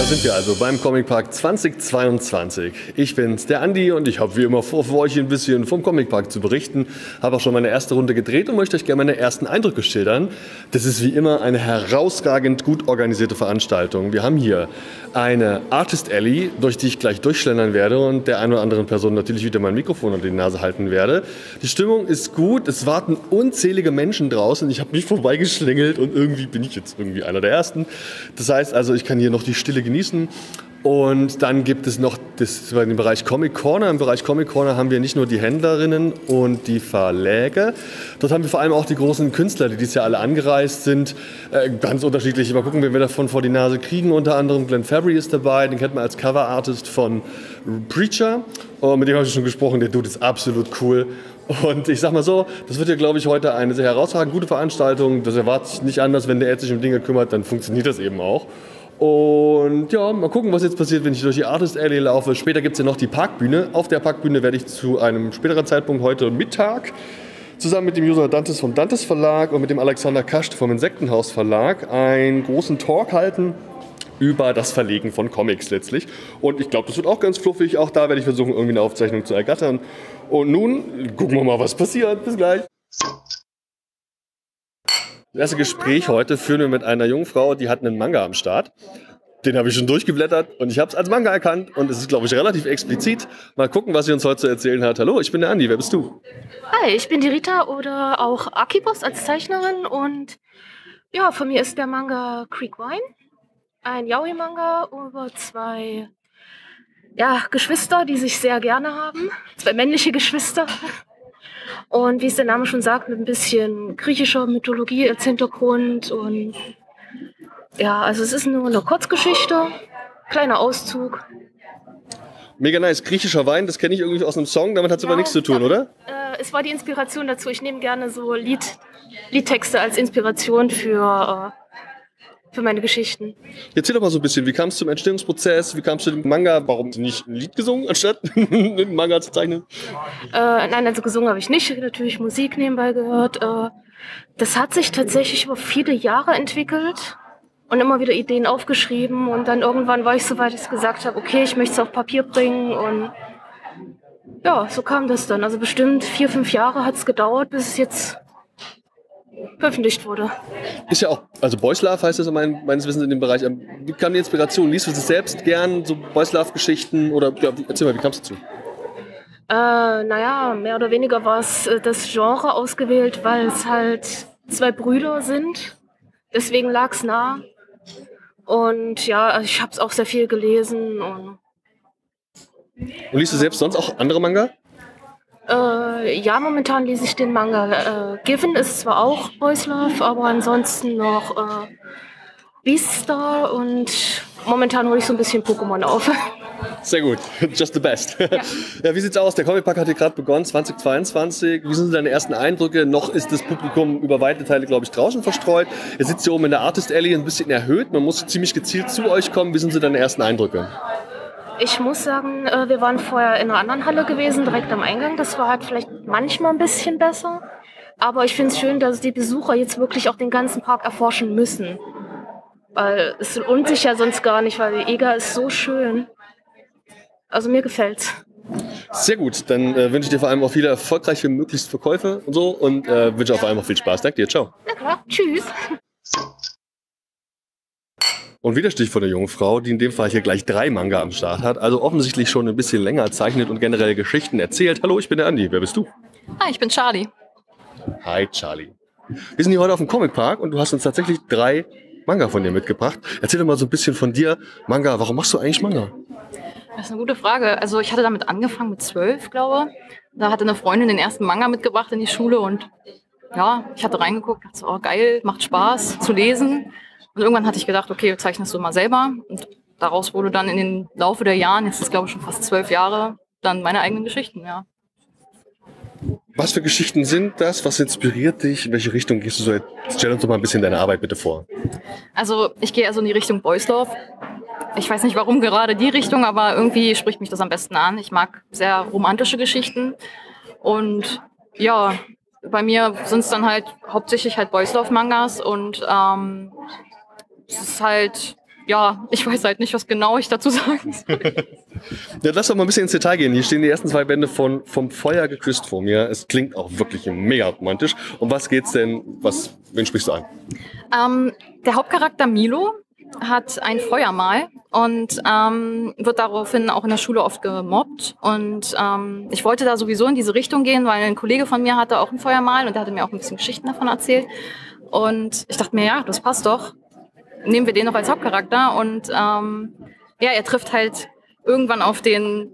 sind wir also beim Comic Park 2022. Ich bin's, der Andi, und ich habe wie immer vor, für euch ein bisschen vom Comic Park zu berichten. Habe auch schon meine erste Runde gedreht und möchte euch gerne meine ersten Eindrücke schildern. Das ist wie immer eine herausragend gut organisierte Veranstaltung. Wir haben hier eine Artist Alley, durch die ich gleich durchschlendern werde und der einen oder anderen Person natürlich wieder mein Mikrofon unter die Nase halten werde. Die Stimmung ist gut, es warten unzählige Menschen draußen. Ich habe mich vorbeigeschlängelt und irgendwie bin ich jetzt irgendwie einer der Ersten. Das heißt also, ich kann hier noch die Stille genießen. Und dann gibt es noch den Bereich Comic Corner. Im Bereich Comic Corner haben wir nicht nur die Händlerinnen und die Verläge. Dort haben wir vor allem auch die großen Künstler, die dieses Jahr alle angereist sind. Ganz unterschiedlich. Mal gucken, wen wir davon vor die Nase kriegen. Unter anderem Glenn Fabry ist dabei. Den kennt man als Cover-Artist von Preacher. Und mit dem habe ich schon gesprochen. Der Dude ist absolut cool. Und ich sag mal so, das wird ja, glaube ich, heute eine sehr herausragend gute Veranstaltung. Das erwarte ich nicht anders. Wenn der Ed sich um Dinge kümmert, dann funktioniert das eben auch. Und ja, mal gucken, was jetzt passiert, wenn ich durch die Artist Alley laufe. Später gibt es ja noch die Parkbühne. Auf der Parkbühne werde ich zu einem späteren Zeitpunkt heute Mittag zusammen mit dem User Dantes vom Dantes Verlag und mit dem Alexander Kascht vom Insektenhaus Verlag einen großen Talk halten über das Verlegen von Comics letztlich. Und ich glaube, das wird auch ganz fluffig. Auch da werde ich versuchen, irgendwie eine Aufzeichnung zu ergattern. Und nun gucken wir mal, was passiert. Bis gleich. Das erste Gespräch heute führen wir mit einer jungen Frau, die hat einen Manga am Start. Den habe ich schon durchgeblättert und ich habe es als Manga erkannt und es ist, glaube ich, relativ explizit. Mal gucken, was sie uns heute zu erzählen hat. Hallo, ich bin der Andi, wer bist du? Hi, ich bin die Rita oder auch Akibos als Zeichnerin und ja, von mir ist der Manga Creek Wine, ein Yaoi-Manga über zwei Geschwister, die sich sehr gerne haben, zwei männliche Geschwister. Und wie es der Name schon sagt, mit ein bisschen griechischer Mythologie als Hintergrund. Und ja, also es ist nur eine Kurzgeschichte, kleiner Auszug. Mega nice. Griechischer Wein, das kenne ich irgendwie aus einem Song, damit hat es aber nichts zu tun, oder? Es war die Inspiration dazu. Ich nehme gerne so Liedtexte als Inspiration für meine Geschichten. Erzähl doch mal so ein bisschen, wie kam es zum Entstehungsprozess, wie kam es zu dem Manga, warum nicht ein Lied gesungen, anstatt einen Manga zu zeichnen? Nein, also gesungen habe ich nicht, natürlich Musik nebenbei gehört. Das hat sich tatsächlich über viele Jahre entwickelt und immer wieder Ideen aufgeschrieben und dann irgendwann war ich so weit, dass ich gesagt habe, okay, ich möchte es auf Papier bringen und ja, so kam das dann. Also bestimmt 4-5 Jahre hat es gedauert, bis es jetzt veröffentlicht wurde. Ist ja auch, also Boys Love heißt das meines Wissens in dem Bereich. Wie kam die Inspiration? Liest du das selbst gern, so Boys Love-Geschichten? Oder ja, erzähl mal, wie kam es dazu? Mehr oder weniger war es das Genre ausgewählt, weil es halt zwei Brüder sind. Deswegen lag es nah. Und ja, ich habe es auch sehr viel gelesen. Und liest du selbst sonst auch andere Manga? Ja, momentan lese ich den Manga. Given ist zwar auch Boys Love, aber ansonsten noch Beastar und momentan hole ich so ein bisschen Pokémon auf. Sehr gut, just the best. Ja, wie sieht's aus? Der Comic Park hat hier gerade begonnen, 2022. Wie sind deine ersten Eindrücke? Noch ist das Publikum über weite Teile, glaube ich, draußen verstreut. Ihr sitzt hier oben in der Artist Alley ein bisschen erhöht. Man muss ziemlich gezielt zu euch kommen. Wie sind so deine ersten Eindrücke? Ich muss sagen, wir waren vorher in einer anderen Halle gewesen, direkt am Eingang. Das war halt vielleicht manchmal ein bisschen besser. Aber ich finde es schön, dass die Besucher jetzt wirklich auch den ganzen Park erforschen müssen. Weil es lohnt sich ja sonst gar nicht, weil die EGA ist so schön. Also mir gefällt's. Sehr gut, dann wünsche ich dir vor allem auch viele erfolgreiche, möglichst Verkäufe und so und wünsche auch vor allem auch viel Spaß. Danke dir, ciao. Na klar, tschüss. Und wieder Stich von der jungen Frau, die in dem Fall hier gleich 3 Manga am Start hat, also offensichtlich schon ein bisschen länger zeichnet und generell Geschichten erzählt. Hallo, ich bin der Andi, wer bist du? Hi, ich bin Charlie. Hi Charlie. Wir sind hier heute auf dem Comic Park und du hast uns tatsächlich 3 Manga von dir mitgebracht. Erzähl doch mal so ein bisschen von dir. Manga, warum machst du eigentlich Manga? Das ist eine gute Frage. Also ich hatte damit angefangen mit 12, glaube ich. Da hatte eine Freundin den ersten Manga mitgebracht in die Schule und ja, ich hatte reingeguckt, dachte so, oh geil, macht Spaß zu lesen. Und irgendwann hatte ich gedacht, okay, zeichnest du mal selber. Und daraus wurde dann in den Laufe der Jahren, jetzt ist glaube ich schon fast 12 Jahre, dann meine eigenen Geschichten, ja. Was für Geschichten sind das? Was inspiriert dich? In welche Richtung gehst du so? Stell uns doch mal ein bisschen deine Arbeit bitte vor. Also ich gehe also in die Richtung Boys Love. Ich weiß nicht, warum gerade die Richtung, aber irgendwie spricht mich das am besten an. Ich mag sehr romantische Geschichten und ja, bei mir sind es dann halt hauptsächlich halt Boys Love Mangas und es ist halt ja, ich weiß halt nicht, was genau ich dazu sagen soll. Ja, lass doch mal ein bisschen ins Detail gehen. Hier stehen die ersten 2 Bände von Vom Feuer geküsst vor mir. Es klingt auch wirklich mega romantisch. Um was geht's denn? Wen sprichst du an? Der Hauptcharakter Milo hat ein Feuermal und wird daraufhin auch in der Schule oft gemobbt. Und ich wollte da sowieso in diese Richtung gehen, weil ein Kollege von mir hatte auch ein Feuermal und der hatte mir auch ein bisschen Geschichten davon erzählt. Und ich dachte mir, ja, das passt doch. Nehmen wir den noch als Hauptcharakter. Und ja, er trifft halt irgendwann auf den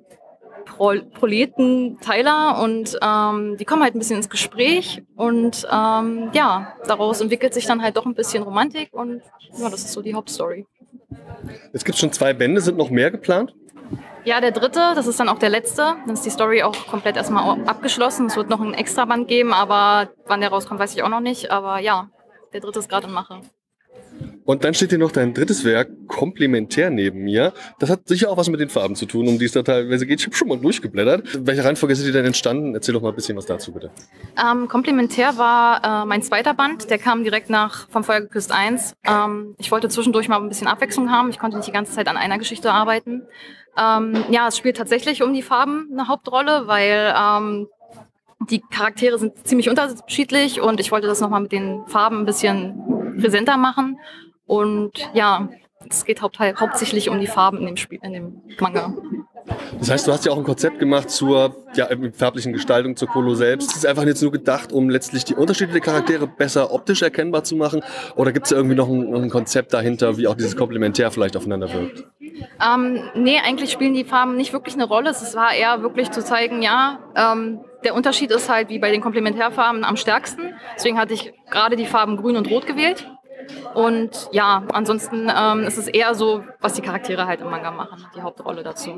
Proleten Tyler und die kommen halt ein bisschen ins Gespräch und ja, daraus entwickelt sich dann halt doch ein bisschen Romantik und ja, das ist so die Hauptstory. Es gibt schon 2 Bände, sind noch mehr geplant? Ja, der 3., das ist dann auch der letzte, dann ist die Story auch komplett erstmal abgeschlossen. Es wird noch einen Extraband geben, aber wann der rauskommt, weiß ich auch noch nicht, aber ja, der 3. ist gerade in Mache. Und dann steht hier noch dein 3. Werk, Komplementär, neben mir. Das hat sicher auch was mit den Farben zu tun, um die es da teilweise geht. Ich habe schon mal durchgeblättert. Welche Reihenfolge sind die denn entstanden? Erzähl doch mal ein bisschen was dazu, bitte. Komplementär war mein 2. Band. Der kam direkt nach Vom Feuer geküsst 1. Ich wollte zwischendurch mal ein bisschen Abwechslung haben. Ich konnte nicht die ganze Zeit an einer Geschichte arbeiten. Ja, es spielt tatsächlich um die Farben eine Hauptrolle, weil die Charaktere sind ziemlich unterschiedlich und ich wollte das nochmal mit den Farben ein bisschen präsenter machen. Und ja, es geht hauptsächlich um die Farben in dem Manga. Das heißt, du hast ja auch ein Konzept gemacht zur farblichen Gestaltung, zur Colo selbst. Das ist einfach jetzt nur gedacht, um letztlich die Unterschiede der Charaktere besser optisch erkennbar zu machen? Oder gibt es da irgendwie noch ein Konzept dahinter, wie auch dieses Komplementär vielleicht aufeinander wirkt? Nee, eigentlich spielen die Farben nicht wirklich eine Rolle. Es war eher wirklich zu zeigen, ja, der Unterschied ist halt wie bei den Komplementärfarben am stärksten. Deswegen hatte ich gerade die Farben Grün und Rot gewählt. Und ja, ansonsten ist es eher so, was die Charaktere halt im Manga machen, die Hauptrolle dazu.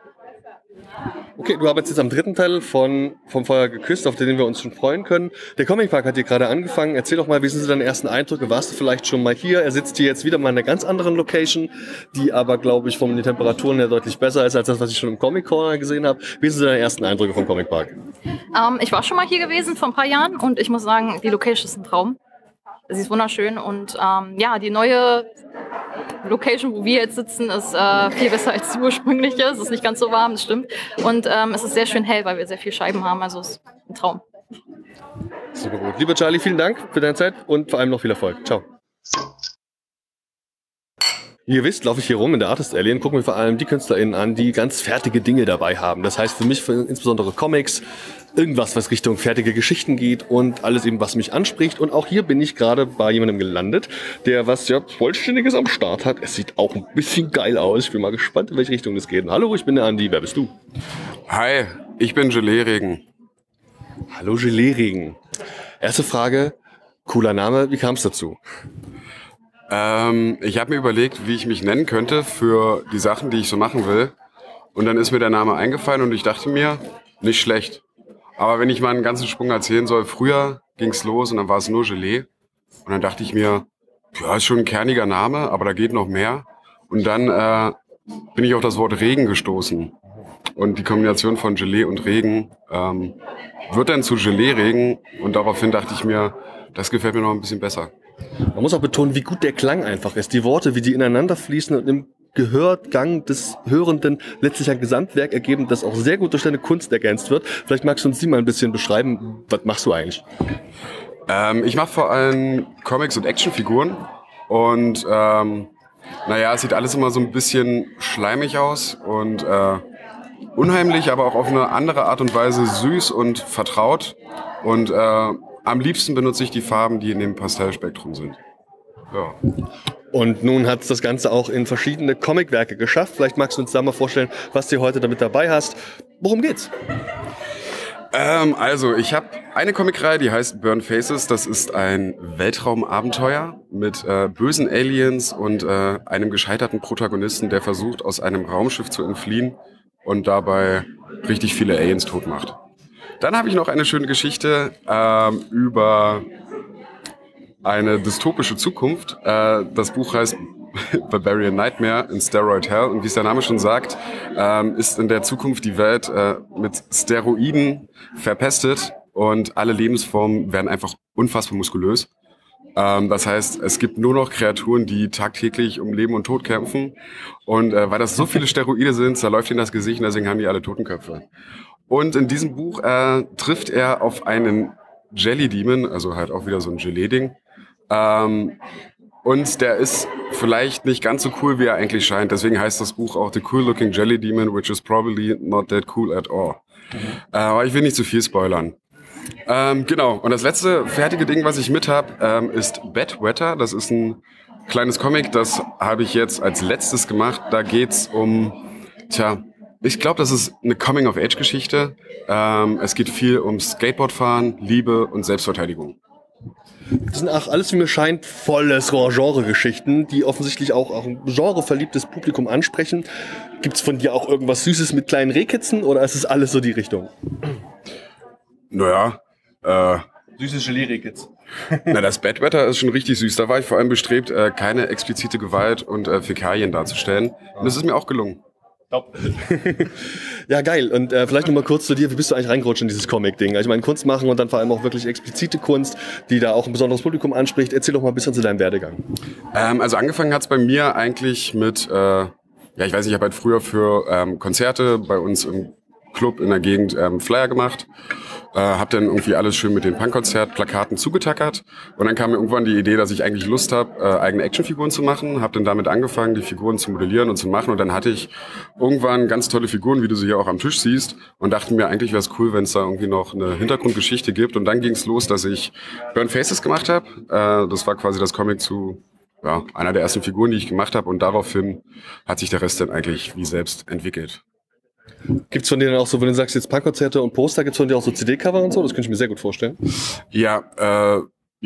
Okay, du arbeitest jetzt am 3. Teil von Vom Feuer geküsst, auf den wir uns schon freuen können. Der Comic Park hat hier gerade angefangen. Erzähl doch mal, wie sind so deine ersten Eindrücke? Warst du vielleicht schon mal hier? Er sitzt hier jetzt wieder mal in einer ganz anderen Location, die aber, glaube ich, von den Temperaturen her deutlich besser ist als das, was ich schon im Comic Corner gesehen habe. Wie sind so deine ersten Eindrücke vom Comic Park? Ich war schon mal hier gewesen vor ein paar Jahren und ich muss sagen, die Location ist ein Traum. Sie ist wunderschön und ja, die neue Location, wo wir jetzt sitzen, ist viel besser als die ursprüngliche. Es ist nicht ganz so warm, das stimmt. Und es ist sehr schön hell, weil wir sehr viele Scheiben haben. Also es ist ein Traum. Super gut. Lieber Charlie, vielen Dank für deine Zeit und vor allem noch viel Erfolg. Ciao. Wie ihr wisst, laufe ich hier rum in der Artist Alley und gucke mir vor allem die KünstlerInnen an, die ganz fertige Dinge dabei haben. Das heißt für mich insbesondere Comics, irgendwas, was Richtung fertige Geschichten geht und alles eben, was mich anspricht. Und auch hier bin ich gerade bei jemandem gelandet, der was Vollständiges am Start hat. Es sieht auch ein bisschen geil aus. Ich bin mal gespannt, in welche Richtung das geht. Hallo, ich bin der Andi. Wer bist du? Hi, ich bin Gelee-Regen. Hallo, Gelee-Regen. Erste Frage, cooler Name, wie kam es dazu? Ich habe mir überlegt, wie ich mich nennen könnte für die Sachen, die ich so machen will. Und dann ist mir der Name eingefallen und ich dachte mir, nicht schlecht. Aber wenn ich mal einen ganzen Sprung erzählen soll, früher ging's los und dann war es nur Gelee. Und dann dachte ich mir, ja, ist schon ein kerniger Name, aber da geht noch mehr. Und dann bin ich auf das Wort Regen gestoßen. Und die Kombination von Gelee und Regen wird dann zu Gelee-Regen. Und daraufhin dachte ich mir, das gefällt mir noch ein bisschen besser. Man muss auch betonen, wie gut der Klang einfach ist. Die Worte, wie die ineinander fließen und im Gehörgang des Hörenden letztlich ein Gesamtwerk ergeben, das auch sehr gut durch deine Kunst ergänzt wird. Vielleicht magst du uns die mal ein bisschen beschreiben. Was machst du eigentlich? Ich mache vor allem Comics und Actionfiguren. Und naja, es sieht alles immer so ein bisschen schleimig aus und unheimlich, aber auch auf eine andere Art und Weise süß und vertraut. Und am liebsten benutze ich die Farben, die in dem Pastellspektrum sind. Ja. Und nun hat es das Ganze auch in verschiedene Comicwerke geschafft. Vielleicht magst du uns da mal vorstellen, was du heute damit dabei hast. Worum geht's? Also, ich habe eine Comicreihe, die heißt Burn Faces. Das ist ein Weltraumabenteuer mit bösen Aliens und einem gescheiterten Protagonisten, der versucht, aus einem Raumschiff zu entfliehen und dabei richtig viele Aliens tot macht. Dann habe ich noch eine schöne Geschichte über eine dystopische Zukunft. Das Buch heißt Barbarian Nightmare in Steroid Hell. Und wie es der Name schon sagt, ist in der Zukunft die Welt mit Steroiden verpestet und alle Lebensformen werden einfach unfassbar muskulös. Das heißt, es gibt nur noch Kreaturen, die tagtäglich um Leben und Tod kämpfen. Und weil das so viele Steroide sind, zerläuft ihnen das Gesicht und deswegen haben die alle Totenköpfe. Und in diesem Buch trifft er auf einen Jelly Demon, also halt auch wieder so ein Gelee-Ding. Und der ist vielleicht nicht ganz so cool, wie er eigentlich scheint. Deswegen heißt das Buch auch The Cool Looking Jelly Demon, which is probably not that cool at all. Aber ich will nicht zu viel spoilern. Genau, und das letzte fertige Ding, was ich mit habe, ist Bedwetter. Das ist ein kleines Comic, das habe ich jetzt als letztes gemacht. Da geht's um, ich glaube, das ist eine Coming-of-Age-Geschichte. Es geht viel um Skateboardfahren, Liebe und Selbstverteidigung. Das sind auch alles, wie mir scheint, volles Genre-Geschichten, die offensichtlich auch ein genreverliebtes Publikum ansprechen. Gibt's von dir auch irgendwas Süßes mit kleinen Rehkitzen oder ist es alles so die Richtung? Naja, Süßes Gelee-Rehkitz. Na, das Bedwetter ist schon richtig süß. Da war ich vor allem bestrebt, keine explizite Gewalt und Fäkalien darzustellen. Und das ist mir auch gelungen. Top. Ja, geil. Und vielleicht noch mal kurz zu dir. Wie bist du eigentlich reingerutscht in dieses Comic-Ding? Also ich meine, Kunst machen und dann vor allem auch wirklich explizite Kunst, die da auch ein besonderes Publikum anspricht. Erzähl doch mal ein bisschen zu deinem Werdegang. Also angefangen hat's bei mir eigentlich mit, ich weiß nicht, ich habe halt früher für Konzerte bei uns im Club in der Gegend Flyer gemacht. Hab dann irgendwie alles schön mit den Punkkonzertplakaten zugetackert und dann kam mir irgendwann die Idee, dass ich eigentlich Lust habe, eigene Actionfiguren zu machen. Hab dann damit angefangen, die Figuren zu modellieren und zu machen und dann hatte ich irgendwann ganz tolle Figuren, wie du sie hier auch am Tisch siehst und dachte mir, eigentlich wäre es cool, wenn es da irgendwie noch eine Hintergrundgeschichte gibt und dann ging es los, dass ich Burn Faces gemacht habe. Das war quasi das Comic zu einer der ersten Figuren, die ich gemacht habe und daraufhin hat sich der Rest dann eigentlich wie selbst entwickelt. Gibt's von denen auch so, wenn du sagst jetzt Punkkonzerte und Poster, gibt's von dir auch so CD-Cover und so? Das könnte ich mir sehr gut vorstellen. Ja.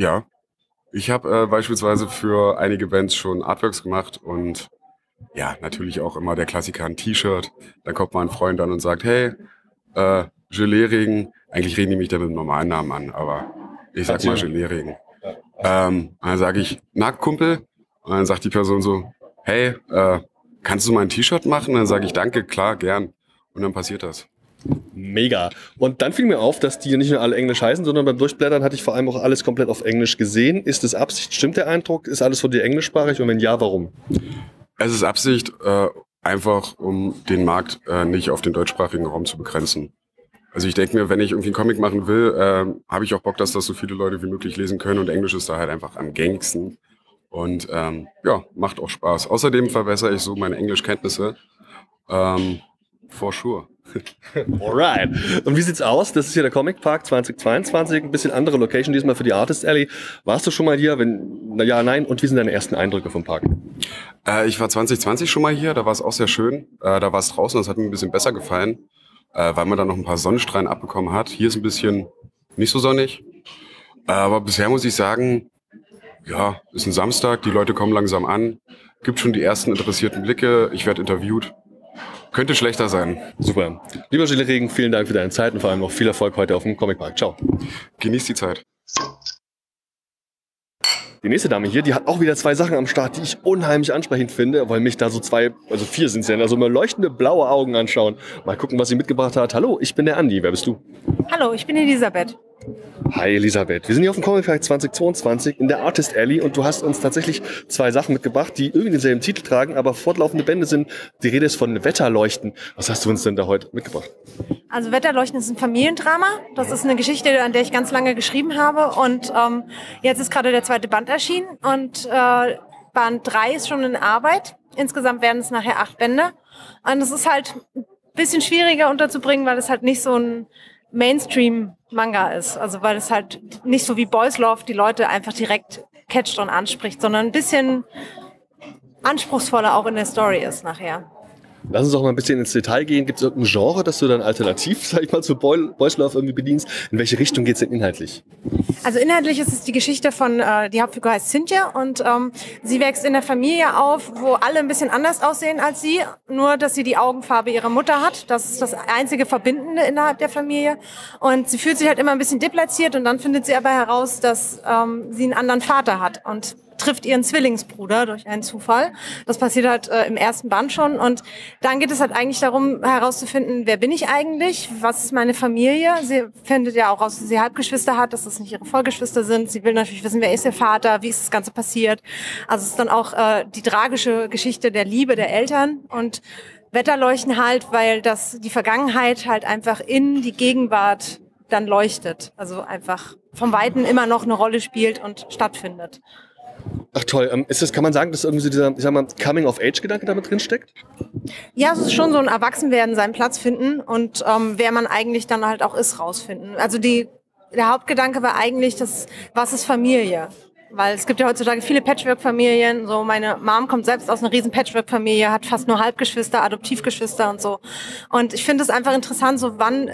Ich habe beispielsweise für einige Bands schon Artworks gemacht und ja, natürlich auch immer der Klassiker ein T-Shirt. Dann kommt mal ein Freund an und sagt, hey, Gelee-Regen. Eigentlich reden die mich da mit einem normalen Namen an, aber ich sag mal Gelee-Regen. Dann sage ich, na Kumpel? Und dann sagt die Person so, hey, kannst du mal ein T-Shirt machen? Dann sage ich, danke, klar, gern. Und dann passiert das. Mega. Und dann fiel mir auf, dass die nicht nur alle Englisch heißen, sondern beim Durchblättern hatte ich vor allem auch alles komplett auf Englisch gesehen. Ist es Absicht? Stimmt der Eindruck? Ist alles von dir englischsprachig? Und wenn ja, warum? Es ist Absicht, einfach um den Markt nicht auf den deutschsprachigen Raum zu begrenzen. Also ich denke mir, wenn ich irgendwie einen Comic machen will, habe ich auch Bock, dass das so viele Leute wie möglich lesen können. Und Englisch ist da halt einfach am gängigsten. Und macht auch Spaß. Außerdem verbessere ich so meine Englischkenntnisse. For sure. Alright. Und wie sieht's aus? Das ist hier der Comic Park 2022. Ein bisschen andere Location diesmal für die Artist Alley. Warst du schon mal hier? Wenn, na ja, nein. Und wie sind deine ersten Eindrücke vom Park? Ich war 2020 schon mal hier. Da war es auch sehr schön. Da war es draußen. Das hat mir ein bisschen besser gefallen, weil man da noch ein paar Sonnenstrahlen abbekommen hat. Hier ist ein bisschen nicht so sonnig. Aber bisher muss ich sagen, ja, ist ein Samstag. Die Leute kommen langsam an. Gibt schon die ersten interessierten Blicke. Ich werde interviewt. Könnte schlechter sein. Super. Lieber Gelee-Regen, vielen Dank für deine Zeit und vor allem noch viel Erfolg heute auf dem Comic Park. Ciao. Genießt die Zeit. Die nächste Dame hier, die hat auch wieder zwei Sachen am Start, die ich unheimlich ansprechend finde, weil mich da so vier sind es ja, also mal leuchtende blaue Augen anschauen. Mal gucken, was sie mitgebracht hat. Hallo, ich bin der Andi. Wer bist du? Hallo, ich bin Elisabeth. Hi Elisabeth, wir sind hier auf dem Comic Park 2022 in der Artist Alley und du hast uns tatsächlich zwei Sachen mitgebracht, die irgendwie denselben Titel tragen, aber fortlaufende Bände sind. Die Rede ist von Wetterleuchten. Was hast du uns denn da heute mitgebracht? Also Wetterleuchten ist ein Familiendrama. Das ist eine Geschichte, an der ich ganz lange geschrieben habe und jetzt ist gerade der zweite Band erschienen und Band 3 ist schon in Arbeit. Insgesamt werden es nachher 8 Bände und es ist halt ein bisschen schwieriger unterzubringen, weil es halt nicht so ein Mainstream-Manga ist. Also weil es halt nicht so wie Boys Love die Leute einfach direkt catcht und anspricht, sondern ein bisschen anspruchsvoller auch in der Story ist nachher. Lass uns auch mal ein bisschen ins Detail gehen. Gibt es irgendein Genre, das du dann alternativ, sag ich mal, zu Boys Love irgendwie bedienst? In welche Richtung geht es denn inhaltlich? Also inhaltlich ist es die Geschichte von, die Hauptfigur heißt Cynthia und sie wächst in der Familie auf, wo alle ein bisschen anders aussehen als sie, nur dass sie die Augenfarbe ihrer Mutter hat. Das ist das einzige Verbindende innerhalb der Familie. Und sie fühlt sich halt immer ein bisschen deplatziert und dann findet sie aber heraus, dass sie einen anderen Vater hat. Und trifft ihren Zwillingsbruder durch einen Zufall. Das passiert halt im ersten Band schon. Und dann geht es halt eigentlich darum, herauszufinden, wer bin ich eigentlich? Was ist meine Familie? Sie findet ja auch raus, dass sie Halbgeschwister hat, dass das nicht ihre Vollgeschwister sind. Sie will natürlich wissen, wer ist ihr Vater? Wie ist das Ganze passiert? Also es ist dann auch die tragische Geschichte der Liebe der Eltern und Wetterleuchten halt, weil die Vergangenheit halt einfach in die Gegenwart dann leuchtet. Also einfach vom Weiten immer noch eine Rolle spielt und stattfindet. Ach toll, kann man sagen, dass irgendwie so dieser, ich sag mal, Coming-of-Age-Gedanke damit drin steckt? Ja, es ist schon so ein Erwachsenwerden, seinen Platz finden und wer man eigentlich dann halt auch ist, rausfinden. Also der Hauptgedanke war eigentlich, was ist Familie? Weil es gibt ja heutzutage viele Patchwork-Familien. So, meine Mom kommt selbst aus einer riesen Patchwork-Familie, hat fast nur Halbgeschwister, Adoptivgeschwister und so. Und ich finde es einfach interessant, so wann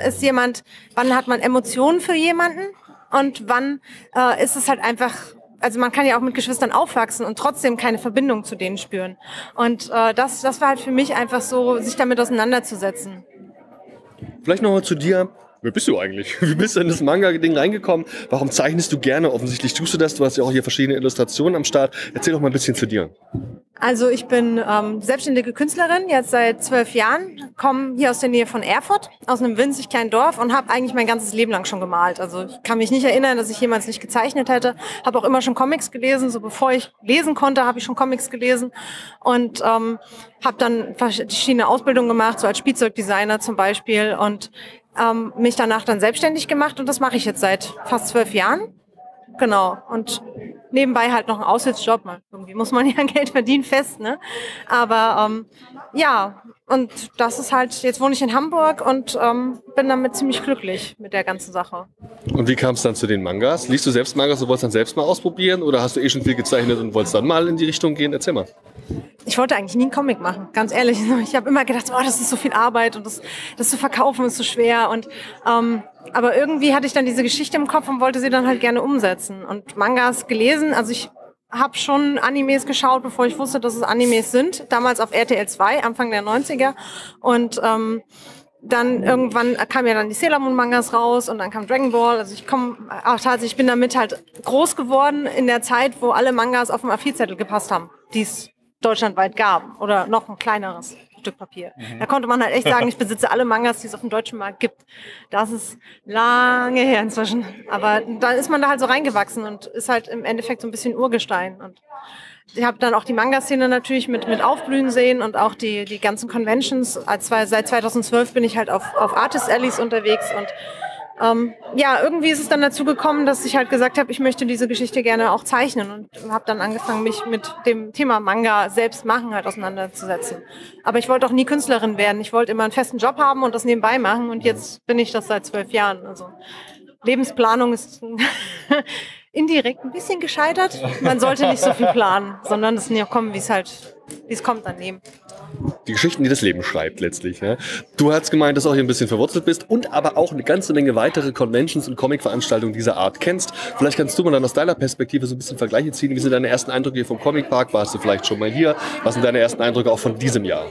hat man Emotionen für jemanden und wann ist es halt einfach, also man kann ja auch mit Geschwistern aufwachsen und trotzdem keine Verbindung zu denen spüren. Und das war halt für mich einfach so, sich damit auseinanderzusetzen. Vielleicht nochmal zu dir. Wer bist du eigentlich? Wie bist du in das Manga-Ding reingekommen? Warum zeichnest du gerne? Offensichtlich tust du das. Du hast ja auch hier verschiedene Illustrationen am Start. Erzähl doch mal ein bisschen zu dir. Also ich bin selbstständige Künstlerin, jetzt seit 12 Jahren, komme hier aus der Nähe von Erfurt, aus einem winzig kleinen Dorf und habe eigentlich mein ganzes Leben lang schon gemalt. Also ich kann mich nicht erinnern, dass ich jemals nicht gezeichnet hätte. Habe auch immer schon Comics gelesen, so bevor ich lesen konnte, habe ich schon Comics gelesen und habe dann verschiedene Ausbildungen gemacht, so als Spielzeugdesigner zum Beispiel und mich danach dann selbstständig gemacht und das mache ich jetzt seit fast 12 Jahren. Genau. Und nebenbei halt noch ein Aushilfsjob. Irgendwie muss man ja Geld verdienen, fest, ne? Aber ja, und das ist halt, jetzt wohne ich in Hamburg und bin damit ziemlich glücklich mit der ganzen Sache. Und wie kam es dann zu den Mangas? Liest du selbst Mangas und wolltest dann selbst mal ausprobieren oder hast du eh schon viel gezeichnet und wolltest dann mal in die Richtung gehen? Erzähl mal. Ich wollte eigentlich nie einen Comic machen, ganz ehrlich. Ich habe immer gedacht, das ist so viel Arbeit und das zu verkaufen ist so schwer. Und aber irgendwie hatte ich dann diese Geschichte im Kopf und wollte sie dann halt gerne umsetzen. Und Mangas gelesen, also ich habe schon Animes geschaut, bevor ich wusste, dass es Animes sind. Damals auf RTL 2, Anfang der 90er. Und dann irgendwann kamen ja dann die Sailor Moon Mangas raus und dann kam Dragon Ball. Also ich bin damit halt groß geworden in der Zeit, wo alle Mangas auf dem A4-Zettel gepasst haben, die es deutschlandweit gab oder noch ein kleineres Stück Papier. Da konnte man halt echt sagen, ich besitze alle Mangas, die es auf dem deutschen Markt gibt. Das ist lange her inzwischen. Aber dann ist man da halt so reingewachsen und ist halt im Endeffekt so ein bisschen Urgestein. Und ich habe dann auch die Manga-Szene natürlich mit aufblühen sehen und auch die ganzen Conventions. Seit 2012 bin ich halt auf Artist Alleys unterwegs und ja, irgendwie ist es dann dazu gekommen, dass ich halt gesagt habe, ich möchte diese Geschichte gerne auch zeichnen und habe dann angefangen, mich mit dem Thema Manga selbst machen halt auseinanderzusetzen. Aber ich wollte auch nie Künstlerin werden. Ich wollte immer einen festen Job haben und das nebenbei machen und jetzt bin ich das seit 12 Jahren. Also Lebensplanung ist indirekt ein bisschen gescheitert. Man sollte nicht so viel planen, sondern es kommen, wie es kommt dann nehmen. Die Geschichten, die das Leben schreibt letztlich. Ja. Du hast gemeint, dass du auch hier ein bisschen verwurzelt bist und aber auch eine ganze Menge weitere Conventions und Comic-Veranstaltungen dieser Art kennst. Vielleicht kannst du mal dann aus deiner Perspektive so ein bisschen Vergleiche ziehen. Wie sind deine ersten Eindrücke hier vom Comic Park? Warst du vielleicht schon mal hier? Was sind deine ersten Eindrücke auch von diesem Jahr?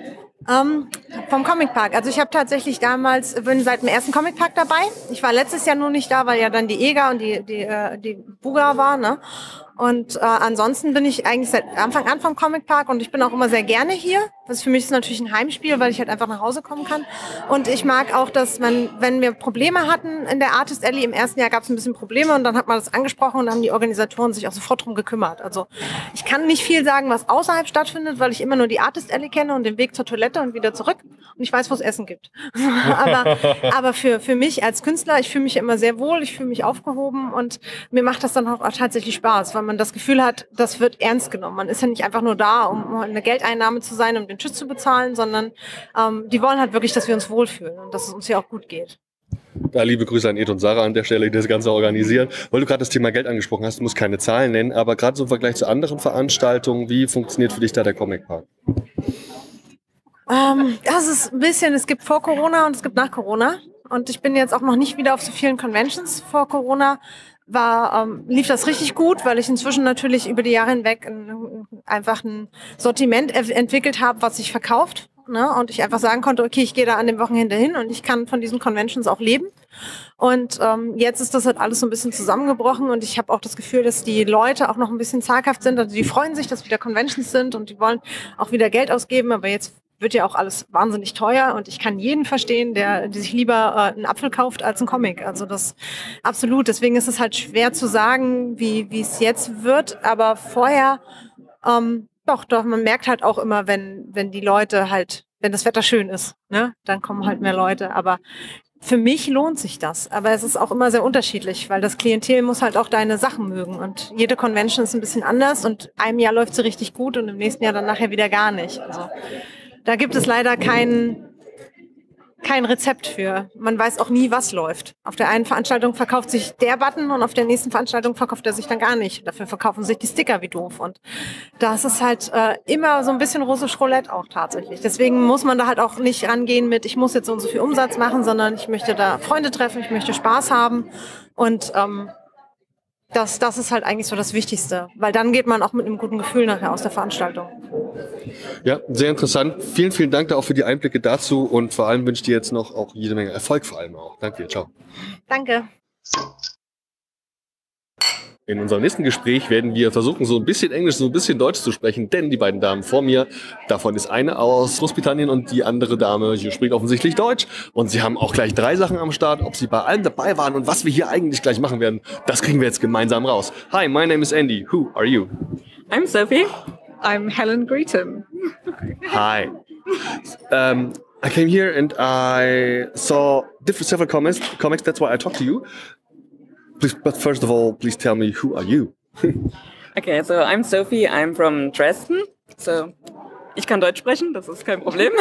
Vom Comic Park. Also ich habe tatsächlich bin seit dem ersten Comic Park dabei. Ich war letztes Jahr nur nicht da, weil ja dann die EGA und die Buga war, ne? Und ansonsten bin ich eigentlich seit Anfang an vom Comic Park und ich bin auch immer sehr gerne hier. Das für mich ist natürlich ein Heimspiel, weil ich halt einfach nach Hause kommen kann. Und ich mag auch, dass wenn wir Probleme hatten in der Artist Alley, im ersten Jahr gab es ein bisschen Probleme und dann hat man das angesprochen und dann haben die Organisatoren sich auch sofort drum gekümmert. Also ich kann nicht viel sagen, was außerhalb stattfindet, weil ich immer nur die Artist Alley kenne und den Weg zur Toilette und wieder zurück. Und ich weiß, wo es Essen gibt. aber für mich als Künstler, ich fühle mich immer sehr wohl, ich fühle mich aufgehoben und mir macht das dann auch tatsächlich Spaß, weil man das Gefühl hat, das wird ernst genommen. Man ist ja nicht einfach nur da, um eine Geldeinnahme zu sein, um den Tschüss zu bezahlen, sondern die wollen halt wirklich, dass wir uns wohlfühlen und dass es uns hier auch gut geht. Ja, liebe Grüße an Ed und Sarah an der Stelle, die das Ganze organisieren. Weil du gerade das Thema Geld angesprochen hast, du musst keine Zahlen nennen, aber gerade so im Vergleich zu anderen Veranstaltungen, wie funktioniert für dich da der Comic Park? Das ist ein bisschen, es gibt vor Corona und es gibt nach Corona. Und ich bin jetzt auch noch nicht wieder auf so vielen Conventions. Vor Corona lief das richtig gut, weil ich inzwischen natürlich über die Jahre hinweg einfach ein Sortiment entwickelt habe, was sich verkauft. Ne? Und ich einfach sagen konnte, okay, ich gehe da an dem Wochenende hin und ich kann von diesen Conventions auch leben. Und jetzt ist das halt alles so ein bisschen zusammengebrochen und ich habe auch das Gefühl, dass die Leute auch noch ein bisschen zaghaft sind. Also die freuen sich, dass wieder Conventions sind und die wollen auch wieder Geld ausgeben, aber jetzt wird ja auch alles wahnsinnig teuer und ich kann jeden verstehen, der sich lieber einen Apfel kauft als einen Comic. Also das absolut. Deswegen ist es halt schwer zu sagen, wie es jetzt wird. Aber vorher, doch, man merkt halt auch immer, wenn die Leute halt, wenn das Wetter schön ist, ne, dann kommen halt mehr Leute. Aber für mich lohnt sich das. Aber es ist auch immer sehr unterschiedlich, weil das Klientel muss halt auch deine Sachen mögen. Und jede Convention ist ein bisschen anders und einem Jahr läuft sie richtig gut und im nächsten Jahr dann nachher wieder gar nicht. Also da gibt es leider kein Rezept für. Man weiß auch nie, was läuft. Auf der einen Veranstaltung verkauft sich der Button und auf der nächsten Veranstaltung verkauft er sich dann gar nicht. Dafür verkaufen sich die Sticker wie doof. Und das ist halt immer so ein bisschen russisch Roulette auch tatsächlich. Deswegen muss man da halt auch nicht rangehen mit, ich muss jetzt so und so viel Umsatz machen, sondern ich möchte da Freunde treffen, ich möchte Spaß haben. Und das ist halt eigentlich so das Wichtigste, weil dann geht man auch mit einem guten Gefühl nachher aus der Veranstaltung. Ja, sehr interessant. Vielen, vielen Dank da auch für die Einblicke dazu und vor allem wünsche ich dir jetzt noch auch jede Menge Erfolg vor allem auch. Danke dir, ciao. Danke. In unserem nächsten Gespräch werden wir versuchen, so ein bisschen Englisch, so ein bisschen Deutsch zu sprechen, denn die beiden Damen vor mir, davon ist eine aus Großbritannien und die andere Dame hier spricht offensichtlich Deutsch und sie haben auch gleich 3 Sachen am Start. Ob sie bei allem dabei waren und was wir hier eigentlich gleich machen werden, das kriegen wir jetzt gemeinsam raus. Hi, my name is Andy. Who are you? I'm Sophie. I'm Helen Greetham. Hi. I came here and I saw several comics. That's why I talked to you. Please, but first of all, please tell me, who are you? Okay, so I'm Sophie. I'm from Dresden. So, ich kann Deutsch sprechen, das ist kein Problem.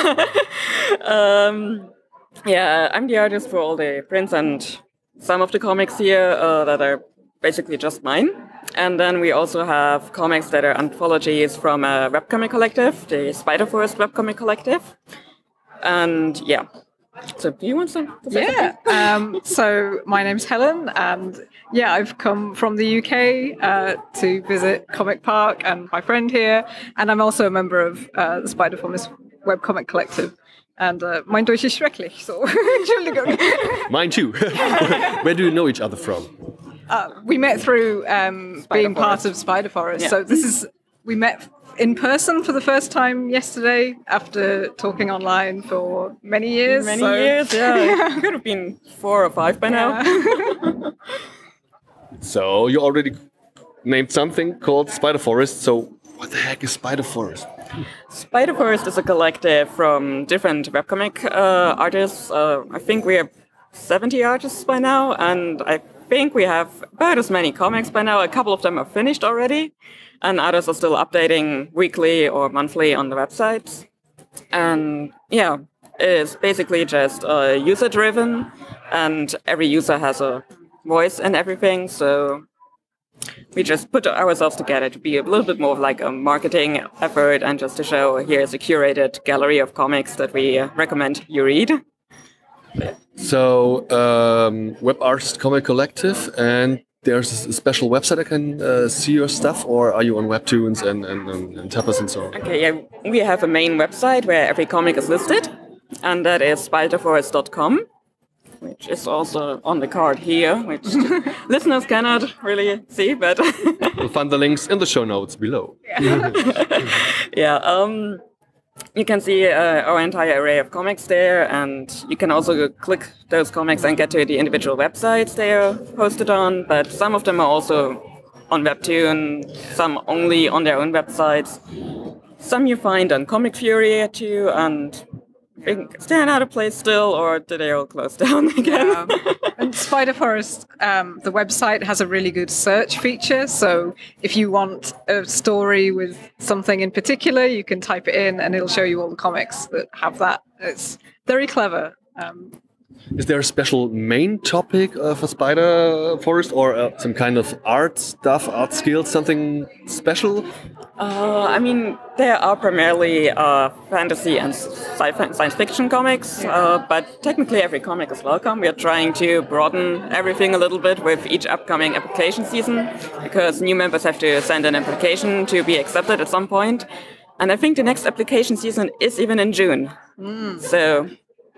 Yeah, I'm the artist for all the prints and some of the comics here that are basically just mine. And then we also have comics that are anthologies from a webcomic collective, the Spider-Forest webcomic collective. And yeah. So do you want to say something? So my name's Helen, and yeah, I've come from the UK to visit Comic Park and my friend here, and I'm also a member of the Spider-Forest webcomic collective. And mein Deutsch ist schrecklich, so Entschuldigung. Mine too. Where do you know each other from? We met through being part of Spider-Forest. Yeah. So we met in person for the first time yesterday after talking online for many years. Many years, yeah. It could have been 4 or 5 by now. So you already named something called Spider-Forest. So what the heck is Spider-Forest? Spider-Forest is a collective from different webcomic artists. I think we have 70 artists by now, and I think we have about as many comics by now. A couple of them are finished already, and others are still updating weekly or monthly on the websites. And yeah, it's basically just user-driven, and every user has a voice and everything, so we just put ourselves together to be a little bit more of like a marketing effort and just to show here's a curated gallery of comics that we recommend you read. So, Web Artist Comic Collective, and there's a special website I can see your stuff, or are you on Webtoons and Tapas and so on? Okay, yeah, we have a main website where every comic is listed, and that is spiderforest.com, which is also on the card here, which listeners cannot really see, but... You'll find the links in the show notes below. Yeah, you can see our entire array of comics there, and you can also click those comics and get to the individual websites they are posted on, but some of them are also on Webtoon, some only on their own websites. Some you find on Comic Fury too, and I think is there another place still, or did they all close down again? And Spider-Forest, the website has a really good search feature. So if you want a story with something in particular, you can type it in and it'll show you all the comics that have that. It's very clever. Is there a special main topic for Spider-Forest, or some kind of art stuff, art skills, something special? I mean, there are primarily fantasy and science fiction comics, but technically every comic is welcome. We are trying to broaden everything a little bit with each upcoming application season, because new members have to send an application to be accepted at some point. And I think the next application season is even in June. So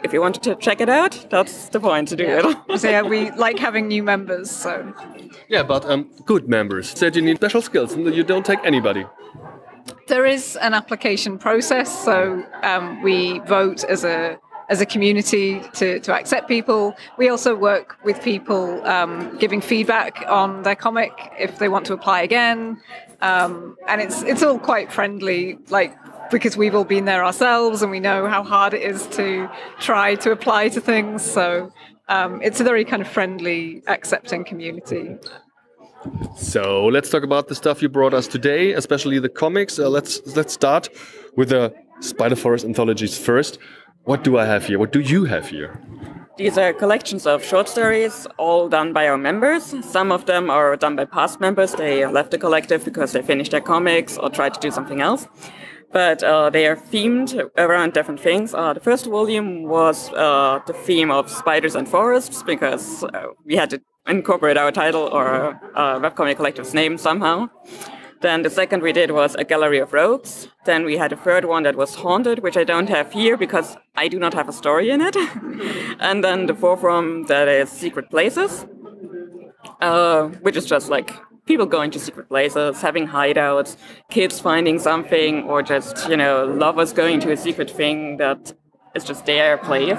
if you wanted to check it out, that's the point to do it. So yeah, we like having new members. So Yeah, but good members. Said you need special skills and you don't take anybody. there is an application process. So we vote as a community to accept people. We also work with people giving feedback on their comic if they want to apply again. And it's all quite friendly, like, because we've all been there ourselves and we know how hard it is to try to apply to things. So it's a very kind of friendly, accepting community. So let's talk about the stuff you brought us today, especially the comics. Let's start with the Spider Forest anthologies first. What do I have here? What do you have here? These are collections of short stories, all done by our members. Some of them are done by past members. They left the collective because they finished their comics or tried to do something else. But they are themed around different things. The first volume was the theme of spiders and forests, because we had to incorporate our title or webcomic collective's name somehow. Then the second we did was A Gallery of Rogues. Then we had a third one that was Haunted, which I don't have here because I do not have a story in it. And then the fourth one that is Secret Places, which is just like people going to secret places, having hideouts, kids finding something, or just, lovers going to a secret thing that is just their place.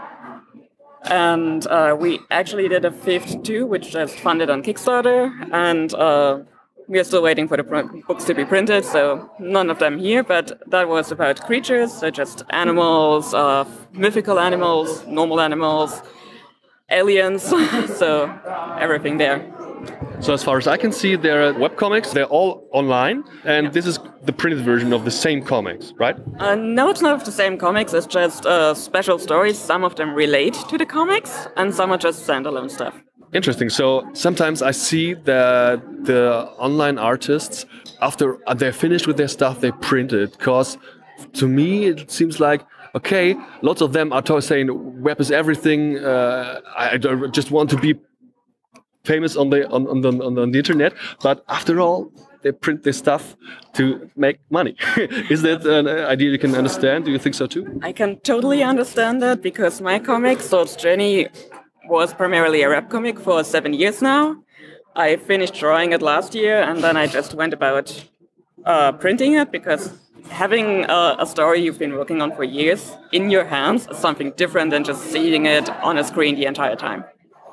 And we actually did a fifth too, which just funded on Kickstarter, and we are still waiting for the books to be printed, so none of them here, but that was about creatures, so just animals, mythical animals, normal animals, aliens, so everything there. So as far as I can see, there are webcomics. They're all online, and this is the printed version of the same comics, right? No, it's not the same comics. It's just special stories. Some of them relate to the comics, and some are just standalone stuff. Interesting. So sometimes I see that the online artists, after they're finished with their stuff, they print it. Because to me, it seems like, okay, lots of them are saying web is everything. I just want to be famous on the internet, but after all, they print this stuff to make money. Is that an idea you can understand? Do you think so too? I can totally understand that, because my comic, Sword's Journey, was primarily a webcomic for 7 years now. I finished drawing it last year, and then I just went about printing it, because having a story you've been working on for years in your hands is something different than just seeing it on a screen the entire time.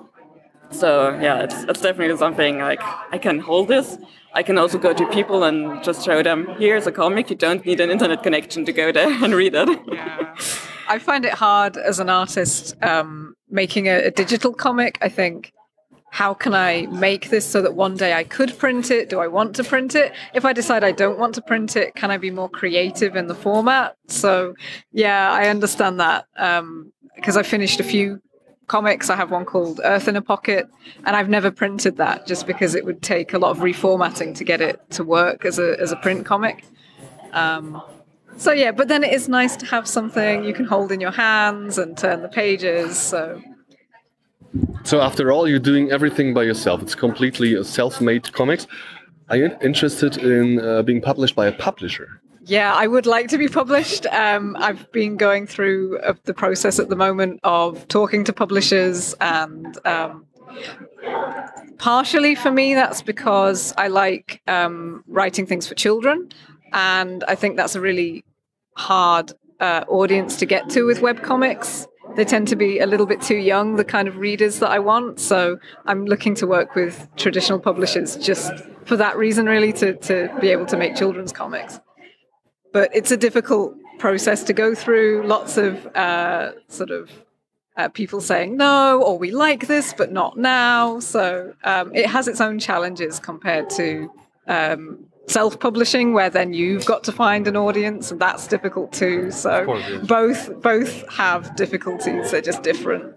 So yeah, it's definitely something like, I can hold this. I can also go to people and just show them, here's a comic, you don't need an internet connection to go there and read it. Yeah. I find it hard as an artist making a digital comic. I think, how can I make this so that one day I could print it? Do I want to print it? If I decide I don't want to print it, can I be more creative in the format? So yeah, I understand that, because I finished a few comics. I have one called Earth in a Pocket, and I've never printed that just because it would take a lot of reformatting to get it to work as a print comic. So yeah, but then it is nice to have something you can hold in your hands and turn the pages. So after all, you're doing everything by yourself. It's completely a self-made comics. Are you interested in being published by a publisher? Yeah, I would like to be published. I've been going through the process at the moment of talking to publishers, and partially for me that's because I like writing things for children, and I think that's a really hard audience to get to with webcomics. They tend to be a little bit too young, the kind of readers that I want. So I'm looking to work with traditional publishers just for that reason, really, to be able to make children's comics. But it's a difficult process to go through. Lots of people saying no, or we like this, but not now. So it has its own challenges compared to self-publishing, where then you've got to find an audience, and that's difficult too. So course, yes. both have difficulties. They're just different.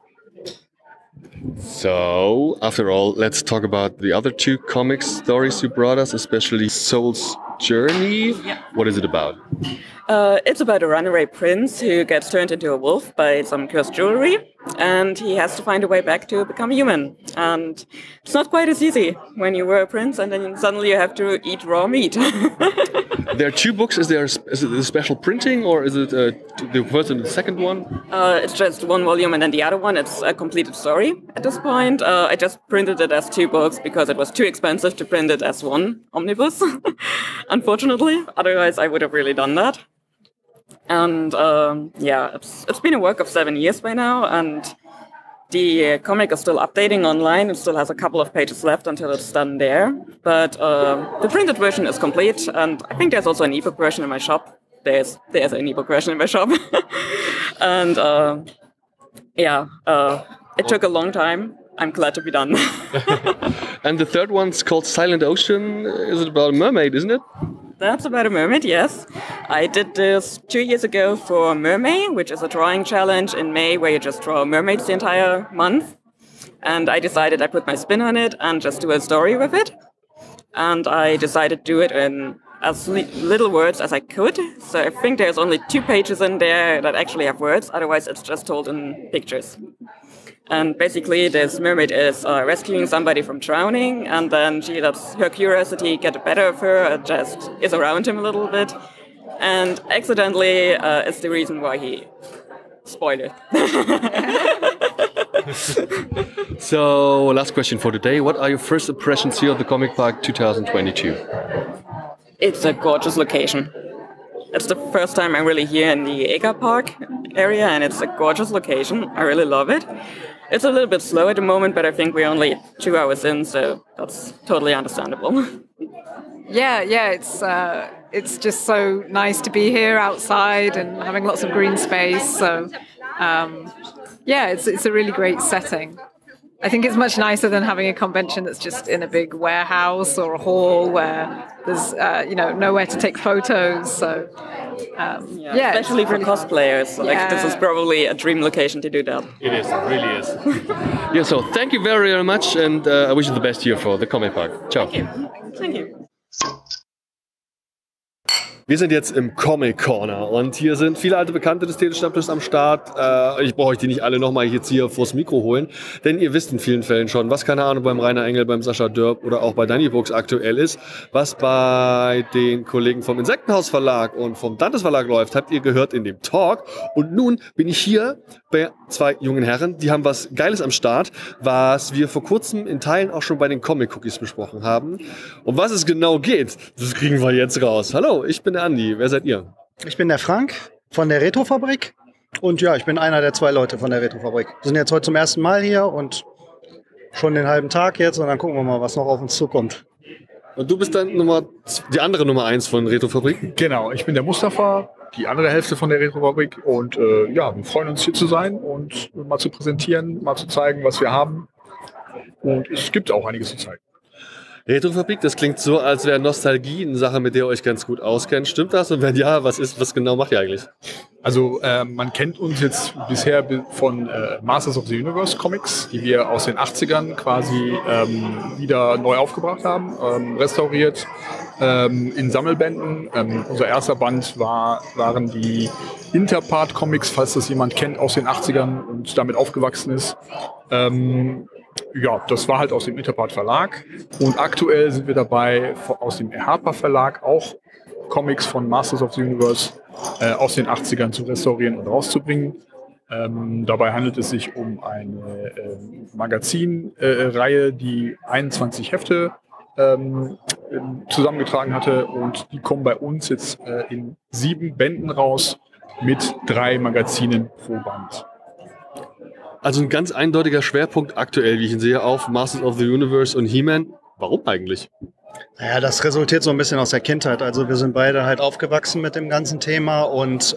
So, after all, let's talk about the other two comic stories you brought us, especially Soul's Journey. Yeah. What is it about? It's about a runaway prince who gets turned into a wolf by some cursed jewelry. and he has to find a way back to become human. And it's not quite as easy when you were a prince and then suddenly you have to eat raw meat. There are two books. Is it a special printing, or is it the first and the second one? It's just one volume, and then the other one, it's a completed story at this point. I just printed it as two books because it was too expensive to print it as one omnibus, unfortunately. Otherwise, I would have really done that. And yeah, it's been a work of 7 years by now, and the comic is still updating online. It still has a couple of pages left until it's done there. But the printed version is complete, and I think there's also an ebook version in my shop. There's an ebook version in my shop. And yeah, it took a long time. I'm glad to be done. And the third one's called Silent Ocean. Is it about a mermaid, isn't it? That's about a mermaid, yes. I did this 2 years ago for Mermaid, which is a drawing challenge in May where you just draw mermaids the entire month. And I decided I put my spin on it and just do a story with it. And I decided to do it in as little words as I could. So I think there's only 2 pages in there that actually have words. Otherwise, it's just told in pictures. And basically, this mermaid is rescuing somebody from drowning, and then she lets her curiosity get the better of her, and just is around him a little bit. And accidentally, it's the reason why he spoiled it. So, last question for today. What are your first impressions here at the Comic Park 2022? It's a gorgeous location. It's the first time I'm really here in the Eger Park area, and it's a gorgeous location. I really love it. It's a little bit slow at the moment, but I think we're only 2 hours in, so that's totally understandable. Yeah, it's just so nice to be here outside and having lots of green space. So, yeah, it's a really great setting. I think it's much nicer than having a convention that's just in a big warehouse or a hall where there's nowhere to take photos. So yeah, especially for really cosplayers. fun. Like this is probably a dream location to do that. It is, it really is. Yeah, so thank you very, very much, and I wish you the best here for the Comic Park. Ciao. Thank you. Wir sind jetzt im Comic Corner und hier sind viele alte Bekannte des Telestammtisches am Start. Ich brauche euch die nicht alle nochmal jetzt hier vors Mikro holen, denn ihr wisst in vielen Fällen schon, was, keine Ahnung, beim Rainer Engel, beim Sascha Dörp oder auch bei Dani Books aktuell ist, was bei den Kollegen vom Insektenhaus Verlag und vom Dantes Verlag läuft, habt ihr gehört in dem Talk. Und nun bin ich hier bei 2 jungen Herren, die haben was Geiles am Start, was wir vor kurzem in Teilen auch schon bei den Comic Cookies besprochen haben. Um was es genau geht, das kriegen wir jetzt raus. Hallo, ich bin der Andi. Wer seid ihr? Ich bin der Frank von der Retrofabrik und ja, ich bin einer der 2 Leute von der Retrofabrik. Wir sind jetzt heute zum ersten Mal hier und schon den halben Tag jetzt und dann gucken wir mal, was noch auf uns zukommt. Und du bist dann die andere Nummer 1 von Retrofabrik? Genau, ich bin der Mustafa, die andere Hälfte von der Retrofabrik und ja, wir freuen uns hier zu sein und mal zu präsentieren, mal zu zeigen, was wir haben und es gibt auch einiges zu zeigen. Retrofabrik, das klingt so, als wäre Nostalgie eine Sache, mit der ihr euch ganz gut auskennt. Stimmt das? Und wenn ja, was genau macht ihr eigentlich? Also man kennt uns jetzt bisher von Masters of the Universe Comics, die wir aus den 80ern quasi wieder neu aufgebracht haben, restauriert in Sammelbänden. Unser erster Band waren die Interpart Comics, falls das jemand kennt aus den 80ern und damit aufgewachsen ist. Ja, das war halt aus dem Interpart Verlag und aktuell sind wir dabei, aus dem Harper Verlag auch Comics von Masters of the Universe aus den 80ern zu restaurieren und rauszubringen. Dabei handelt es sich um eine Magazinreihe, die 21 Hefte zusammengetragen hatte und die kommen bei uns jetzt in 7 Bänden raus mit 3 Magazinen pro Band. Also ein ganz eindeutiger Schwerpunkt aktuell, wie ich ihn sehe, auf Masters of the Universe und He-Man. Warum eigentlich? Naja, das resultiert so ein bisschen aus der Kindheit. Also wir sind beide halt aufgewachsen mit dem ganzen Thema und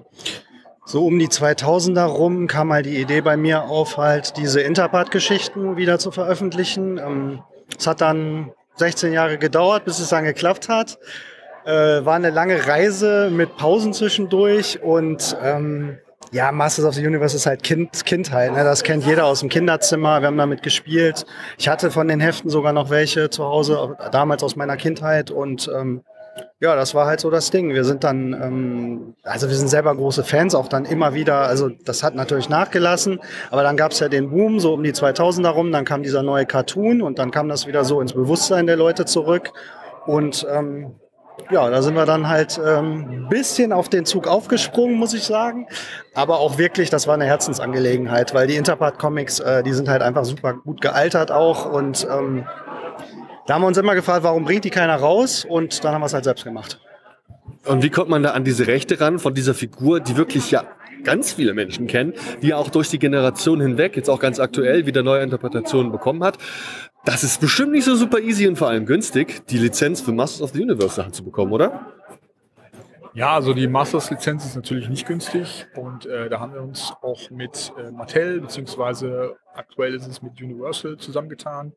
so um die 2000er rum kam halt die Idee bei mir auf, halt diese Interpart-Geschichten wieder zu veröffentlichen. Es hat dann 16 Jahre gedauert, bis es dann geklappt hat. War eine lange Reise mit Pausen zwischendurch und ja, Masters of the Universe ist halt Kindheit, ne? Das kennt jeder aus dem Kinderzimmer, wir haben damit gespielt. Ich hatte von den Heften sogar noch welche zu Hause, damals aus meiner Kindheit und ja, das war halt so das Ding. Wir sind dann, also wir sind selber große Fans, auch dann immer wieder, also das hat natürlich nachgelassen, aber dann gab es ja den Boom, so um die 2000er rum, dann kam dieser neue Cartoon und dann kam das wieder so ins Bewusstsein der Leute zurück und ja, da sind wir dann halt ein bisschen auf den Zug aufgesprungen, muss ich sagen, aber auch wirklich, das war eine Herzensangelegenheit, weil die Interpart-Comics, die sind halt einfach super gut gealtert auch und da haben wir uns immer gefragt, warum bringt die keiner raus? Und dann haben wir es halt selbst gemacht. Und wie kommt man da an diese Rechte ran von dieser Figur, die wirklich ja ganz viele Menschen kennen, die auch durch die Generation hinweg, jetzt auch ganz aktuell, wieder neue Interpretationen bekommen hat? Das ist bestimmt nicht so super easy und vor allem günstig, die Lizenz für Masters of the Universe Sachen zu bekommen, oder? Ja, also die Masters-Lizenz ist natürlich nicht günstig und da haben wir uns auch mit Mattel, beziehungsweise aktuell ist es mit Universal zusammengetan,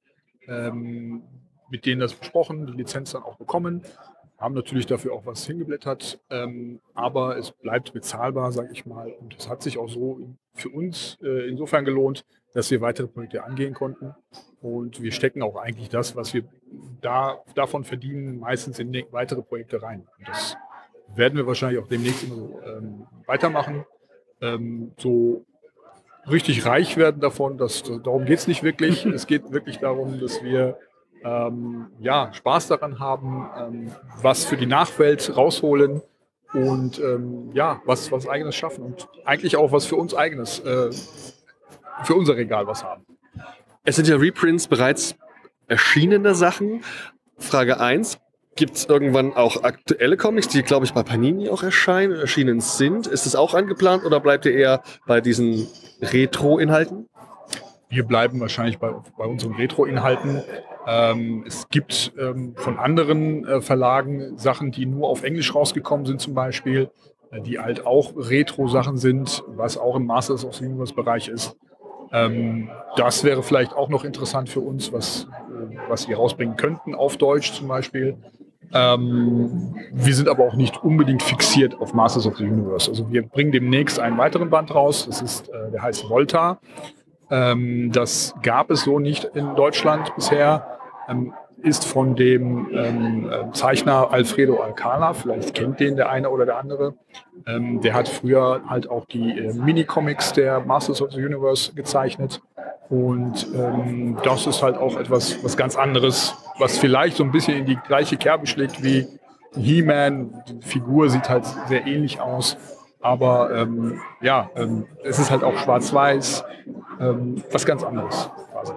mit denen das besprochen, die Lizenz dann auch bekommen, haben natürlich dafür auch was hingeblättert, aber es bleibt bezahlbar, sage ich mal, und es hat sich auch so für uns insofern gelohnt, dass wir weitere Projekte angehen konnten und wir stecken auch eigentlich das, was wir davon verdienen, meistens in weitere Projekte rein. Und das werden wir wahrscheinlich auch demnächst immer so weitermachen. So richtig reich werden davon, darum geht es nicht wirklich. Es geht wirklich darum, dass wir Spaß daran haben, was für die Nachwelt rausholen und was Eigenes schaffen und eigentlich auch was für uns Eigenes, für unser Regal was haben. Es sind ja Reprints bereits erschienene Sachen. Frage 1. Gibt es irgendwann auch aktuelle Comics, die, glaube ich, bei Panini auch erschienen sind? Ist es auch angeplant oder bleibt ihr eher bei diesen Retro-Inhalten? Wir bleiben wahrscheinlich bei unseren Retro-Inhalten. Es gibt von anderen Verlagen Sachen, die nur auf Englisch rausgekommen sind zum Beispiel, die halt auch Retro-Sachen sind, was auch im Masters of the Universe-Bereich ist. Das wäre vielleicht auch noch interessant für uns, was wir rausbringen könnten, auf Deutsch zum Beispiel. Wir sind aber auch nicht unbedingt fixiert auf Masters of the Universe. Also wir bringen demnächst einen weiteren Band raus, der heißt Volta. Das gab es so nicht in Deutschland bisher. Ist von dem Zeichner Alfredo Alcala, vielleicht kennt den der eine oder der andere. Der hat früher halt auch die Mini-Comics der Masters of the Universe gezeichnet. Und das ist halt auch etwas was ganz anderes, was vielleicht so ein bisschen in die gleiche Kerbe schlägt wie He-Man. Die Figur sieht halt sehr ähnlich aus. Aber es ist halt auch schwarz-weiß, was ganz anderes quasi.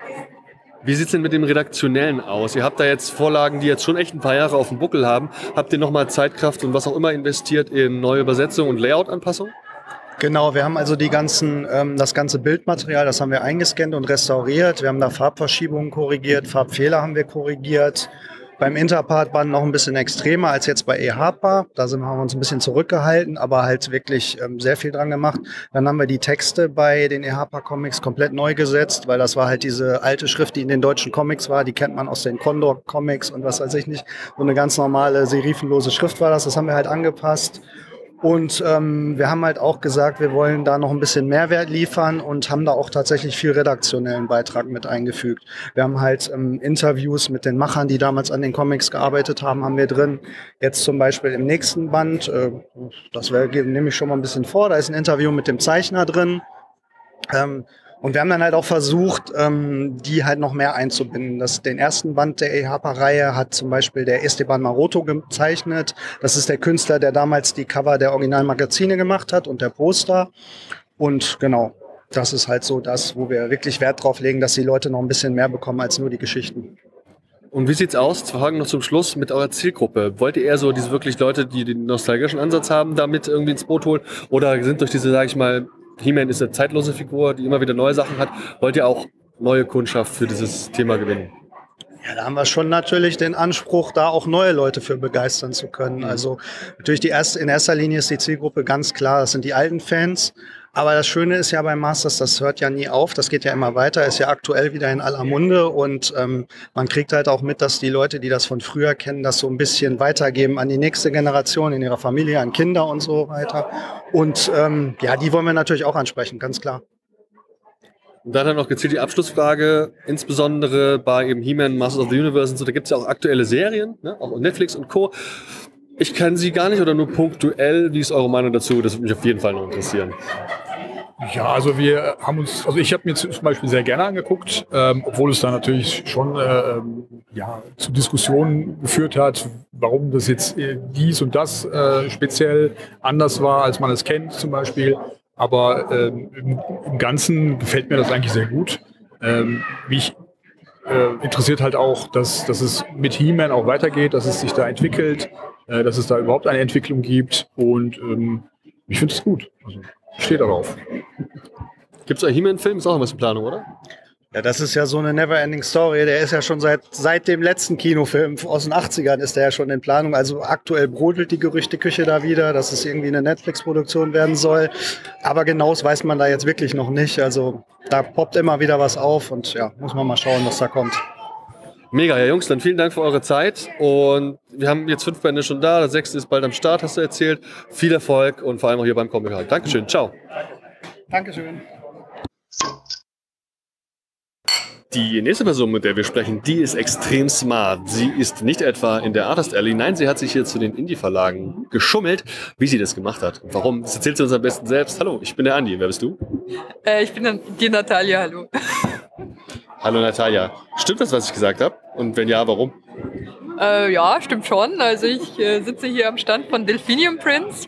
Wie sieht es denn mit dem Redaktionellen aus? Ihr habt da jetzt Vorlagen, die jetzt schon echt ein paar Jahre auf dem Buckel haben. Habt ihr nochmal Zeitkraft und was auch immer investiert in neue Übersetzungen und Layout-Anpassungen? Genau, wir haben also das ganze Bildmaterial, das haben wir eingescannt und restauriert. Wir haben da Farbverschiebungen korrigiert, Farbfehler haben wir korrigiert. Beim Interpart-Band noch ein bisschen extremer als jetzt bei EHPA. Da haben wir uns ein bisschen zurückgehalten, aber halt wirklich sehr viel dran gemacht. Dann haben wir die Texte bei den EHPA-Comics komplett neu gesetzt, weil das war halt diese alte Schrift, die in den deutschen Comics war. Die kennt man aus den Condor-Comics und was weiß ich nicht. So eine ganz normale, serifenlose Schrift war das. Das haben wir halt angepasst. Und wir haben halt auch gesagt, wir wollen da noch ein bisschen Mehrwert liefern und haben da auch tatsächlich viel redaktionellen Beitrag mit eingefügt. Wir haben halt Interviews mit den Machern, die damals an den Comics gearbeitet haben wir drin. Jetzt zum Beispiel im nächsten Band, nehme ich schon mal ein bisschen vor, da ist ein Interview mit dem Zeichner drin. Und wir haben dann halt auch versucht, die halt noch mehr einzubinden. Den ersten Band der EHPA-Reihe hat zum Beispiel der Esteban Maroto gezeichnet. Das ist der Künstler, der damals die Cover der Originalmagazine gemacht hat und der Poster. Und genau, das ist halt so das, wo wir wirklich Wert drauf legen, dass die Leute noch ein bisschen mehr bekommen als nur die Geschichten. Und wie sieht's aus, zwei Fragen noch zum Schluss, mit eurer Zielgruppe? Wollt ihr eher so diese wirklich Leute, die den nostalgischen Ansatz haben, damit irgendwie ins Boot holen? Oder sind durch diese, sage ich mal, He-Man ist eine zeitlose Figur, die immer wieder neue Sachen hat. Wollt ihr auch neue Kundschaft für dieses Thema gewinnen? Ja, da haben wir schon natürlich den Anspruch, da auch neue Leute für begeistern zu können. Also natürlich in erster Linie ist die Zielgruppe ganz klar, das sind die alten Fans. Aber das Schöne ist ja beim Masters, das hört ja nie auf, das geht ja immer weiter, ist ja aktuell wieder in aller Munde und man kriegt halt auch mit, dass die Leute, die das von früher kennen, das so ein bisschen weitergeben an die nächste Generation, in ihrer Familie, an Kinder und so weiter. Und die wollen wir natürlich auch ansprechen, ganz klar. Und dann noch gezielt die Abschlussfrage, insbesondere bei eben He-Man, Masters of the Universe und so, da gibt es ja auch aktuelle Serien, ne? Auch auf Netflix und Co. Ich kenne sie gar nicht oder nur punktuell. Wie ist eure Meinung dazu? Das würde mich auf jeden Fall noch interessieren. Ja, also ich habe mir zum Beispiel sehr gerne angeguckt, obwohl es da natürlich schon zu Diskussionen geführt hat, warum das jetzt dies und das speziell anders war, als man es kennt zum Beispiel. Aber im Ganzen gefällt mir das eigentlich sehr gut. Mich interessiert halt auch, dass es mit He-Man auch weitergeht, dass es sich da entwickelt, dass es da überhaupt eine Entwicklung gibt. Und ich finde es gut. Also, ich stehe darauf. Gibt es einen He-Man-Film? Ist auch noch was in Planung, oder? Ja, das ist ja so eine Never-Ending Story. Der ist ja schon seit dem letzten Kinofilm aus den 80ern ist der ja schon in Planung. Also aktuell brodelt die Gerüchteküche da wieder, dass es irgendwie eine Netflix-Produktion werden soll. Aber genaues weiß man da jetzt wirklich noch nicht. Also da poppt immer wieder was auf und ja, muss man mal schauen, was da kommt. Mega, ja Jungs, dann vielen Dank für eure Zeit. Und wir haben jetzt 5 Bände schon da, der 6. ist bald am Start, hast du erzählt. Viel Erfolg und vor allem auch hier beim Comic Hack. Dankeschön, ciao. Dankeschön. Die nächste Person, mit der wir sprechen, die ist extrem smart. Sie ist nicht etwa in der Artist Alley, nein, sie hat sich hier zu den Indie-Verlagen geschummelt. Wie sie das gemacht hat und warum, das erzählt sie uns am besten selbst. Hallo, ich bin der Andi, wer bist du? Ich bin die Natalia, hallo. Hallo Natalia. Stimmt das, was ich gesagt habe? Und wenn ja, warum? Ja, stimmt schon. Also ich sitze hier am Stand von Delphinium Prints.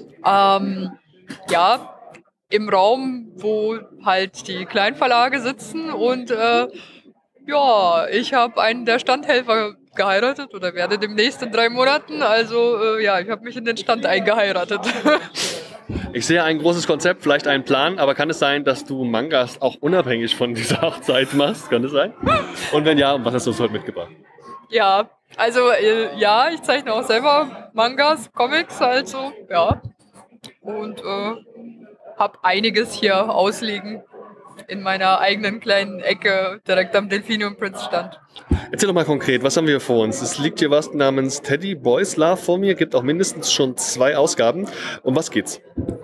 Ja, im Raum, wo halt die Kleinverlage sitzen und ja, ich habe einen der Standhelfer geheiratet oder werde demnächst in 3 Monaten. Also ja, ich habe mich in den Stand eingeheiratet. Ich sehe ein großes Konzept, vielleicht einen Plan, aber kann es sein, dass du Mangas auch unabhängig von dieser Hochzeit machst? Kann es sein? Und wenn ja, was hast du uns heute mitgebracht? Ja, also ja, ich zeichne auch selber Mangas, Comics halt so, ja. Und habe einiges hier ausliegen in meiner eigenen kleinen Ecke direkt am Delphinium Prince Stand. Erzähl doch mal konkret, was haben wir vor uns? Es liegt hier was namens Teddy Boys Love vor mir, gibt auch mindestens schon 2 Ausgaben. Um was geht's?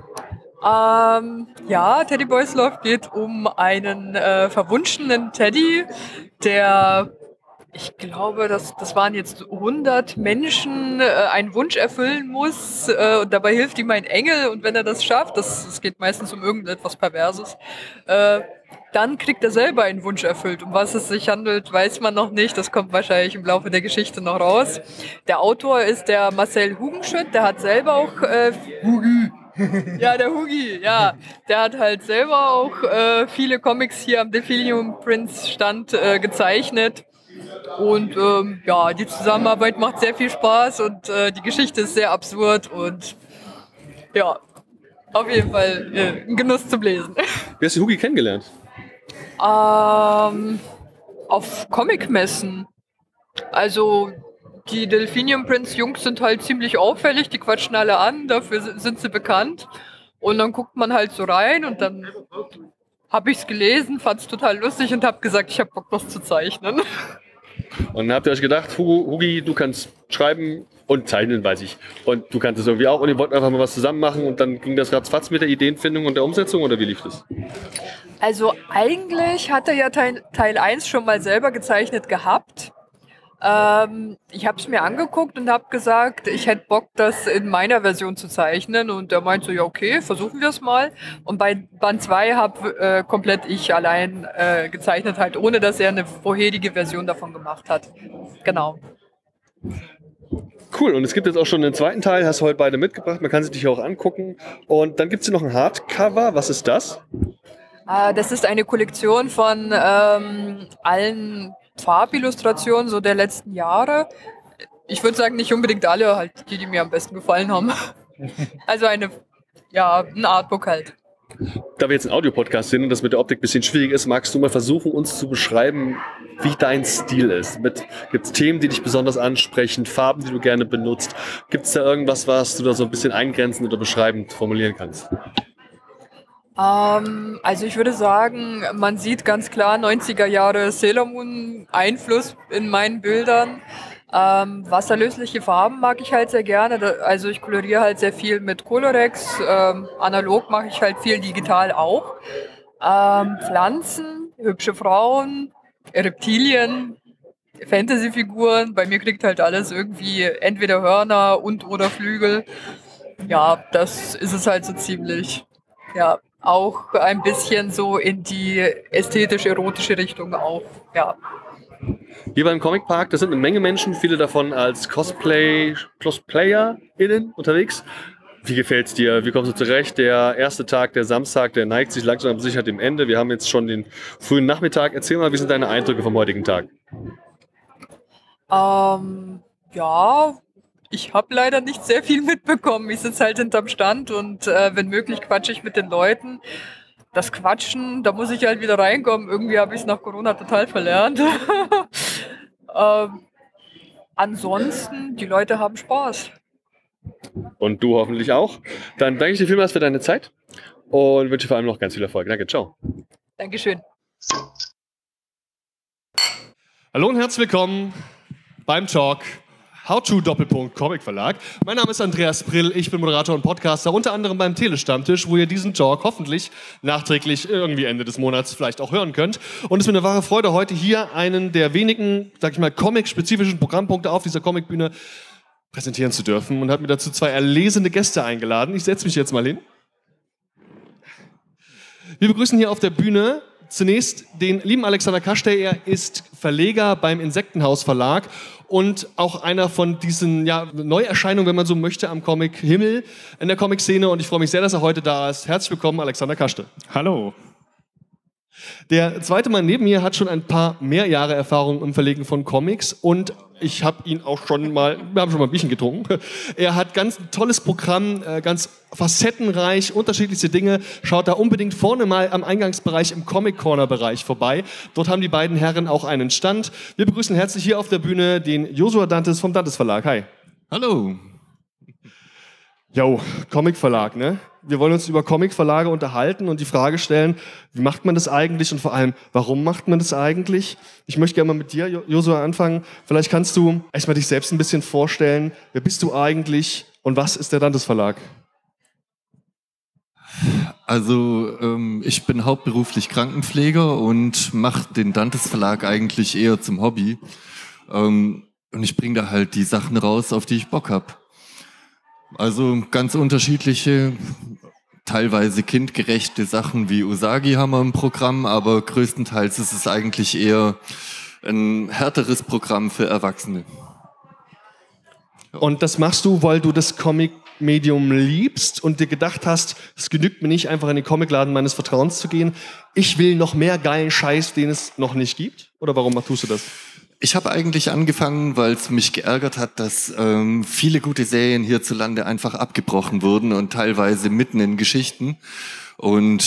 Ja, Teddy Boys Love geht um einen verwunschenen Teddy, der, ich glaube, das waren jetzt 100 Menschen, einen Wunsch erfüllen muss und dabei hilft ihm ein Engel und wenn er das schafft, das geht meistens um irgendetwas Perverses, dann kriegt er selber einen Wunsch erfüllt. Um was es sich handelt, weiß man noch nicht. Das kommt wahrscheinlich im Laufe der Geschichte noch raus. Der Autor ist der Marcel Hugenschütt, der hat selber auch Hugi. Ja, der Hugi, ja. Der hat halt selber auch viele Comics hier am Delphinium Prince Stand gezeichnet. Und ja, die Zusammenarbeit macht sehr viel Spaß und die Geschichte ist sehr absurd und ja, auf jeden Fall ein Genuss zum Lesen. Wie hast du Hugi kennengelernt? Auf Comicmessen. Also die Delphinium Prince Jungs sind halt ziemlich auffällig, die quatschen alle an, dafür sind sie bekannt. Und dann guckt man halt so rein und dann habe ich es gelesen, fand es total lustig und habe gesagt, ich habe Bock, was zu zeichnen. Und dann habt ihr euch gedacht, Hugi, du kannst schreiben und zeichnen, weiß ich. Und du kannst es irgendwie auch und ihr wollt einfach mal was zusammen machen und dann ging das ratzfatz mit der Ideenfindung und der Umsetzung oder wie lief das? Also eigentlich hat er ja Teil 1 schon mal selber gezeichnet gehabt. Ich habe es mir angeguckt und habe gesagt, ich hätte Bock, das in meiner Version zu zeichnen. Und er meinte so, ja okay, versuchen wir es mal. Und bei Band 2 habe komplett ich allein gezeichnet, halt ohne dass er eine vorherige Version davon gemacht hat. Genau. Cool, und es gibt jetzt auch schon den 2. Teil, hast du heute beide mitgebracht, man kann sich die auch angucken. Und dann gibt es hier noch ein Hardcover, was ist das? Das ist eine Kollektion von allen Farbillustrationen so der letzten Jahre. Ich würde sagen, nicht unbedingt alle, halt die mir am besten gefallen haben. Also ein Artbook halt. Da wir jetzt ein Audiopodcast sind und das mit der Optik ein bisschen schwierig ist, magst du mal versuchen, uns zu beschreiben, wie dein Stil ist? Gibt es Themen, die dich besonders ansprechen, Farben, die du gerne benutzt? Gibt es da irgendwas, was du da so ein bisschen eingrenzend oder beschreibend formulieren kannst? Also ich würde sagen, man sieht ganz klar 90er Jahre Sailor Moon Einfluss in meinen Bildern. Wasserlösliche Farben mag ich halt sehr gerne. Also ich koloriere halt sehr viel mit Colorex. Analog mache ich halt viel, digital auch. Pflanzen, hübsche Frauen, Reptilien, Fantasy-Figuren. Bei mir kriegt halt alles irgendwie entweder Hörner und oder Flügel. Ja, das ist es halt so ziemlich. Ja, auch ein bisschen so in die ästhetisch-erotische Richtung auch, ja. Hier beim Comic Park, da sind eine Menge Menschen, viele davon als CosplayerInnen unterwegs. Wie gefällt's dir? Wie kommst du zurecht? Der erste Tag, der Samstag, der neigt sich langsam aber sicher dem Ende. Wir haben jetzt schon den frühen Nachmittag. Erzähl mal, wie sind deine Eindrücke vom heutigen Tag? Ja, ich habe leider nicht sehr viel mitbekommen. Ich sitze halt hinterm Stand und wenn möglich quatsche ich mit den Leuten. Das Quatschen, da muss ich halt wieder reinkommen. Irgendwie habe ich es nach Corona total verlernt. Ansonsten, die Leute haben Spaß. Und du hoffentlich auch. Dann danke ich dir vielmals für deine Zeit und wünsche vor allem noch ganz viel Erfolg. Danke, ciao. Dankeschön. Hallo und herzlich willkommen beim Talk How to Comic Verlag. Mein Name ist Andreas Brill, ich bin Moderator und Podcaster, unter anderem beim Telestammtisch, wo ihr diesen Talk hoffentlich nachträglich irgendwie Ende des Monats vielleicht auch hören könnt. Und es ist mir eine wahre Freude, heute hier einen der wenigen, sag ich mal, comic-spezifischen Programmpunkte auf dieser Comicbühne präsentieren zu dürfen und habe mir dazu zwei erlesene Gäste eingeladen. Ich setze mich jetzt mal hin. Wir begrüßen hier auf der Bühne zunächst den lieben Alexander Kaschte. Er ist Verleger beim Insektenhaus Verlag und auch einer von diesen Neuerscheinungen, wenn man so möchte, am Comic-Himmel in der Comic-Szene. Und ich freue mich sehr, dass er heute da ist. Herzlich willkommen, Alexander Kaschte. Hallo. Der zweite Mann neben mir hat schon ein paar mehr Jahre Erfahrung im Verlegen von Comics und ich habe ihn auch schon mal, wir haben schon mal ein Bierchen getrunken. Er hat ganz ein tolles Programm, ganz facettenreich, unterschiedlichste Dinge. Schaut da unbedingt vorne mal am Eingangsbereich im Comic-Corner-Bereich vorbei. Dort haben die beiden Herren auch einen Stand. Wir begrüßen herzlich hier auf der Bühne den Josua Dantes vom Dantes Verlag. Hi. Hallo. Jo, Comic-Verlag, ne? Wir wollen uns über Comic-Verlage unterhalten und die Frage stellen, wie macht man das eigentlich und vor allem, warum macht man das eigentlich? Ich möchte gerne mal mit dir, Josua, anfangen. Vielleicht kannst du erstmal dich selbst ein bisschen vorstellen. Wer bist du eigentlich und was ist der Dantes Verlag? Also ich bin hauptberuflich Krankenpfleger und mache den Dantes Verlag eigentlich eher zum Hobby. Und ich bringe da halt die Sachen raus, auf die ich Bock habe. Also ganz unterschiedliche, teilweise kindgerechte Sachen wie Usagi haben wir im Programm, aber größtenteils ist es eigentlich eher ein härteres Programm für Erwachsene. Und das machst du, weil du das Comic-Medium liebst und dir gedacht hast, es genügt mir nicht, einfach in den Comicladen meines Vertrauens zu gehen. Ich will noch mehr geilen Scheiß, den es noch nicht gibt? Oder warum tust du das? Ich habe eigentlich angefangen, weil es mich geärgert hat, dass viele gute Serien hierzulande einfach abgebrochen wurden und teilweise mitten in Geschichten. Und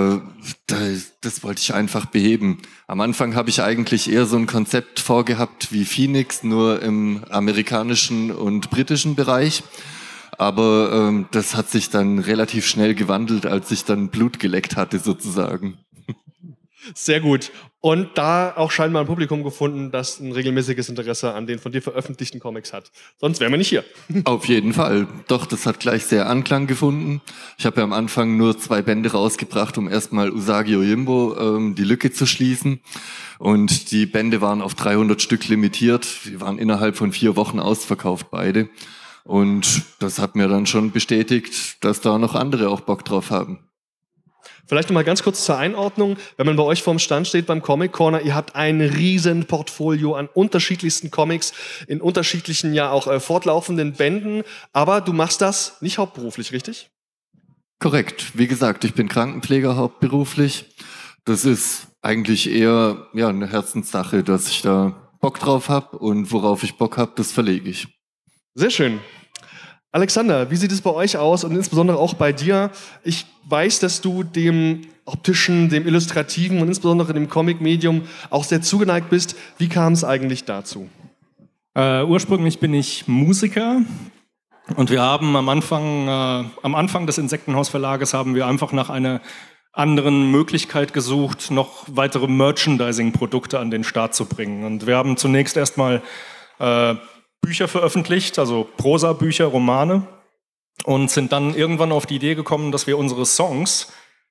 das wollte ich einfach beheben. Am Anfang habe ich eigentlich eher so ein Konzept vorgehabt wie Phoenix, nur im amerikanischen und britischen Bereich. Aber das hat sich dann relativ schnell gewandelt, als ich dann Blut geleckt hatte sozusagen. Sehr gut. Und da auch scheinbar ein Publikum gefunden, das ein regelmäßiges Interesse an den von dir veröffentlichten Comics hat. Sonst wären wir nicht hier. Auf jeden Fall. Doch, das hat gleich sehr Anklang gefunden. Ich habe ja am Anfang nur 2 Bände rausgebracht, um erstmal Usagi Yojimbo die Lücke zu schließen. Und die Bände waren auf 300 Stück limitiert. Die waren innerhalb von 4 Wochen ausverkauft, beide. Und das hat mir dann schon bestätigt, dass da noch andere auch Bock drauf haben. Vielleicht noch mal ganz kurz zur Einordnung. Wenn man bei euch vorm Stand steht beim Comic Corner, ihr habt ein riesen Portfolio an unterschiedlichsten Comics in unterschiedlichen, ja auch fortlaufenden Bänden. Aber du machst das nicht hauptberuflich, richtig? Korrekt. Wie gesagt, ich bin Krankenpfleger hauptberuflich. Das ist eigentlich eher eine Herzenssache, dass ich da Bock drauf habe und worauf ich Bock habe, das verlege ich. Sehr schön. Alexander, wie sieht es bei euch aus und insbesondere auch bei dir? Ich weiß, dass du dem optischen, dem illustrativen und insbesondere dem Comic-Medium auch sehr zugeneigt bist. Wie kam es eigentlich dazu? Ursprünglich bin ich Musiker und wir haben am Anfang des Insektenhaus-Verlages haben wir einfach nach einer anderen Möglichkeit gesucht, noch weitere Merchandising-Produkte an den Start zu bringen. Und wir haben zunächst erstmal Bücher veröffentlicht, also Prosa-Bücher, Romane, und sind dann irgendwann auf die Idee gekommen, dass wir unsere Songs,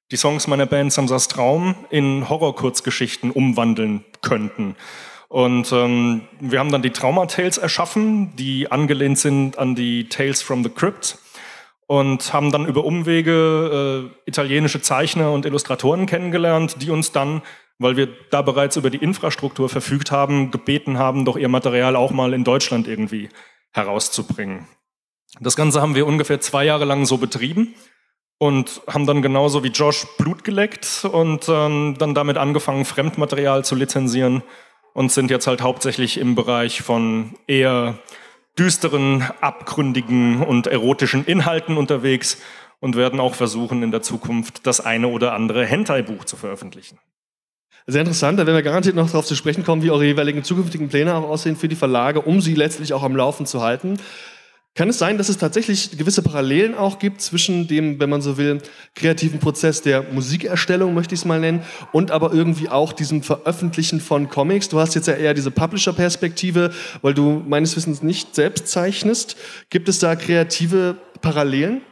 die Songs meiner Band Samsas Traum in Horror-Kurzgeschichten umwandeln könnten. Und wir haben dann die Trauma-Tales erschaffen, die angelehnt sind an die Tales from the Crypt und haben dann über Umwege italienische Zeichner und Illustratoren kennengelernt, die uns dann, weil wir da bereits über die Infrastruktur verfügt haben, gebeten haben, doch ihr Material auch mal in Deutschland irgendwie herauszubringen. Das Ganze haben wir ungefähr 2 Jahre lang so betrieben und haben dann genauso wie Josh Blut geleckt und dann damit angefangen, Fremdmaterial zu lizenzieren und sind jetzt halt hauptsächlich im Bereich von eher düsteren, abgründigen und erotischen Inhalten unterwegs und werden auch versuchen, in der Zukunft das eine oder andere Hentai-Buch zu veröffentlichen. Sehr interessant, da werden wir garantiert noch darauf zu sprechen kommen, wie eure jeweiligen zukünftigen Pläne auch aussehen für die Verlage, um sie letztlich auch am Laufen zu halten. Kann es sein, dass es tatsächlich gewisse Parallelen auch gibt zwischen dem, wenn man so will, kreativen Prozess der Musikerstellung, möchte ich es mal nennen, und aber irgendwie auch diesem Veröffentlichen von Comics? Du hast jetzt ja eher diese Publisher-Perspektive, weil du meines Wissens nicht selbst zeichnest. Gibt es da kreative Parallelen?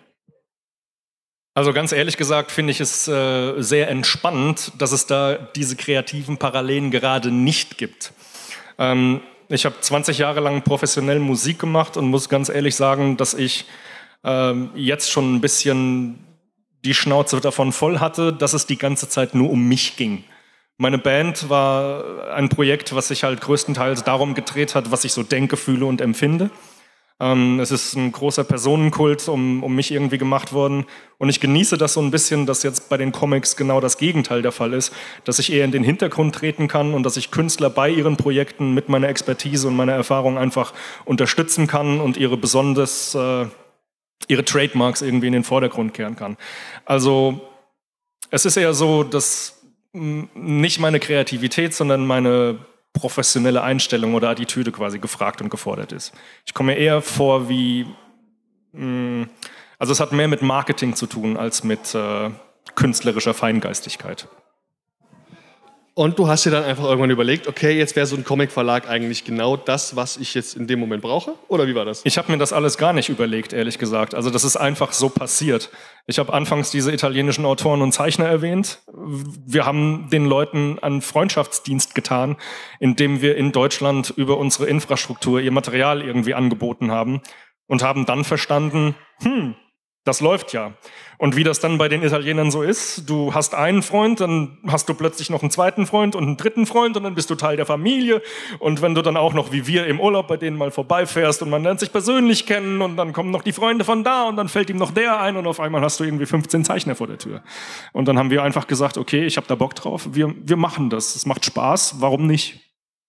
Also ganz ehrlich gesagt finde ich es sehr entspannend, dass es da diese kreativen Parallelen gerade nicht gibt. Ich habe 20 Jahre lang professionell Musik gemacht und muss ganz ehrlich sagen, dass ich jetzt schon ein bisschen die Schnauze davon voll hatte, dass es die ganze Zeit nur um mich ging. Meine Band war ein Projekt, was sich halt größtenteils darum gedreht hat, was ich so denke, fühle und empfinde. Es ist ein großer Personenkult um mich irgendwie gemacht worden. Und ich genieße das so ein bisschen, dass jetzt bei den Comics genau das Gegenteil der Fall ist. Dass ich eher in den Hintergrund treten kann und dass ich Künstler bei ihren Projekten mit meiner Expertise und meiner Erfahrung einfach unterstützen kann und ihre Trademarks irgendwie in den Vordergrund kehren kann. Also es ist eher so, dass nicht meine Kreativität, sondern meine professionelle Einstellung oder Attitüde quasi gefragt und gefordert ist. Ich komme mir eher vor wie, also es hat mehr mit Marketing zu tun als mit künstlerischer Feingeistigkeit. Und du hast dir dann einfach irgendwann überlegt, okay, jetzt wäre so ein Comic-Verlag eigentlich genau das, was ich jetzt in dem Moment brauche? Oder wie war das? Ich habe mir das alles gar nicht überlegt, ehrlich gesagt. Also das ist einfach so passiert. Ich habe anfangs diese italienischen Autoren und Zeichner erwähnt. Wir haben den Leuten einen Freundschaftsdienst getan, indem wir in Deutschland über unsere Infrastruktur ihr Material irgendwie angeboten haben und haben dann verstanden, das läuft ja. Und wie das dann bei den Italienern so ist, du hast einen Freund, dann hast du plötzlich noch einen zweiten Freund und einen dritten Freund und dann bist du Teil der Familie. Und wenn du dann auch noch wie wir im Urlaub bei denen mal vorbeifährst und man lernt sich persönlich kennen und dann kommen noch die Freunde von da und dann fällt ihm noch der ein und auf einmal hast du irgendwie 15 Zeichner vor der Tür. Und dann haben wir einfach gesagt, okay, ich habe da Bock drauf, wir machen das, es macht Spaß, warum nicht?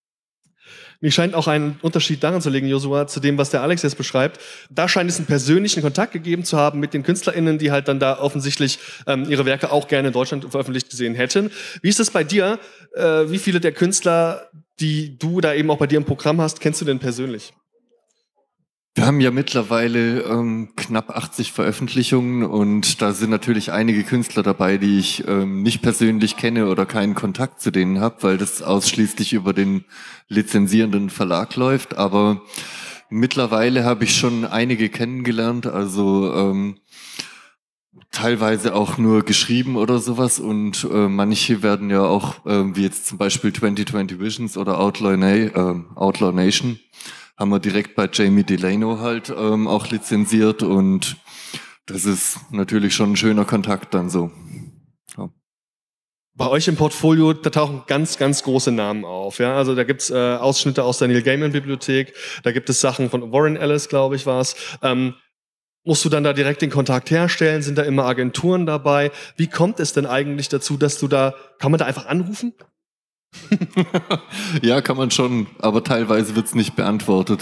Mir scheint auch ein Unterschied daran zu liegen, Josua, zu dem, was der Alex jetzt beschreibt. Da scheint es einen persönlichen Kontakt gegeben zu haben mit den KünstlerInnen, die halt dann da offensichtlich ihre Werke auch gerne in Deutschland veröffentlicht gesehen hätten. Wie ist es bei dir? Wie viele der Künstler, die du da eben auch bei dir im Programm hast, kennst du denn persönlich? Wir haben ja mittlerweile knapp 80 Veröffentlichungen und da sind natürlich einige Künstler dabei, die ich nicht persönlich kenne oder keinen Kontakt zu denen habe, weil das ausschließlich über den lizenzierenden Verlag läuft. Aber mittlerweile habe ich schon einige kennengelernt, also teilweise auch nur geschrieben oder sowas und manche werden ja auch, wie jetzt zum Beispiel 2020 Visions oder Outlaw Nation, haben wir direkt bei Jamie Delano halt auch lizenziert und das ist natürlich schon ein schöner Kontakt dann so. Ja. Bei euch im Portfolio, da tauchen ganz, ganz große Namen auf. Ja? Also da gibt's Ausschnitte aus der Neil Gaiman-Bibliothek, da gibt es Sachen von Warren Ellis, glaube ich, war es. Musst du dann da direkt den Kontakt herstellen? Sind da immer Agenturen dabei? Wie kommt es denn eigentlich dazu, dass du da, kann man da einfach anrufen? Ja, kann man schon, aber teilweise wird's nicht beantwortet.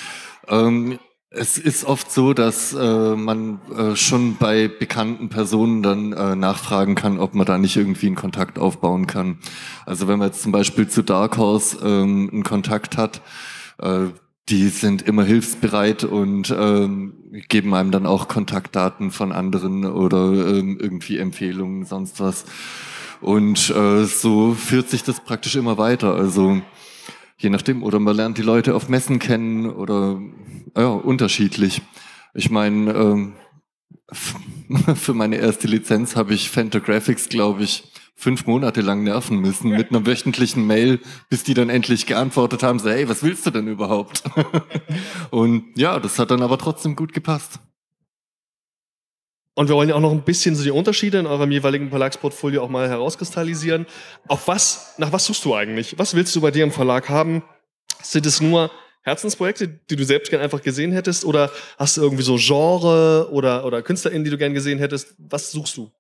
Es ist oft so, dass man schon bei bekannten Personen dann nachfragen kann, ob man da nicht irgendwie einen Kontakt aufbauen kann. Also wenn man jetzt zum Beispiel zu Dark Horse einen Kontakt hat, die sind immer hilfsbereit und geben einem dann auch Kontaktdaten von anderen oder irgendwie Empfehlungen, sonst was. Und so führt sich das praktisch immer weiter. Also je nachdem, oder man lernt die Leute auf Messen kennen oder ja, unterschiedlich. Ich meine, Für meine erste Lizenz habe ich Fantagraphics, glaube ich, 5 Monate lang nerven müssen mit einer wöchentlichen Mail, bis die dann endlich geantwortet haben, so, hey, was willst du denn überhaupt? Und ja, das hat dann aber trotzdem gut gepasst. Und wir wollen ja auch noch ein bisschen so die Unterschiede in eurem jeweiligen Verlagsportfolio auch mal herauskristallisieren. Nach was suchst du eigentlich? Was willst du bei dir im Verlag haben? Sind es nur Herzensprojekte, die du selbst gern einfach gesehen hättest? Oder hast du irgendwie so Genre oder KünstlerInnen, die du gern gesehen hättest? Was suchst du?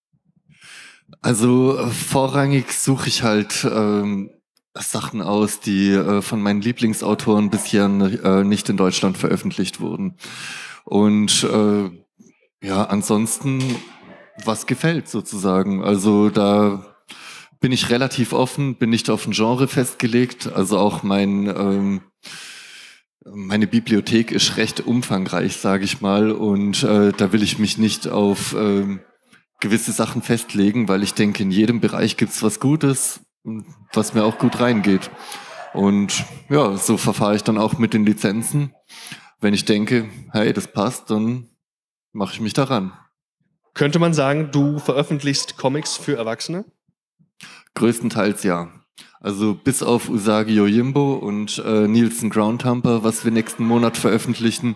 Also vorrangig suche ich halt Sachen aus, die von meinen Lieblingsautoren bisher nicht in Deutschland veröffentlicht wurden. Und ja, ansonsten, was gefällt sozusagen. Also da bin ich relativ offen, bin nicht auf ein Genre festgelegt. Also auch meine Bibliothek ist recht umfangreich, sage ich mal. Und da will ich mich nicht auf gewisse Sachen festlegen, weil ich denke, in jedem Bereich gibt's was Gutes, was mir auch gut reingeht. Und ja, so verfahre ich dann auch mit den Lizenzen. Wenn ich denke, hey, das passt, dann mache ich mich daran. Könnte man sagen, du veröffentlichst Comics für Erwachsene? Größtenteils ja. Also bis auf Usagi Yojimbo und Nielsen Groundhumper, was wir nächsten Monat veröffentlichen,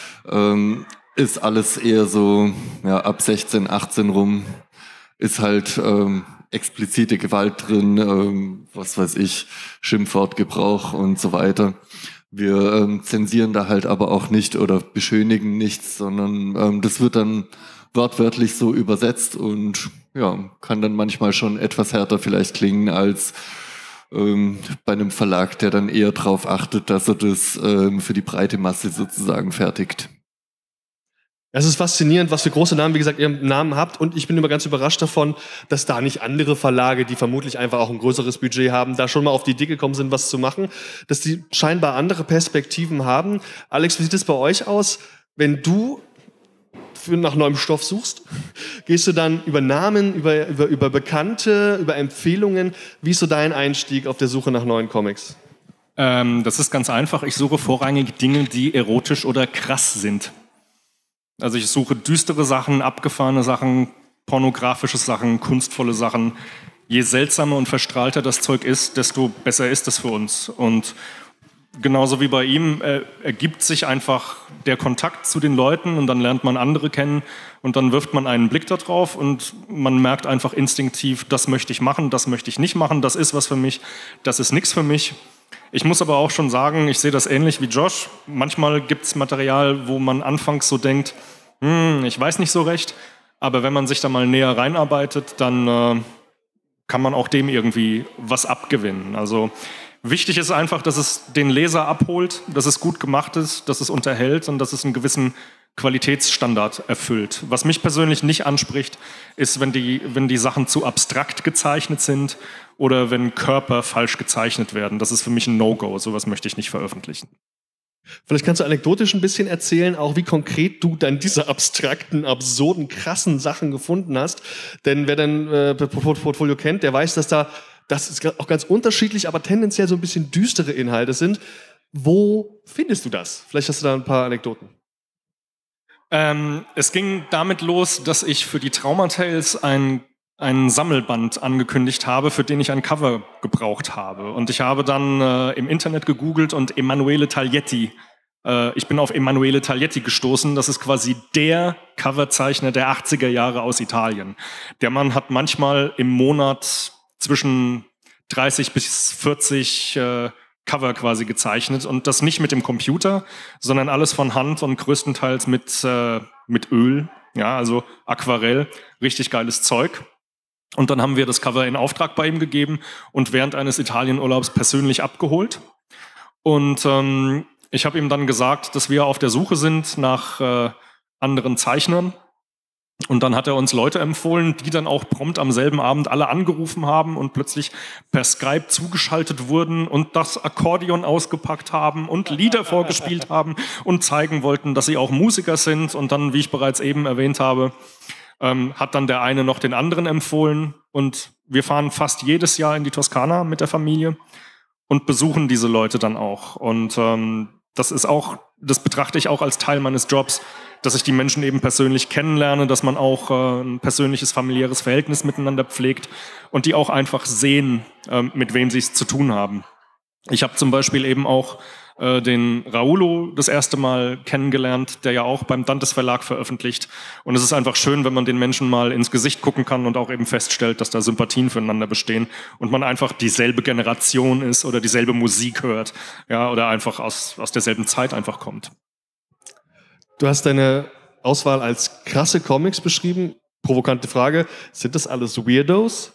ist alles eher so ja, ab 16, 18 rum. Ist halt explizite Gewalt drin, was weiß ich, Schimpfwortgebrauch und so weiter. Wir zensieren da halt aber auch nicht oder beschönigen nichts, sondern das wird dann wortwörtlich so übersetzt und ja, kann dann manchmal schon etwas härter vielleicht klingen als bei einem Verlag, der dann eher darauf achtet, dass er das für die breite Masse sozusagen fertigt. Es ist faszinierend, was für große Namen, wie gesagt, ihr Namen habt. Und ich bin immer ganz überrascht davon, dass da nicht andere Verlage, die vermutlich einfach auch ein größeres Budget haben, da schon mal auf die Idee gekommen sind, was zu machen. Dass die scheinbar andere Perspektiven haben. Alex, wie sieht es bei euch aus? Wenn du nach neuem Stoff suchst, gehst du dann über Namen, über Bekannte, über Empfehlungen? Wie ist so dein Einstieg auf der Suche nach neuen Comics? Das ist ganz einfach. Ich suche vorrangig Dinge, die erotisch oder krass sind. Also ich suche düstere Sachen, abgefahrene Sachen, pornografische Sachen, kunstvolle Sachen. Je seltsamer und verstrahlter das Zeug ist, desto besser ist es für uns. Und genauso wie bei ihm ergibt sich einfach der Kontakt zu den Leuten und dann lernt man andere kennen und dann wirft man einen Blick da drauf und man merkt einfach instinktiv, das möchte ich machen, das möchte ich nicht machen, das ist was für mich, das ist nichts für mich. Ich muss aber auch schon sagen, ich sehe das ähnlich wie Josh. Manchmal gibt es Material, wo man anfangs so denkt, ich weiß nicht so recht, aber wenn man sich da mal näher reinarbeitet, dann kann man auch dem irgendwie was abgewinnen. Also wichtig ist einfach, dass es den Leser abholt, dass es gut gemacht ist, dass es unterhält und dass es einen gewissen Qualitätsstandard erfüllt. Was mich persönlich nicht anspricht, ist, wenn die Sachen zu abstrakt gezeichnet sind oder wenn Körper falsch gezeichnet werden. Das ist für mich ein No-Go. Sowas möchte ich nicht veröffentlichen. Vielleicht kannst du anekdotisch ein bisschen erzählen, auch wie konkret du dann diese abstrakten, absurden, krassen Sachen gefunden hast. Denn wer dein Portfolio kennt, der weiß, dass das auch ganz unterschiedlich, aber tendenziell so ein bisschen düstere Inhalte sind. Wo findest du das? Vielleicht hast du da ein paar Anekdoten. Es ging damit los, dass ich für die Trauma Tales einen Sammelband angekündigt habe, für den ich ein Cover gebraucht habe. Und ich habe dann im Internet gegoogelt und Emanuele Taglietti. Ich bin auf Emanuele Taglietti gestoßen. Das ist quasi der Coverzeichner der 80er Jahre aus Italien. Der Mann hat manchmal im Monat zwischen 30 bis 40 Cover quasi gezeichnet und das nicht mit dem Computer, sondern alles von Hand und größtenteils mit Öl, ja, also Aquarell, richtig geiles Zeug. Und dann haben wir das Cover in Auftrag bei ihm gegeben und während eines Italienurlaubs persönlich abgeholt. Und ich habe ihm dann gesagt, dass wir auf der Suche sind nach anderen Zeichnern. Und dann hat er uns Leute empfohlen, die dann auch prompt am selben Abend alle angerufen haben und plötzlich per Skype zugeschaltet wurden und das Akkordeon ausgepackt haben und Lieder vorgespielt haben und zeigen wollten, dass sie auch Musiker sind. Und dann, wie ich bereits eben erwähnt habe, hat dann der eine noch den anderen empfohlen. Und wir fahren fast jedes Jahr in die Toskana mit der Familie und besuchen diese Leute dann auch. Und das betrachte ich auch als Teil meines Jobs, dass ich die Menschen eben persönlich kennenlerne, dass man auch ein persönliches, familiäres Verhältnis miteinander pflegt und die auch einfach sehen, mit wem sie es zu tun haben. Ich habe zum Beispiel eben auch den Raulo das erste Mal kennengelernt, der ja auch beim Dantes Verlag veröffentlicht. Und es ist einfach schön, wenn man den Menschen mal ins Gesicht gucken kann und auch eben feststellt, dass da Sympathien füreinander bestehen und man einfach dieselbe Generation ist oder dieselbe Musik hört, ja, oder einfach aus derselben Zeit einfach kommt. Du hast deine Auswahl als krasse Comics beschrieben. Provokante Frage, sind das alles Weirdos?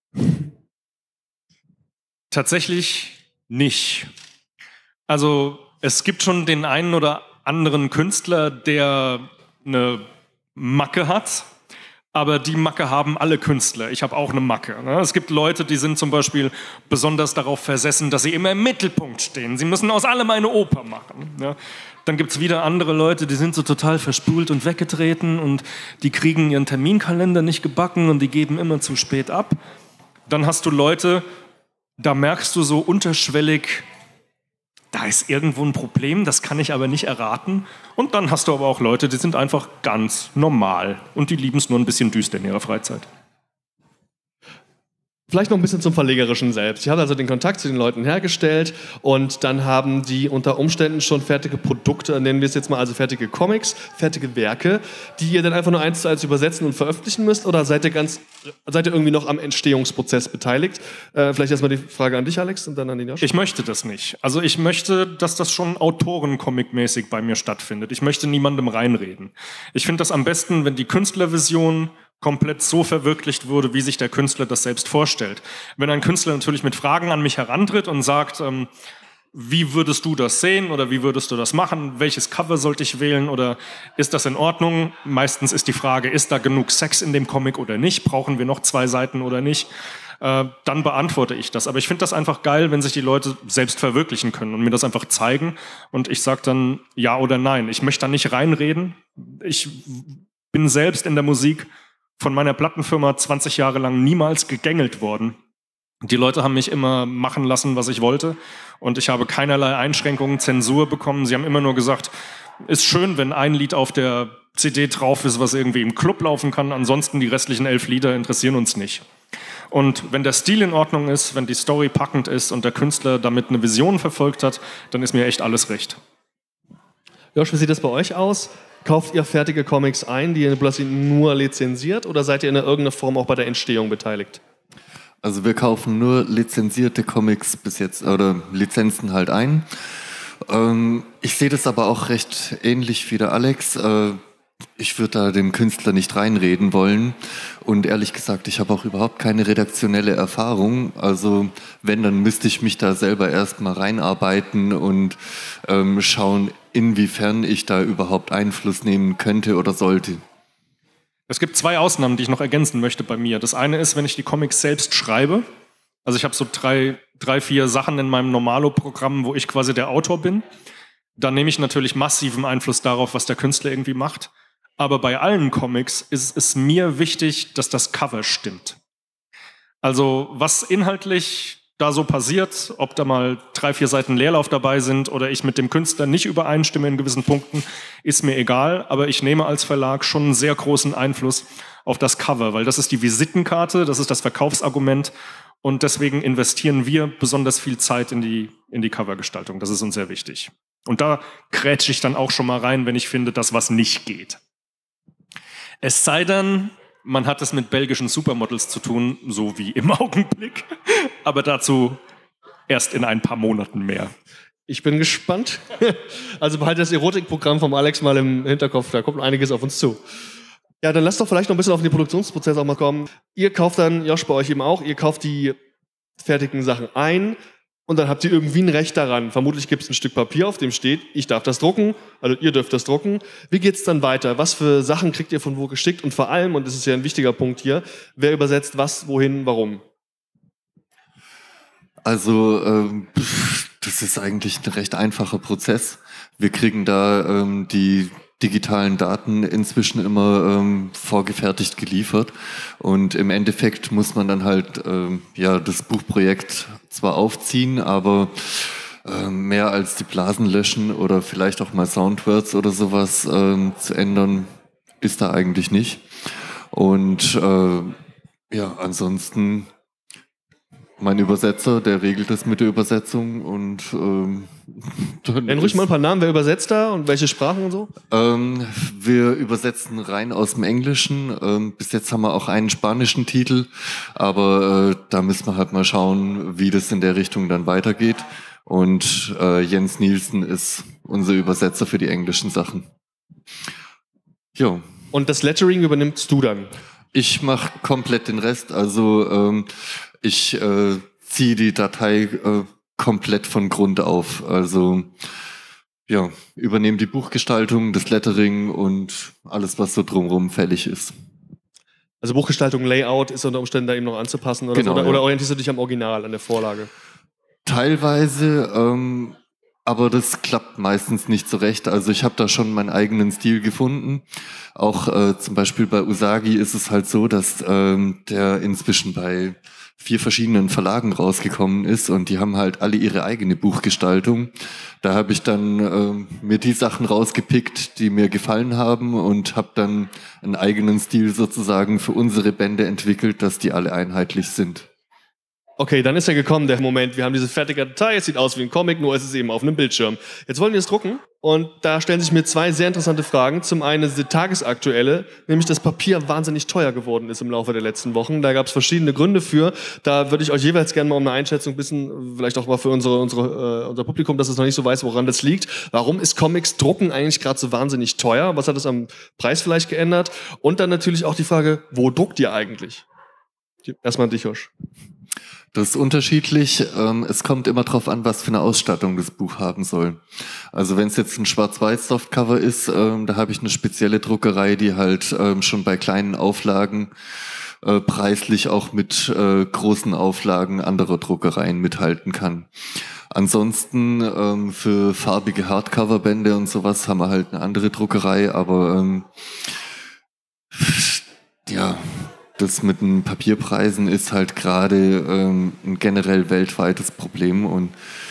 Tatsächlich nicht. Also es gibt schon den einen oder anderen Künstler, der eine Macke hat, aber die Macke haben alle Künstler. Ich habe auch eine Macke. Ne? Es gibt Leute, die sind zum Beispiel besonders darauf versessen, dass sie immer im Mittelpunkt stehen. Sie müssen aus allem eine Oper machen. Ne? Dann gibt es wieder andere Leute, die sind so total verspult und weggetreten und die kriegen ihren Terminkalender nicht gebacken und die geben immer zu spät ab. Dann hast du Leute, da merkst du so unterschwellig, da ist irgendwo ein Problem, das kann ich aber nicht erraten. Und dann hast du aber auch Leute, die sind einfach ganz normal und die lieben es nur ein bisschen düster in ihrer Freizeit. Vielleicht noch ein bisschen zum Verlegerischen selbst. Ich habe also den Kontakt zu den Leuten hergestellt und dann haben die unter Umständen schon fertige Produkte, nennen wir es jetzt mal, also fertige Comics, fertige Werke, die ihr dann einfach nur 1:1 übersetzen und veröffentlichen müsst, oder seid ihr irgendwie noch am Entstehungsprozess beteiligt? Vielleicht erstmal die Frage an dich, Alex, und dann an den Josh. Ich möchte das nicht. Also ich möchte, dass das schon Autoren-Comic-mäßig bei mir stattfindet. Ich möchte niemandem reinreden. Ich finde das am besten, wenn die Künstlervision komplett so verwirklicht wurde, wie sich der Künstler das selbst vorstellt. Wenn ein Künstler natürlich mit Fragen an mich herantritt und sagt, wie würdest du das sehen oder wie würdest du das machen, welches Cover sollte ich wählen oder ist das in Ordnung? Meistens ist die Frage, ist da genug Sex in dem Comic oder nicht? Brauchen wir noch 2 Seiten oder nicht? Dann beantworte ich das. Aber ich finde das einfach geil, wenn sich die Leute selbst verwirklichen können und mir das einfach zeigen und ich sage dann ja oder nein. Ich möchte da nicht reinreden. Ich bin selbst in der Musik von meiner Plattenfirma 20 Jahre lang niemals gegängelt worden. Die Leute haben mich immer machen lassen, was ich wollte. Und ich habe keinerlei Einschränkungen, Zensur bekommen. Sie haben immer nur gesagt, ist schön, wenn ein Lied auf der CD drauf ist, was irgendwie im Club laufen kann. Ansonsten die restlichen 11 Lieder interessieren uns nicht. Und wenn der Stil in Ordnung ist, wenn die Story packend ist und der Künstler damit eine Vision verfolgt hat, dann ist mir echt alles recht. Josh, wie sieht das bei euch aus? Kauft ihr fertige Comics ein, die ihr bloß nur lizenziert, oder seid ihr in irgendeiner Form auch bei der Entstehung beteiligt? Also wir kaufen nur lizenzierte Comics bis jetzt, oder Lizenzen halt ein. Ich sehe das aber auch recht ähnlich wie der Alex. Ich würde da dem Künstler nicht reinreden wollen. Und ehrlich gesagt, ich habe auch überhaupt keine redaktionelle Erfahrung. Also wenn, dann müsste ich mich da selber erstmal reinarbeiten und schauen, inwiefern ich da überhaupt Einfluss nehmen könnte oder sollte. Es gibt 2 Ausnahmen, die ich noch ergänzen möchte bei mir. Das eine ist, wenn ich die Comics selbst schreibe. Also ich habe so 3, 4 Sachen in meinem Normalo-Programm, wo ich quasi der Autor bin. Da nehme ich natürlich massiven Einfluss darauf, was der Künstler irgendwie macht. Aber bei allen Comics ist es mir wichtig, dass das Cover stimmt. Also was inhaltlich da so passiert, ob da mal 3, 4 Seiten Leerlauf dabei sind oder ich mit dem Künstler nicht übereinstimme in gewissen Punkten, ist mir egal. Aber ich nehme als Verlag schon einen sehr großen Einfluss auf das Cover, weil das ist die Visitenkarte, das ist das Verkaufsargument und deswegen investieren wir besonders viel Zeit in die Covergestaltung. Das ist uns sehr wichtig. Und da grätsche ich dann auch schon mal rein, wenn ich finde, dass was nicht geht. Es sei denn, man hat es mit belgischen Supermodels zu tun, so wie im Augenblick. Aber dazu erst in ein paar Monaten mehr. Ich bin gespannt. Also behalte das Erotikprogramm vom Alex mal im Hinterkopf, da kommt einiges auf uns zu. Ja, dann lasst doch vielleicht noch ein bisschen auf den Produktionsprozess auch mal kommen. Ihr kauft dann, Josh, bei euch eben auch, ihr kauft die fertigen Sachen ein und dann habt ihr irgendwie ein Recht daran. Vermutlich gibt es ein Stück Papier, auf dem steht, ich darf das drucken, also ihr dürft das drucken. Wie geht's dann weiter? Was für Sachen kriegt ihr von wo geschickt? Und vor allem, und das ist ja ein wichtiger Punkt hier, wer übersetzt was, wohin, warum? Also das ist eigentlich ein recht einfacher Prozess. Wir kriegen da die digitalen Daten inzwischen immer vorgefertigt geliefert und im Endeffekt muss man dann halt das Buchprojekt zwar aufziehen, aber mehr als die Blasen löschen oder vielleicht auch mal Soundwords oder sowas zu ändern, ist da eigentlich nicht. Und ja, ansonsten mein Übersetzer, der regelt das mit der Übersetzung und Nenn ruhig mal ein paar Namen, wer übersetzt da und welche Sprachen und so? Wir übersetzen rein aus dem Englischen. Bis jetzt haben wir auch einen spanischen Titel, aber da müssen wir halt mal schauen, wie das in der Richtung dann weitergeht. Und Jens Nielsen ist unser Übersetzer für die englischen Sachen. Jo. Und das Lettering übernimmst du dann? Ich mache komplett den Rest. Also ich ziehe die Datei komplett von Grund auf. Also ja, übernehme die Buchgestaltung, das Lettering und alles, was so drumherum fällig ist. Also Buchgestaltung, Layout ist unter Umständen da eben noch anzupassen oder, genau, so, ja. Oder orientierst du dich am Original, an der Vorlage? Teilweise, aber das klappt meistens nicht so recht. Also ich habe da schon meinen eigenen Stil gefunden. Auch zum Beispiel bei Usagi ist es halt so, dass der inzwischen bei 4 verschiedenen Verlagen rausgekommen ist und die haben halt alle ihre eigene Buchgestaltung. Da habe ich dann mir die Sachen rausgepickt, die mir gefallen haben und habe dann einen eigenen Stil sozusagen für unsere Bände entwickelt, dass die alle einheitlich sind. Okay, dann ist ja gekommen der Moment, wir haben diese fertige Datei, es sieht aus wie ein Comic, nur ist es eben auf einem Bildschirm. Jetzt wollen wir es drucken und da stellen sich mir 2 sehr interessante Fragen. Zum einen diese tagesaktuelle, nämlich dass Papier wahnsinnig teuer geworden ist im Laufe der letzten Wochen. Da gab es verschiedene Gründe für. Da würde ich euch jeweils gerne mal um eine Einschätzung wissen, vielleicht auch mal für unser Publikum, dass es noch nicht so weiß, woran das liegt. Warum ist Comics drucken eigentlich gerade so wahnsinnig teuer? Was hat das am Preis vielleicht geändert? Und dann natürlich auch die Frage, wo druckt ihr eigentlich? Erstmal an dich, Josh. Das ist unterschiedlich. Es kommt immer drauf an, was für eine Ausstattung das Buch haben soll. Also wenn es jetzt ein Schwarz-Weiß-Softcover ist, da habe ich eine spezielle Druckerei, die halt schon bei kleinen Auflagen preislich auch mit großen Auflagen anderer Druckereien mithalten kann. Ansonsten für farbige Hardcover-Bände und sowas haben wir halt eine andere Druckerei, aber ja, das mit den Papierpreisen ist halt gerade ein generell weltweites Problem und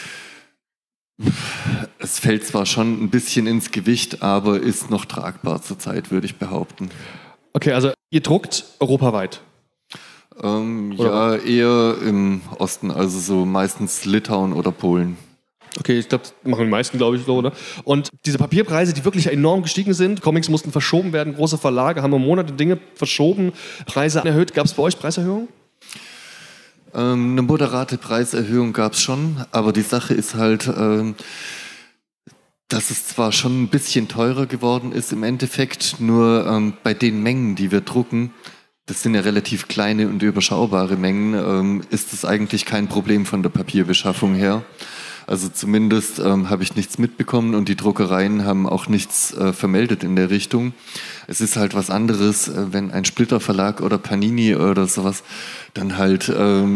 es fällt zwar schon ein bisschen ins Gewicht, aber ist noch tragbar zurzeit, würde ich behaupten. Okay, also ihr druckt europaweit? Ja, eher im Osten, also so meistens Litauen oder Polen. Okay, ich glaube, das machen die meisten, glaube ich, so, oder? Und diese Papierpreise, die wirklich enorm gestiegen sind, Comics mussten verschoben werden, große Verlage haben Monate Dinge verschoben, Preise erhöht. Gab es bei euch Preiserhöhungen? Eine moderate Preiserhöhung gab es schon, aber die Sache ist halt, dass es zwar schon ein bisschen teurer geworden ist im Endeffekt, nur bei den Mengen, die wir drucken, das sind ja relativ kleine und überschaubare Mengen, ist das eigentlich kein Problem von der Papierbeschaffung her. Also zumindest habe ich nichts mitbekommen und die Druckereien haben auch nichts vermeldet in der Richtung. Es ist halt was anderes, wenn ein Splitter-Verlag oder Panini oder sowas dann halt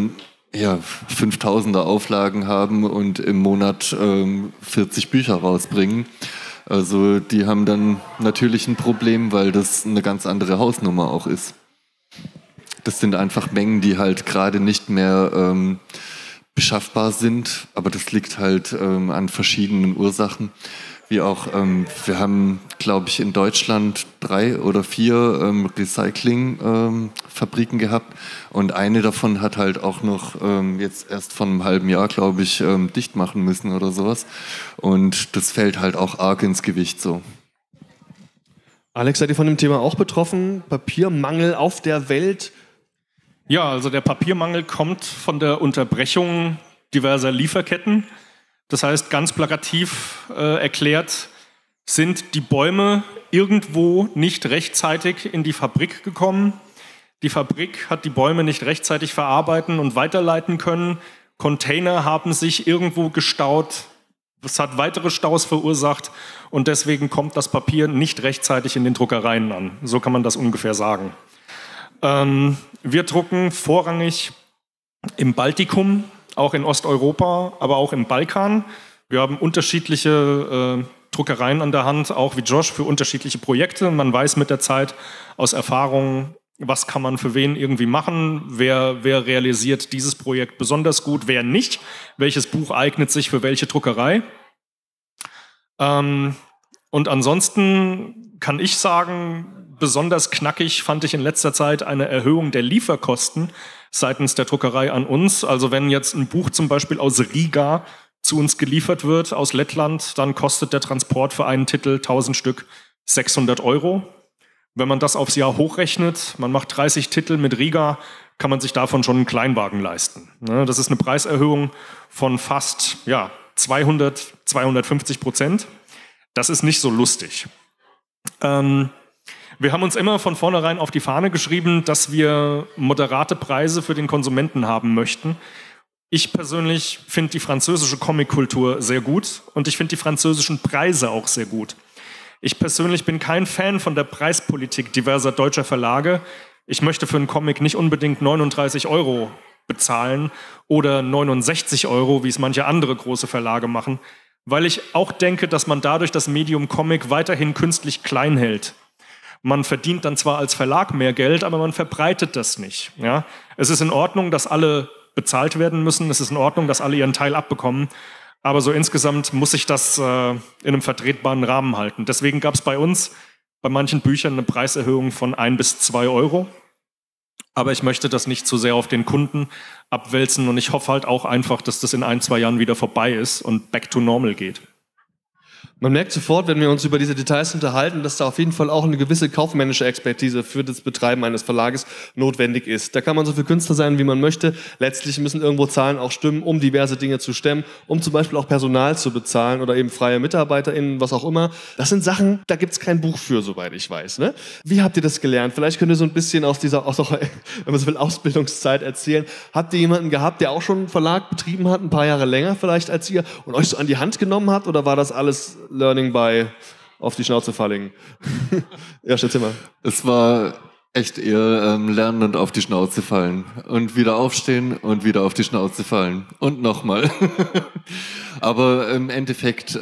5000er Auflagen haben und im Monat 40 Bücher rausbringen. Also die haben dann natürlich ein Problem, weil das eine ganz andere Hausnummer auch ist. Das sind einfach Mengen, die halt gerade nicht mehr beschaffbar sind, aber das liegt halt an verschiedenen Ursachen. Wie auch, wir haben, glaube ich, in Deutschland 3 oder 4 Recycling-Fabriken gehabt und eine davon hat halt auch noch jetzt erst vor einem halben Jahr, glaube ich, dicht machen müssen oder sowas. Und das fällt halt auch arg ins Gewicht so. Alex, seid ihr von dem Thema auch betroffen? Papiermangel auf der Welt? Ja, also der Papiermangel kommt von der Unterbrechung diverser Lieferketten. Das heißt, ganz plakativ erklärt, sind die Bäume irgendwo nicht rechtzeitig in die Fabrik gekommen. Die Fabrik hat die Bäume nicht rechtzeitig verarbeiten und weiterleiten können. Container haben sich irgendwo gestaut. Das hat weitere Staus verursacht und deswegen kommt das Papier nicht rechtzeitig in den Druckereien an. So kann man das ungefähr sagen. Wir drucken vorrangig im Baltikum, auch in Osteuropa, aber auch im Balkan. Wir haben unterschiedliche Druckereien an der Hand, auch wie Josh, für unterschiedliche Projekte. Man weiß mit der Zeit aus Erfahrung, was kann man für wen irgendwie machen, wer realisiert dieses Projekt besonders gut, wer nicht, welches Buch eignet sich für welche Druckerei. Und ansonsten kann ich sagen, besonders knackig fand ich in letzter Zeit eine Erhöhung der Lieferkosten seitens der Druckerei an uns. Also wenn jetzt ein Buch zum Beispiel aus Riga zu uns geliefert wird, aus Lettland, dann kostet der Transport für einen Titel 1000 Stück 600 €. Wenn man das aufs Jahr hochrechnet, man macht 30 Titel mit Riga, kann man sich davon schon einen Kleinwagen leisten. Das ist eine Preiserhöhung von fast 250%. Das ist nicht so lustig. Wir haben uns immer von vornherein auf die Fahne geschrieben, dass wir moderate Preise für den Konsumenten haben möchten. Ich persönlich finde die französische Comickultur sehr gut und ich finde die französischen Preise auch sehr gut. Ich persönlich bin kein Fan von der Preispolitik diverser deutscher Verlage. Ich möchte für einen Comic nicht unbedingt 39 € bezahlen oder 69 €, wie es manche andere große Verlage machen, weil ich auch denke, dass man dadurch das Medium Comic weiterhin künstlich klein hält. Man verdient dann zwar als Verlag mehr Geld, aber man verbreitet das nicht. Ja? Es ist in Ordnung, dass alle bezahlt werden müssen. Es ist in Ordnung, dass alle ihren Teil abbekommen. Aber so insgesamt muss sich das in einem vertretbaren Rahmen halten. Deswegen gab es bei uns bei manchen Büchern eine Preiserhöhung von 1 bis 2 €. Aber ich möchte das nicht zu sehr auf den Kunden abwälzen. Und ich hoffe halt auch einfach, dass das in 1, 2 Jahren wieder vorbei ist und back to normal geht. Man merkt sofort, wenn wir uns über diese Details unterhalten, dass da auf jeden Fall auch eine gewisse kaufmännische Expertise für das Betreiben eines Verlages notwendig ist. Da kann man so viel Künstler sein, wie man möchte. Letztlich müssen irgendwo Zahlen auch stimmen, um diverse Dinge zu stemmen, um zum Beispiel auch Personal zu bezahlen oder eben freie MitarbeiterInnen, was auch immer. Das sind Sachen, da gibt's kein Buch für, soweit ich weiß. Ne? Wie habt ihr das gelernt? Vielleicht könnt ihr so ein bisschen aus dieser, wenn man so will, Ausbildungszeit erzählen. Habt ihr jemanden gehabt, der auch schon einen Verlag betrieben hat, ein paar Jahre länger vielleicht als ihr und euch so an die Hand genommen hat? Oder war das alles Learning by auf die Schnauze falling? Ja, schätze mal. Es war echt eher lernen und auf die Schnauze fallen. Und wieder aufstehen und wieder auf die Schnauze fallen. Und nochmal. Aber im Endeffekt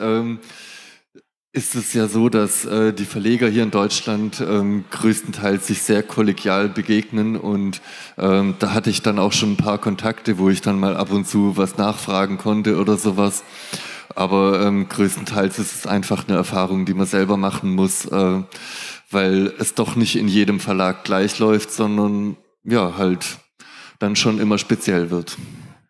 ist es ja so, dass die Verleger hier in Deutschland größtenteils sich sehr kollegial begegnen. Und da hatte ich dann auch schon ein paar Kontakte, wo ich dann mal ab und zu was nachfragen konnte oder sowas. Aber größtenteils ist es einfach eine Erfahrung, die man selber machen muss, weil es doch nicht in jedem Verlag gleich läuft, sondern ja, halt dann schon immer speziell wird.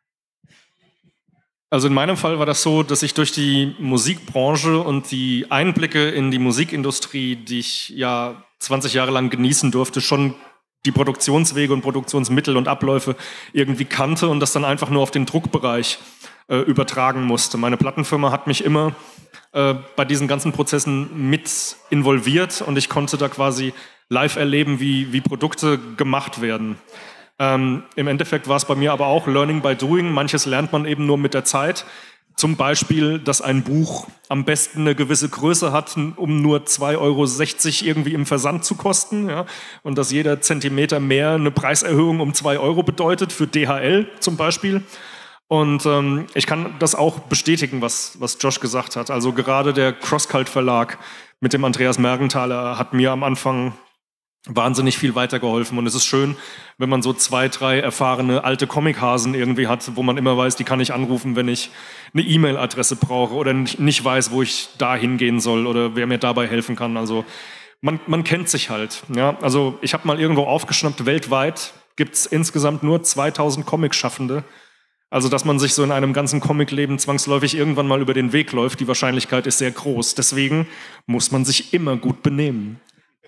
Also in meinem Fall war das so, dass ich durch die Musikbranche und die Einblicke in die Musikindustrie, die ich ja 20 Jahre lang genießen durfte, schon die Produktionswege und Produktionsmittel und Abläufe irgendwie kannte und das dann einfach nur auf den Druckbereich übertragen musste. Meine Plattenfirma hat mich immer bei diesen ganzen Prozessen mit involviert und ich konnte da quasi live erleben, wie Produkte gemacht werden. Im Endeffekt war es bei mir aber auch Learning by Doing. Manches lernt man eben nur mit der Zeit. Zum Beispiel, dass ein Buch am besten eine gewisse Größe hat, um nur 2,60 € irgendwie im Versand zu kosten. Ja? Und dass jeder Zentimeter mehr eine Preiserhöhung um 2 € bedeutet, für DHL zum Beispiel. Und ich kann das auch bestätigen, was Josh gesagt hat. Also gerade der Crosscult Verlag mit dem Andreas Mergenthaler hat mir am Anfang wahnsinnig viel weitergeholfen. Und es ist schön, wenn man so 2, 3 erfahrene alte Comichasen irgendwie hat, wo man immer weiß, die kann ich anrufen, wenn ich eine E-Mail-Adresse brauche oder nicht weiß, wo ich da hingehen soll oder wer mir dabei helfen kann. Also man kennt sich halt. Ja? Also ich habe mal irgendwo aufgeschnappt, weltweit gibt es insgesamt nur 2000 Comic-Schaffende. Also, dass man sich so in einem ganzen Comicleben zwangsläufig irgendwann mal über den Weg läuft, die Wahrscheinlichkeit ist sehr groß. Deswegen muss man sich immer gut benehmen.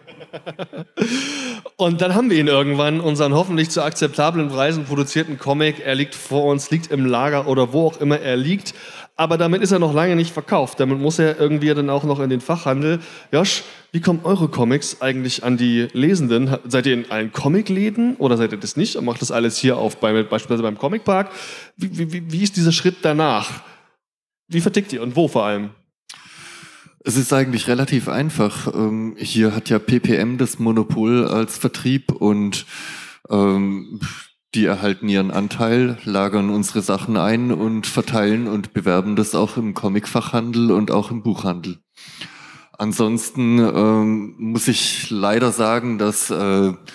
Und dann haben wir ihn irgendwann, unseren hoffentlich zu akzeptablen Preisen produzierten Comic. Er liegt vor uns, liegt im Lager oder wo auch immer er liegt. Aber damit ist er noch lange nicht verkauft. Damit muss er irgendwie dann auch noch in den Fachhandel. Josh, wie kommen eure Comics eigentlich an die Lesenden? Seid ihr in allen Comicläden oder seid ihr das nicht? Und macht das alles hier auf, beispielsweise beim Comicpark? Wie ist dieser Schritt danach? Wie vertickt ihr und wo vor allem? Es ist eigentlich relativ einfach. Hier hat ja PPM das Monopol als Vertrieb und die erhalten ihren Anteil, lagern unsere Sachen ein und verteilen und bewerben das auch im Comicfachhandel und auch im Buchhandel. Ansonsten muss ich leider sagen, dass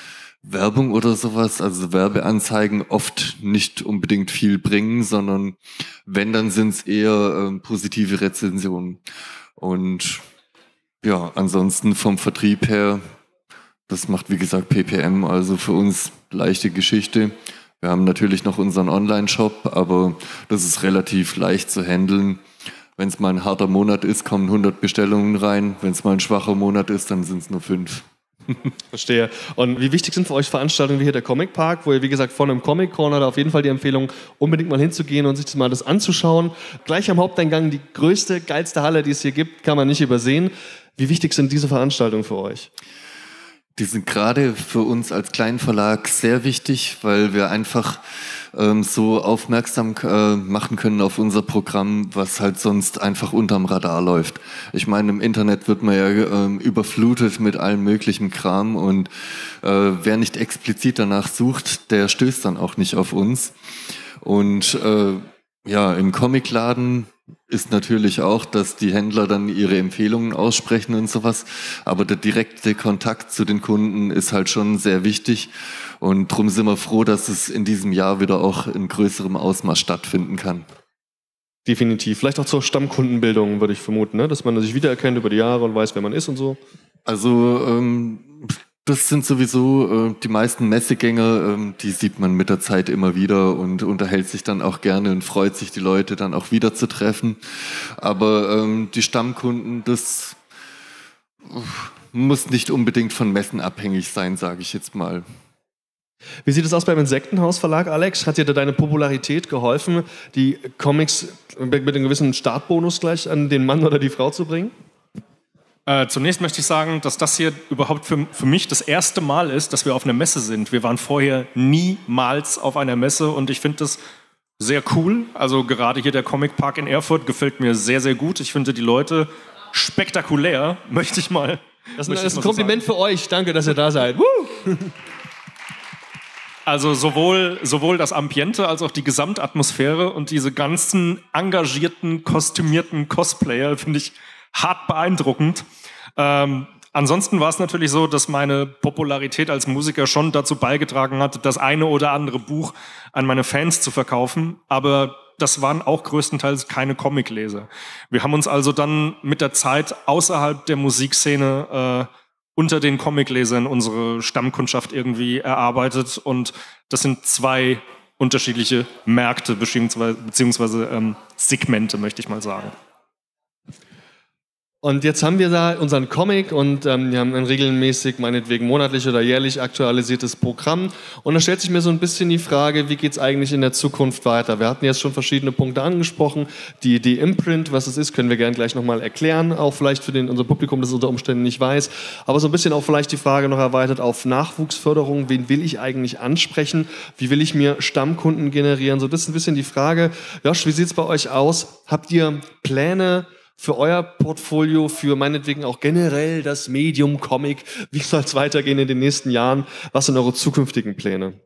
Werbung oder sowas, also Werbeanzeigen oft nicht unbedingt viel bringen, sondern wenn, dann sind es eher positive Rezensionen. Und ja, ansonsten vom Vertrieb her, das macht wie gesagt PPM, also für uns leichte Geschichte. Wir haben natürlich noch unseren Online-Shop, aber das ist relativ leicht zu handeln. Wenn es mal ein harter Monat ist, kommen 100 Bestellungen rein. Wenn es mal ein schwacher Monat ist, dann sind es nur 5. Verstehe. Und wie wichtig sind für euch Veranstaltungen wie hier der Comic Park, wo ihr, wie gesagt, vorne im Comic Corner da auf jeden Fall die Empfehlung, unbedingt mal hinzugehen und sich das anzuschauen. Gleich am Haupteingang die größte, geilste Halle, die es hier gibt, kann man nicht übersehen. Wie wichtig sind diese Veranstaltungen für euch? Die sind gerade für uns als Kleinverlag sehr wichtig, weil wir einfach so aufmerksam machen können auf unser Programm, was halt sonst einfach unterm Radar läuft. Ich meine, im Internet wird man ja überflutet mit allem möglichen Kram und wer nicht explizit danach sucht, der stößt dann auch nicht auf uns. Und ja, im Comicladen ist natürlich auch, dass die Händler dann ihre Empfehlungen aussprechen und sowas. Aber der direkte Kontakt zu den Kunden ist halt schon sehr wichtig. Und darum sind wir froh, dass es in diesem Jahr wieder auch in größerem Ausmaß stattfinden kann. Definitiv. Vielleicht auch zur Stammkundenbildung, würde ich vermuten, ne? Dass man sich wiedererkennt über die Jahre und weiß, wer man ist und so. Also das sind sowieso die meisten Messegänger, die sieht man mit der Zeit immer wieder und unterhält sich dann auch gerne und freut sich, die Leute dann auch wieder zu treffen. Aber die Stammkunden, das muss nicht unbedingt von Messen abhängig sein, sage ich jetzt mal. Wie sieht es aus beim Insektenhaus-Verlag, Alex? Hat dir da deine Popularität geholfen, die Comics mit einem gewissen Startbonus gleich an den Mann oder die Frau zu bringen? Zunächst möchte ich sagen, dass das hier überhaupt für mich das erste Mal ist, dass wir auf einer Messe sind. Wir waren vorher niemals auf einer Messe und ich finde das sehr cool. Also gerade hier der Comic Park in Erfurt gefällt mir sehr, sehr gut. Ich finde die Leute spektakulär, möchte ich mal. Das ist ein Kompliment für euch. Danke, dass ihr da seid. Also sowohl das Ambiente als auch die Gesamtatmosphäre und diese ganzen engagierten, kostümierten Cosplayer finde ich hart beeindruckend. Ansonsten war es natürlich so, dass meine Popularität als Musiker schon dazu beigetragen hat, das eine oder andere Buch an meine Fans zu verkaufen. Aber das waren auch größtenteils keine Comicleser. Wir haben uns also dann mit der Zeit außerhalb der Musikszene unter den Comiclesern unsere Stammkundschaft irgendwie erarbeitet. Und das sind zwei unterschiedliche Märkte beziehungsweise Segmente, möchte ich mal sagen. Und jetzt haben wir da unseren Comic und wir haben ein regelmäßig, meinetwegen monatlich oder jährlich aktualisiertes Programm. Und da stellt sich mir so ein bisschen die Frage, wie geht es eigentlich in der Zukunft weiter? Wir hatten jetzt schon verschiedene Punkte angesprochen. Die Idee Imprint, was es ist, können wir gerne gleich nochmal erklären. Auch vielleicht für unser Publikum, das es unter Umständen nicht weiß. Aber so ein bisschen auch vielleicht die Frage noch erweitert auf Nachwuchsförderung. Wen will ich eigentlich ansprechen? Wie will ich mir Stammkunden generieren? So, das ist ein bisschen die Frage. Josh, wie sieht es bei euch aus? Habt ihr Pläne für euer Portfolio, für meinetwegen auch generell das Medium Comic? Wie soll es weitergehen in den nächsten Jahren? Was sind eure zukünftigen Pläne?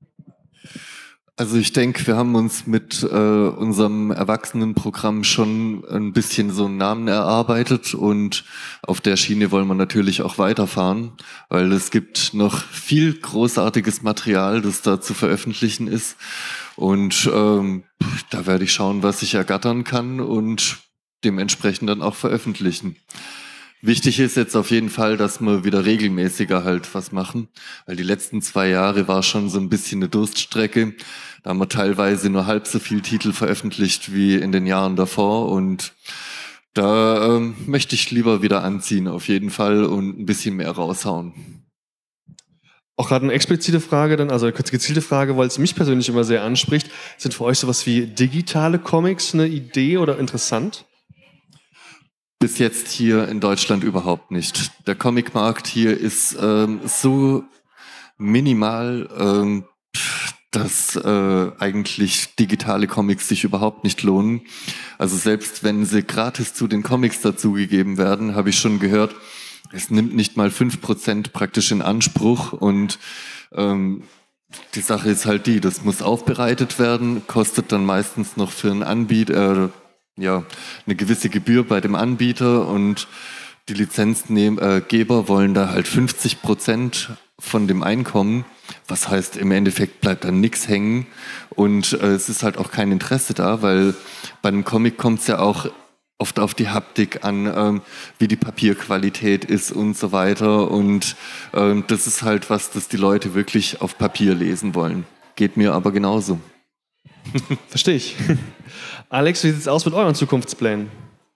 Also ich denke, wir haben uns mit unserem Erwachsenenprogramm schon ein bisschen so einen Namen erarbeitet und auf der Schiene wollen wir natürlich auch weiterfahren, weil es gibt noch viel großartiges Material, das da zu veröffentlichen ist und da werde ich schauen, was ich ergattern kann und dementsprechend dann auch veröffentlichen. Wichtig ist jetzt auf jeden Fall, dass wir wieder regelmäßiger halt was machen, weil die letzten 2 Jahre war schon so ein bisschen eine Durststrecke. Da haben wir teilweise nur halb so viel Titel veröffentlicht wie in den Jahren davor und da möchte ich lieber wieder anziehen auf jeden Fall und ein bisschen mehr raushauen. Auch gerade eine explizite Frage, also eine gezielte Frage, weil es mich persönlich immer sehr anspricht. Sind für euch sowas wie digitale Comics eine Idee oder interessant? Bis jetzt hier in Deutschland überhaupt nicht. Der Comicmarkt hier ist so minimal, dass eigentlich digitale Comics sich überhaupt nicht lohnen. Also selbst wenn sie gratis zu den Comics dazugegeben werden, habe ich schon gehört, es nimmt nicht mal 5% praktisch in Anspruch und die Sache ist halt das muss aufbereitet werden, kostet dann meistens noch für einen Anbieter eine gewisse Gebühr bei dem Anbieter und die Lizenzgeber wollen da halt 50% von dem Einkommen. Was heißt, im Endeffekt bleibt dann nichts hängen und es ist halt auch kein Interesse da, weil bei einem Comic kommt es ja auch oft auf die Haptik an, wie die Papierqualität ist und so weiter. Und das ist halt was, das die Leute wirklich auf Papier lesen wollen. Geht mir aber genauso. Verstehe ich. Alex, wie sieht es aus mit euren Zukunftsplänen?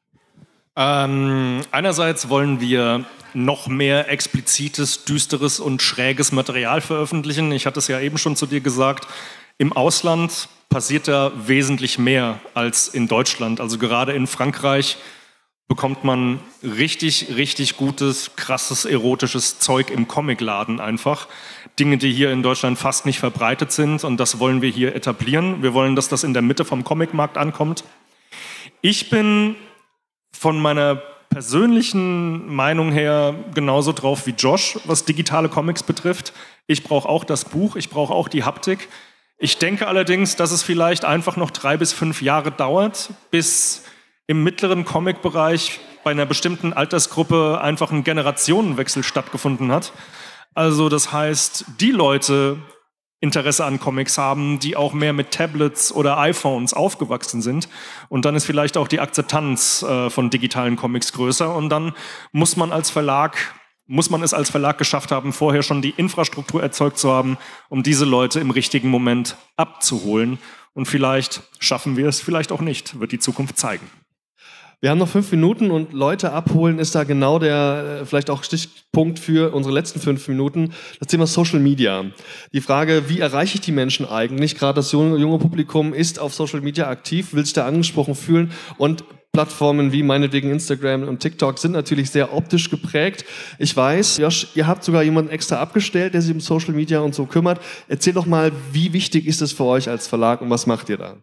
Einerseits wollen wir noch mehr explizites, düsteres und schräges Material veröffentlichen. Ich hatte es ja eben schon zu dir gesagt, im Ausland passiert da wesentlich mehr als in Deutschland. Also gerade in Frankreich bekommt man richtig, richtig gutes, krasses, erotisches Zeug im Comicladen einfach. Dinge, die hier in Deutschland fast nicht verbreitet sind, und das wollen wir hier etablieren. Wir wollen, dass das in der Mitte vom Comicmarkt ankommt. Ich bin von meiner persönlichen Meinung her genauso drauf wie Josh, was digitale Comics betrifft. Ich brauche auch das Buch, ich brauche auch die Haptik. Ich denke allerdings, dass es vielleicht einfach noch 3 bis 5 Jahre dauert, bis im mittleren Comic-Bereich bei einer bestimmten Altersgruppe einfach ein Generationenwechsel stattgefunden hat. Also das heißt, die Leute Interesse an Comics haben, die auch mehr mit Tablets oder iPhones aufgewachsen sind. Und dann ist vielleicht auch die Akzeptanz von digitalen Comics größer. Und dann muss man es als Verlag geschafft haben, vorher schon die Infrastruktur erzeugt zu haben, um diese Leute im richtigen Moment abzuholen. Und vielleicht schaffen wir es, vielleicht auch nicht, wird die Zukunft zeigen. Wir haben noch 5 Minuten und Leute abholen ist da genau der vielleicht auch Stichpunkt für unsere letzten 5 Minuten. Das Thema Social Media. Die Frage, wie erreiche ich die Menschen eigentlich? Gerade das junge Publikum ist auf Social Media aktiv, will sich da angesprochen fühlen, und Plattformen wie meinetwegen Instagram und TikTok sind natürlich sehr optisch geprägt. Ich weiß, Josh, ihr habt sogar jemanden extra abgestellt, der sich um Social Media und so kümmert. Erzähl doch mal, wie wichtig ist es für euch als Verlag und was macht ihr da?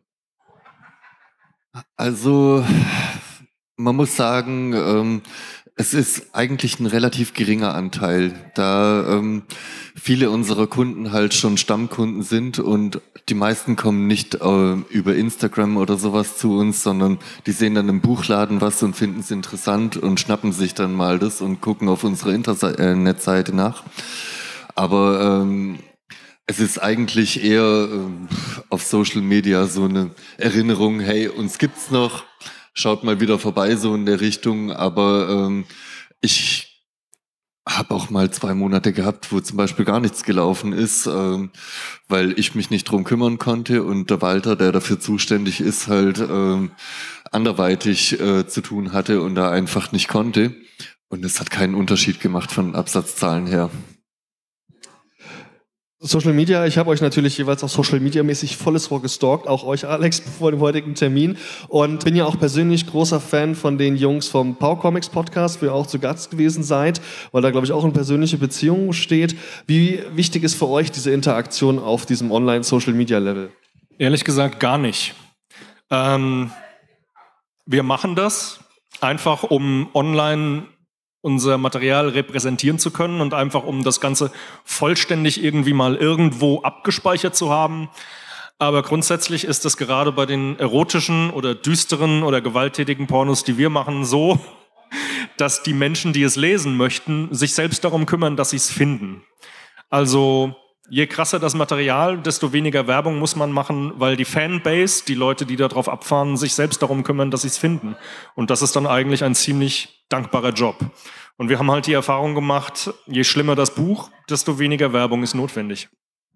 Also man muss sagen, es ist eigentlich ein relativ geringer Anteil, da viele unserer Kunden halt schon Stammkunden sind und die meisten kommen nicht über Instagram oder sowas zu uns, sondern die sehen dann im Buchladen was und finden es interessant und schnappen sich dann mal das und gucken auf unserer Internetseite nach. Aber es ist eigentlich eher auf Social Media so eine Erinnerung, hey, uns gibt's noch. Schaut mal wieder vorbei, so in der Richtung. Aber ich habe auch mal 2 Monate gehabt, wo zum Beispiel gar nichts gelaufen ist, weil ich mich nicht drum kümmern konnte und der Walter, der dafür zuständig ist, halt anderweitig zu tun hatte und da einfach nicht konnte. Und es hat keinen Unterschied gemacht von Absatzzahlen her. Social Media, ich habe euch natürlich jeweils auch Social Media mäßig volles Rohr gestalkt, auch euch Alex vor dem heutigen Termin, und bin ja auch persönlich großer Fan von den Jungs vom Power Comics Podcast, wo ihr auch zu Gast gewesen seid, weil da glaube ich auch eine persönliche Beziehung steht. Wie wichtig ist für euch diese Interaktion auf diesem Online-Social Media Level? Ehrlich gesagt gar nicht. Wir machen das einfach, um online unser Material repräsentieren zu können und einfach um das Ganze vollständig irgendwie mal irgendwo abgespeichert zu haben. Aber grundsätzlich ist es gerade bei den erotischen oder düsteren oder gewalttätigen Pornos, die wir machen, so, dass die Menschen, die es lesen möchten, sich selbst darum kümmern, dass sie es finden. Also je krasser das Material, desto weniger Werbung muss man machen, weil die Fanbase, die Leute, die darauf abfahren, sich selbst darum kümmern, dass sie es finden. Und das ist dann eigentlich ein ziemlich dankbarer Job. Und wir haben halt die Erfahrung gemacht, je schlimmer das Buch, desto weniger Werbung ist notwendig.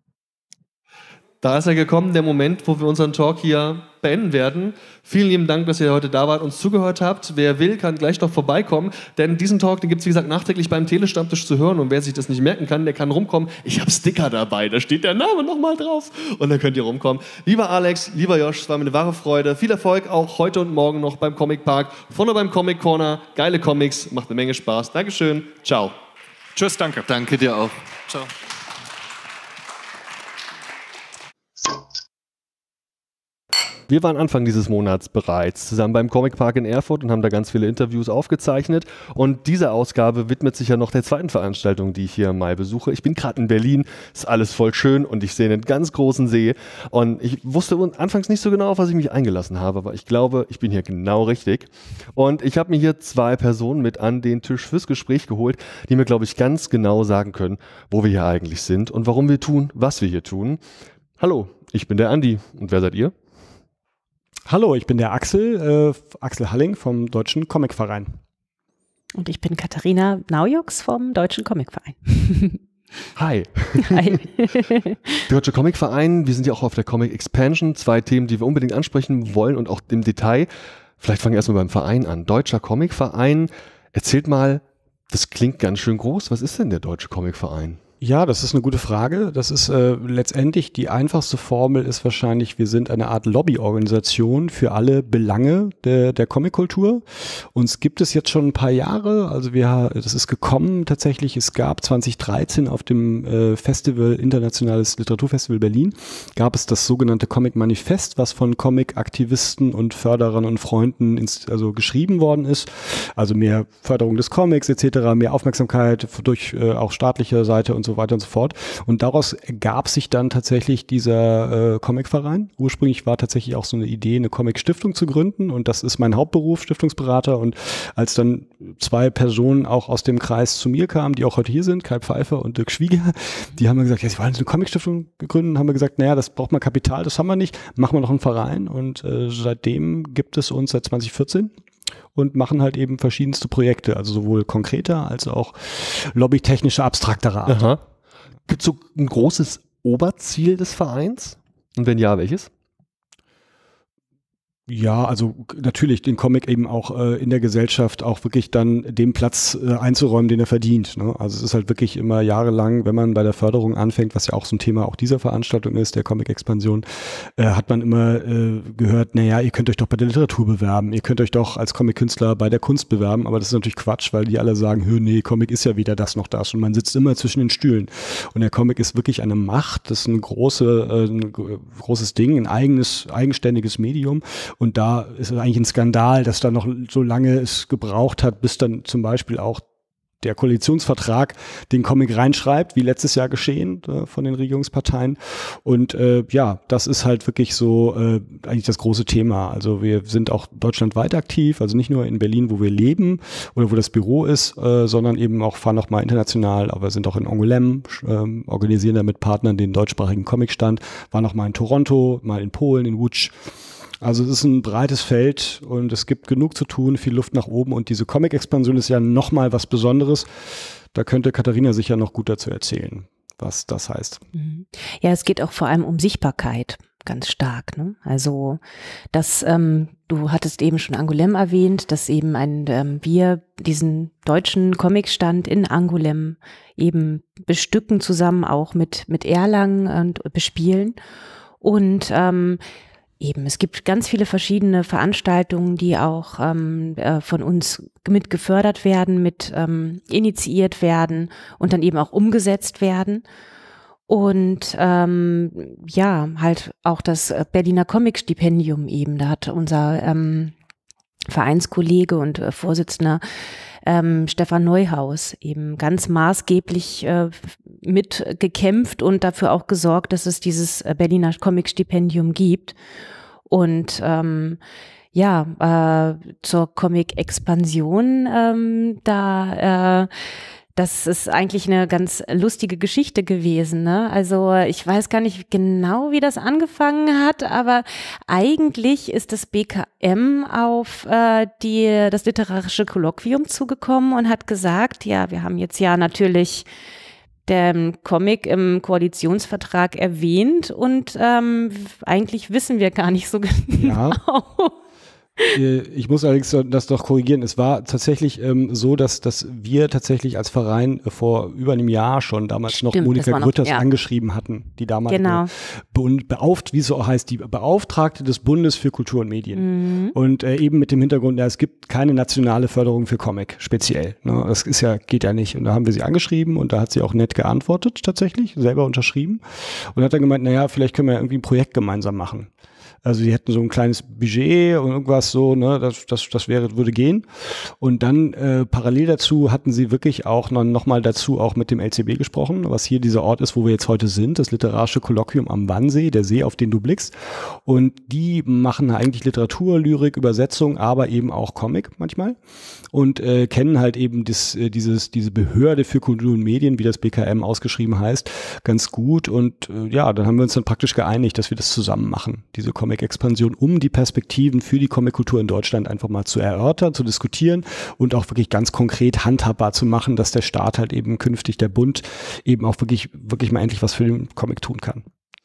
Da ist ja gekommen der Moment, wo wir unseren Talk hier beenden werden. Vielen lieben Dank, dass ihr heute da wart und uns zugehört habt. Wer will, kann gleich noch vorbeikommen, denn diesen Talk, den gibt es wie gesagt nachträglich beim Telestammtisch zu hören, und wer sich das nicht merken kann, der kann rumkommen. Ich habe Sticker dabei, da steht der Name nochmal drauf und dann könnt ihr rumkommen. Lieber Alex, lieber Josh, es war mir eine wahre Freude. Viel Erfolg auch heute und morgen noch beim Comic Park, vorne beim Comic Corner. Geile Comics, macht eine Menge Spaß. Dankeschön, ciao. Tschüss, danke. Danke dir auch. Ciao. Wir waren Anfang dieses Monats bereits zusammen beim Comic Park in Erfurt und haben da ganz viele Interviews aufgezeichnet. Und diese Ausgabe widmet sich ja noch der zweiten Veranstaltung, die ich hier im Mai besuche. Ich bin gerade in Berlin, ist alles voll schön und ich sehe einen ganz großen See. Und ich wusste anfangs nicht so genau, auf was ich mich eingelassen habe, aber ich glaube, ich bin hier genau richtig. Und ich habe mir hier 2 Personen mit an den Tisch fürs Gespräch geholt, die mir, glaube ich, ganz genau sagen können, wo wir hier eigentlich sind und warum wir tun, was wir hier tun. Hallo, ich bin der Andi. Und wer seid ihr? Hallo, ich bin der Axel, Axel Halling vom Deutschen Comicverein. Und ich bin Katharina Naujux vom Deutschen Comicverein. Hi. Hi. Deutsche Comicverein, wir sind ja auch auf der Comic Expansion. 2 Themen, die wir unbedingt ansprechen wollen und auch im Detail. Vielleicht fangen wir erstmal beim Verein an. Deutscher Comicverein. Erzählt mal, das klingt ganz schön groß. Was ist denn der Deutsche Comicverein? Ja, das ist eine gute Frage. Das ist letztendlich die einfachste Formel ist wahrscheinlich, wir sind eine Art Lobbyorganisation für alle Belange der Comickultur. Uns gibt es jetzt schon ein paar Jahre. Also das ist gekommen tatsächlich. Es gab 2013 auf dem Festival, Internationales Literaturfestival Berlin, gab es das sogenannte Comic Manifest, was von Comic-Aktivisten und Förderern und Freunden also geschrieben worden ist. Also mehr Förderung des Comics etc., mehr Aufmerksamkeit durch auch staatlicher Seite und so weiter und so fort. Und daraus ergab sich dann tatsächlich dieser Comicverein. Ursprünglich war tatsächlich auch so eine Idee, eine Comic-Stiftung zu gründen. Und das ist mein Hauptberuf, Stiftungsberater. Und als dann 2 Personen auch aus dem Kreis zu mir kamen, die auch heute hier sind, Kai Pfeiffer und Dirk Schwieger, die haben mir gesagt, ja, sie wollen eine Comic-Stiftung gründen. Haben wir gesagt, naja, das braucht mal Kapital, das haben wir nicht. Machen wir noch einen Verein. Und seitdem gibt es uns seit 2014. Und machen halt eben verschiedenste Projekte, also sowohl konkreter als auch lobbytechnische, abstraktere Art. Aha. Gibt es so ein großes Oberziel des Vereins? Und wenn ja, welches? Ja, also natürlich den Comic eben auch in der Gesellschaft auch wirklich dann dem Platz einzuräumen, den er verdient. Ne? Also es ist halt wirklich immer jahrelang, wenn man bei der Förderung anfängt, was ja auch so ein Thema auch dieser Veranstaltung ist, der Comic-Expansion, hat man immer gehört, naja, ihr könnt euch doch bei der Literatur bewerben, ihr könnt euch doch als Comic-Künstler bei der Kunst bewerben, aber das ist natürlich Quatsch, weil die alle sagen, nee, Comic ist ja weder das noch das und man sitzt immer zwischen den Stühlen. Und der Comic ist wirklich eine Macht, das ist ein großes Ding, ein eigenständiges Medium. Und da ist es eigentlich ein Skandal, dass da noch so lange es gebraucht hat, bis dann zum Beispiel auch der Koalitionsvertrag den Comic reinschreibt, wie letztes Jahr geschehen von den Regierungsparteien. Und ja, das ist halt wirklich so eigentlich das große Thema. Also wir sind auch deutschlandweit aktiv, also nicht nur in Berlin, wo wir leben oder wo das Büro ist, sondern eben auch fahren noch mal international, aber sind auch in Angoulême, organisieren da mit Partnern den deutschsprachigen Comicstand, waren noch mal in Toronto, mal in Polen, in Łódź. Also es ist ein breites Feld und es gibt genug zu tun, viel Luft nach oben und diese Comic-Expansion ist ja nochmal was Besonderes. Da könnte Katharina sicher noch gut dazu erzählen, was das heißt. Ja, es geht auch vor allem um Sichtbarkeit, ganz stark. Ne? Also du hattest eben schon Angoulême erwähnt, dass eben wir diesen deutschen Comicstand in Angoulême eben bestücken, zusammen auch mit Erlangen und bespielen. Und eben, es gibt ganz viele verschiedene Veranstaltungen, die auch von uns mit gefördert werden, mit initiiert werden und dann eben auch umgesetzt werden. Und ja, halt auch das Berliner Comic-Stipendium eben, da hat unser Vereinskollege und Vorsitzender Stefan Neuhaus eben ganz maßgeblich mitgekämpft und dafür auch gesorgt, dass es dieses Berliner Comic-Stipendium gibt. Und ja, zur Comic-Expansion, das ist eigentlich eine ganz lustige Geschichte gewesen, ne? Also ich weiß gar nicht genau, wie das angefangen hat, aber eigentlich ist das BKM auf das literarische Kolloquium zugekommen und hat gesagt, ja, wir haben jetzt ja natürlich den Comic im Koalitionsvertrag erwähnt und eigentlich wissen wir gar nicht so genau. Ja. Ich muss allerdings das doch korrigieren. Es war tatsächlich so, dass wir tatsächlich als Verein vor über einem Jahr schon damals noch Monika Grütters angeschrieben hatten, die damalige wie es so heißt, die Beauftragte des Bundes für Kultur und Medien. Mhm. Und eben mit dem Hintergrund, ja, es gibt keine nationale Förderung für Comic, speziell. Ne? Das geht ja nicht. Und da haben wir sie angeschrieben und da hat sie auch nett geantwortet tatsächlich, selber unterschrieben und hat dann gemeint, naja, vielleicht können wir ja irgendwie ein Projekt gemeinsam machen. Also die hätten so ein kleines Budget und irgendwas so, ne, das würde gehen. Und dann parallel dazu hatten sie wirklich auch noch mal dazu auch mit dem LCB gesprochen, was hier dieser Ort ist, wo wir jetzt heute sind, das Literarische Kolloquium am Wannsee, der See, auf den du blickst. Und die machen eigentlich Literatur, Lyrik, Übersetzung, aber eben auch Comic manchmal. Und kennen halt eben diese Behörde für Kultur und Medien, wie das BKM ausgeschrieben heißt, ganz gut. Und ja, dann haben wir uns dann praktisch geeinigt, dass wir das zusammen machen, diese Comic-Expansion, um die Perspektiven für die Comic-Kultur in Deutschland einfach mal zu erörtern, zu diskutieren und auch wirklich ganz konkret handhabbar zu machen, dass der Staat halt eben künftig, der Bund, eben auch wirklich mal endlich was für den Comic tun kann.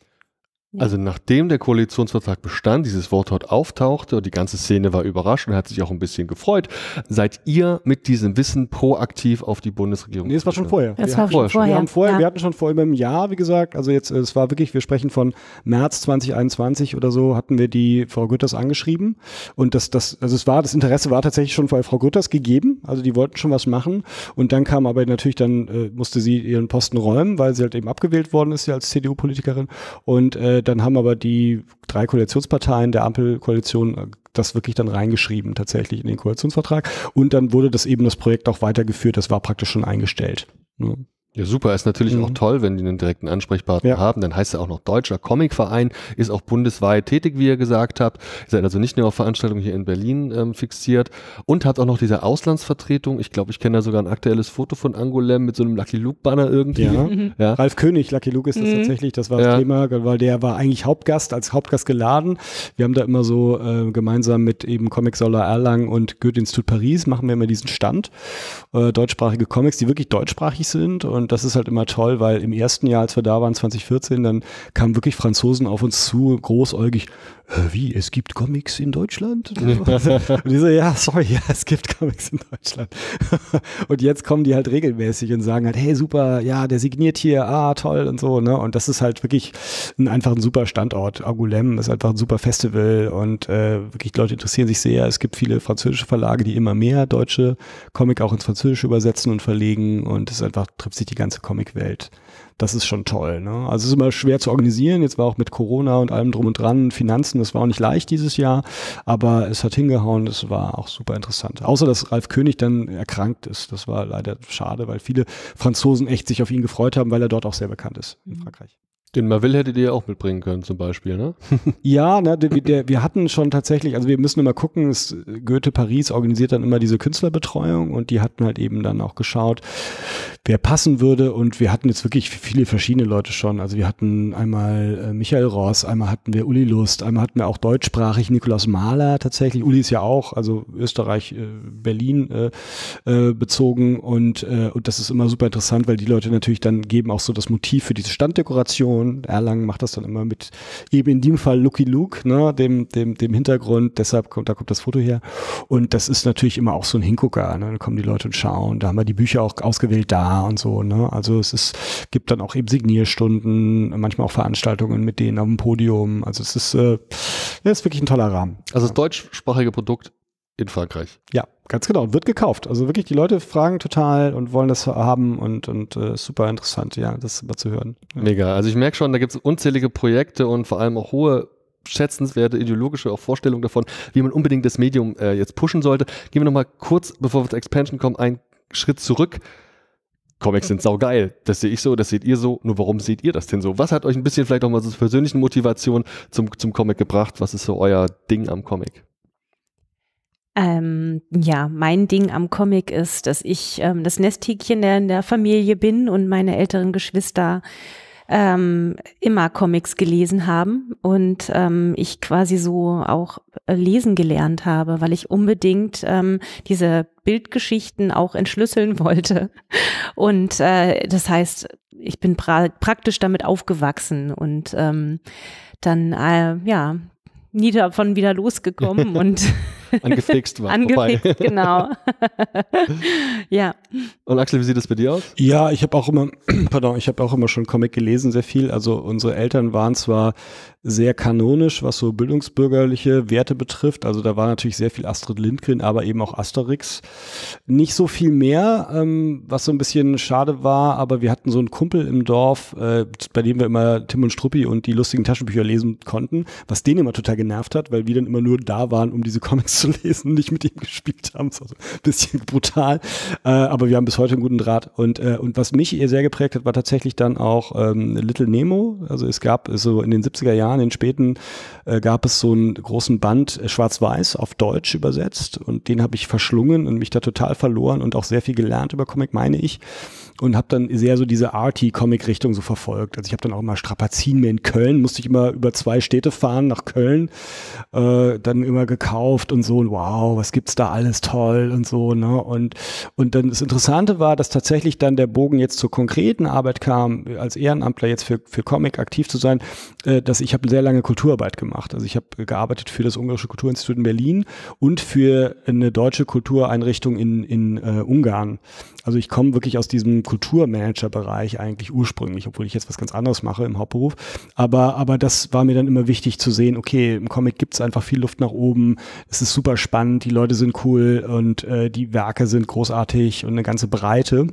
Also nachdem der Koalitionsvertrag bestand, dieses Wort dort auftauchte und die ganze Szene war überrascht und hat sich auch ein bisschen gefreut, seid ihr mit diesem Wissen proaktiv auf die Bundesregierung? Nee, es war schon vorher. Das war schon vorher. Wir hatten schon vor über einem Jahr, wie gesagt, also jetzt, es war wirklich, wir sprechen von März 2021 oder so, hatten wir die Frau Gütters angeschrieben und das Interesse war tatsächlich schon bei Frau Gütters gegeben, also die wollten schon was machen und dann kam aber natürlich musste sie ihren Posten räumen, weil sie halt eben abgewählt worden ist, ja, als CDU-Politikerin und dann haben aber die 3 Koalitionsparteien der Ampelkoalition das wirklich dann reingeschrieben, tatsächlich in den Koalitionsvertrag. Und dann wurde das Projekt auch weitergeführt. Das war praktisch schon eingestellt. Ne? Ja, super. Ist natürlich auch toll, wenn die einen direkten Ansprechpartner haben. Dann heißt er auch noch Deutscher Comicverein, ist auch bundesweit tätig, wie ihr gesagt habt. Ihr seid also nicht nur auf Veranstaltungen hier in Berlin fixiert und habt auch noch diese Auslandsvertretung. Ich glaube, ich kenne da sogar ein aktuelles Foto von Angoulême mit so einem Lucky Luke-Banner irgendwie. Ja. Ja. Ralf König, Lucky Luke ist das tatsächlich. Das war das Thema, weil der war eigentlich als Hauptgast geladen. Wir haben da immer so gemeinsam mit eben Comic Solar Erlangen und Goethe-Institut Paris machen wir immer diesen Stand. Deutschsprachige Comics, die wirklich deutschsprachig sind. Und das ist halt immer toll, weil im ersten Jahr, als wir da waren, 2014, dann kamen wirklich Franzosen auf uns zu, großäugig, wie, es gibt Comics in Deutschland? Und die so, ja, es gibt Comics in Deutschland. Und jetzt kommen die halt regelmäßig und sagen halt, hey, super, ja, der signiert hier, toll und so, ne? Und das ist halt wirklich einfach ein super Standort. Angoulême ist einfach ein super Festival und wirklich die Leute interessieren sich sehr. Es gibt viele französische Verlage, die immer mehr deutsche Comic auch ins Französische übersetzen und verlegen und es einfach trifft sich die ganze Comicwelt. Das ist schon toll, ne? Also es ist immer schwer zu organisieren. Jetzt war auch mit Corona und allem drum und dran, Finanzen, das war auch nicht leicht dieses Jahr, aber es hat hingehauen, das war auch super interessant. Außer, dass Ralf König dann erkrankt ist. Das war leider schade, weil viele Franzosen echt sich auf ihn gefreut haben, weil er dort auch sehr bekannt ist in Frankreich. Den Marville hättet ihr ja auch mitbringen können zum Beispiel, ne? Ja, ne, wir hatten schon tatsächlich, also wir müssen immer gucken, Goethe Paris organisiert dann immer diese Künstlerbetreuung und die hatten halt eben dann auch geschaut, wer passen würde und wir hatten jetzt wirklich viele verschiedene Leute schon. Also wir hatten einmal Michael Ross, einmal hatten wir Uli Lust, einmal hatten wir auch deutschsprachig Nikolaus Mahler tatsächlich. Uli ist ja auch, also Österreich, Berlin bezogen und das ist immer super interessant, weil die Leute natürlich dann geben auch so das Motiv für diese Standdekoration. Erlangen macht das dann immer mit eben in dem Fall Lucky Luke, ne, dem Hintergrund, deshalb kommt das Foto her und das ist natürlich immer auch so ein Hingucker, ne, dann kommen die Leute und schauen, da haben wir die Bücher auch ausgewählt da und so, ne, also gibt dann auch eben Signierstunden, manchmal auch Veranstaltungen mit denen auf dem Podium, also es ist wirklich ein toller Rahmen. Also das deutschsprachige Produkt in Frankreich. Ja, ganz genau. Wird gekauft. Also wirklich, die Leute fragen total und wollen das haben und super interessant, ja, das mal zu hören. Ja. Mega. Also ich merke schon, da gibt es unzählige Projekte und vor allem auch hohe schätzenswerte ideologische auch Vorstellungen davon, wie man unbedingt das Medium jetzt pushen sollte. Gehen wir nochmal kurz, bevor wir zur Expansion kommen, einen Schritt zurück. Comics sind saugeil. Das sehe ich so, das seht ihr so. Nur warum seht ihr das denn so? Was hat euch ein bisschen vielleicht auch mal so zur persönlichen Motivation zum Comic gebracht? Was ist so euer Ding am Comic? Ja, mein Ding am Comic ist, dass ich das Nesthäkchen in der Familie bin und meine älteren Geschwister immer Comics gelesen haben und ich quasi so auch lesen gelernt habe, weil ich unbedingt diese Bildgeschichten auch entschlüsseln wollte. Und das heißt, ich bin praktisch damit aufgewachsen und dann nie davon wieder losgekommen und angeflixt war. Angeflixt, genau. Ja. Und Axel, wie sieht das bei dir aus? Ja, ich habe auch immer schon Comic gelesen, sehr viel. Also unsere Eltern waren zwar sehr kanonisch, was so bildungsbürgerliche Werte betrifft. Also da war natürlich sehr viel Astrid Lindgren, aber eben auch Asterix. Nicht so viel mehr, was so ein bisschen schade war, aber wir hatten so einen Kumpel im Dorf, bei dem wir immer Tim und Struppi und die lustigen Taschenbücher lesen konnten, was den immer total genervt hat, weil wir dann immer nur da waren, um diese Comics zu lesen und nicht mit ihm gespielt haben. Das war so ein bisschen brutal, aber wir haben bis heute einen guten Draht. Und was mich sehr geprägt hat, war tatsächlich dann auch Little Nemo. Also es gab so in den 70er Jahren, in den späten, gab es so einen großen Band Schwarz-Weiß auf Deutsch übersetzt und den habe ich verschlungen und mich da total verloren und auch sehr viel gelernt über Comic, meine ich. Und habe dann sehr so diese Arty-Comic-Richtung so verfolgt. Also ich habe dann auch immer Strapazinen mehr in Köln, musste ich immer über 2 Städte fahren nach Köln, dann immer gekauft und so, und wow, was gibt's da alles toll und so, ne? Und dann das Interessante war, dass tatsächlich dann der Bogen jetzt zur konkreten Arbeit kam, als Ehrenamtler jetzt für Comic aktiv zu sein, dass ich habe sehr lange Kulturarbeit gemacht. Also ich habe gearbeitet für das Ungarische Kulturinstitut in Berlin und für eine deutsche Kultureinrichtung in Ungarn. Also ich komme wirklich aus diesem Kulturmanager-Bereich eigentlich ursprünglich, obwohl ich jetzt was ganz anderes mache im Hauptberuf. Aber das war mir dann immer wichtig zu sehen, okay, im Comic gibt es einfach viel Luft nach oben, es ist super spannend, die Leute sind cool und die Werke sind großartig und eine ganze Breite.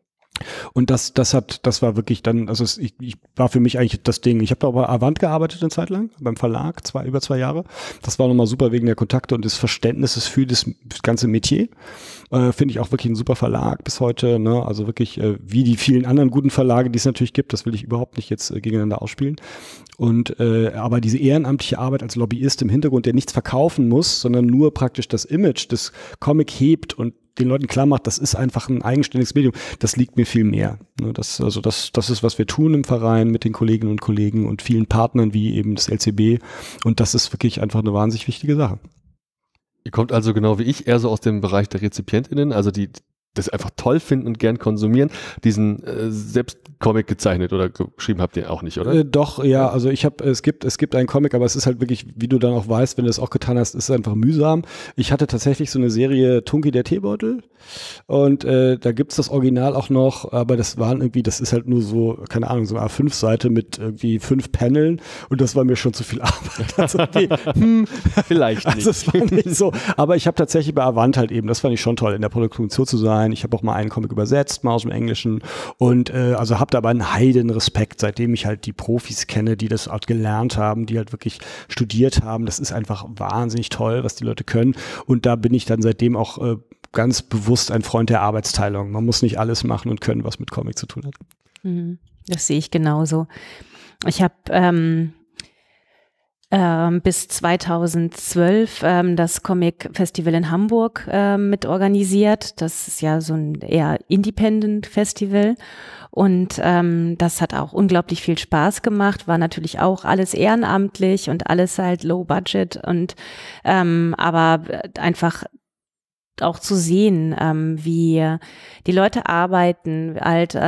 Und das war wirklich dann, also ich war für mich eigentlich das Ding. Ich habe da bei Avant gearbeitet eine Zeit lang, beim Verlag, über 2 Jahre. Das war nochmal super wegen der Kontakte und des Verständnisses für das ganze Metier. Finde ich auch wirklich ein super Verlag bis heute, ne? Also wirklich wie die vielen anderen guten Verlage, die es natürlich gibt, das will ich überhaupt nicht jetzt gegeneinander ausspielen. Und aber diese ehrenamtliche Arbeit als Lobbyist im Hintergrund, der nichts verkaufen muss, sondern nur praktisch das Image des Comic hebt und den Leuten klar macht, das ist einfach ein eigenständiges Medium, das liegt mir viel mehr. Das ist, was wir tun im Verein mit den Kolleginnen und Kollegen und vielen Partnern wie eben das LCB und das ist wirklich einfach eine wahnsinnig wichtige Sache. Ihr kommt also genau wie ich eher so aus dem Bereich der RezipientInnen, also die das einfach toll finden und gern konsumieren, diesen selbst Comic gezeichnet oder geschrieben habt ihr auch nicht, oder? Doch, ja, also es gibt einen Comic, aber es ist halt wirklich, wie du dann auch weißt, wenn du es auch getan hast, ist es einfach mühsam. Ich hatte tatsächlich so eine Serie Tunki der Teebeutel und da gibt's das Original auch noch, aber das ist halt nur so, keine Ahnung, so eine A5-Seite mit irgendwie 5 Paneln und das war mir schon zu viel Arbeit. Also, okay, vielleicht nicht. Also es war nicht so, aber ich habe tatsächlich bei Avant halt eben, das fand ich schon toll, in der Produktion zu sein. Ich habe auch mal einen Comic übersetzt, mal aus dem Englischen und also habe da aber einen heiden Respekt, seitdem ich halt die Profis kenne, die das halt gelernt haben, die halt wirklich studiert haben. Das ist einfach wahnsinnig toll, was die Leute können und da bin ich dann seitdem auch ganz bewusst ein Freund der Arbeitsteilung. Man muss nicht alles machen und können, was mit Comic zu tun hat. Das sehe ich genauso. Ich habe bis 2012 das Comic Festival in Hamburg mit organisiert. Das ist ja so ein eher Independent Festival und das hat auch unglaublich viel Spaß gemacht, war natürlich auch alles ehrenamtlich und alles halt low budget und aber einfach auch zu sehen, wie die Leute arbeiten,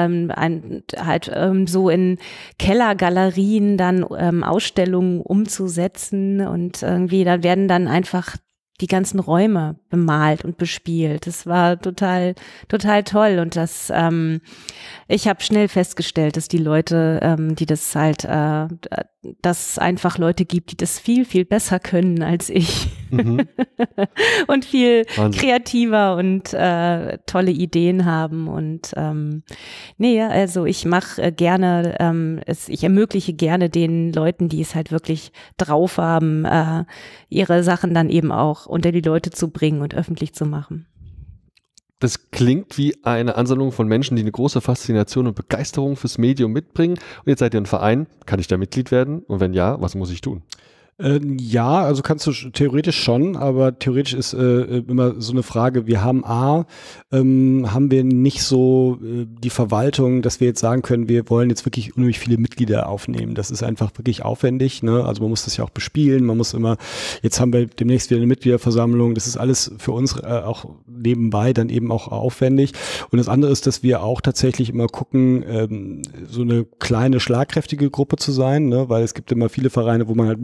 so in Kellergalerien dann Ausstellungen umzusetzen und irgendwie da werden dann einfach die ganzen Räume bemalt und bespielt. Das war total toll und das ich habe schnell festgestellt, dass die Leute, die das halt, dass es einfach Leute gibt, die das viel, viel besser können als ich und viel Wahnsinn. Kreativer und tolle Ideen haben und also ich mache gerne, ich ermögliche gerne den Leuten, die es halt wirklich drauf haben, ihre Sachen dann eben auch unter die Leute zu bringen und öffentlich zu machen. Das klingt wie eine Ansammlung von Menschen, die eine große Faszination und Begeisterung fürs Medium mitbringen. Und jetzt seid ihr ein Verein. Kann ich da Mitglied werden? Und wenn ja, was muss ich tun? Ja, also kannst du theoretisch schon, aber theoretisch ist immer so eine Frage, wir haben haben wir nicht so die Verwaltung, dass wir jetzt sagen können, wir wollen jetzt wirklich unheimlich viele Mitglieder aufnehmen. Das ist einfach wirklich aufwendig, ne? Also man muss das ja auch bespielen, man muss immer, jetzt haben wir demnächst wieder eine Mitgliederversammlung, das ist alles für uns auch nebenbei dann eben auch aufwendig. Und das andere ist, dass wir auch tatsächlich immer gucken, so eine kleine, schlagkräftige Gruppe zu sein, ne? Weil es gibt immer viele Vereine, wo man halt Mitglied ist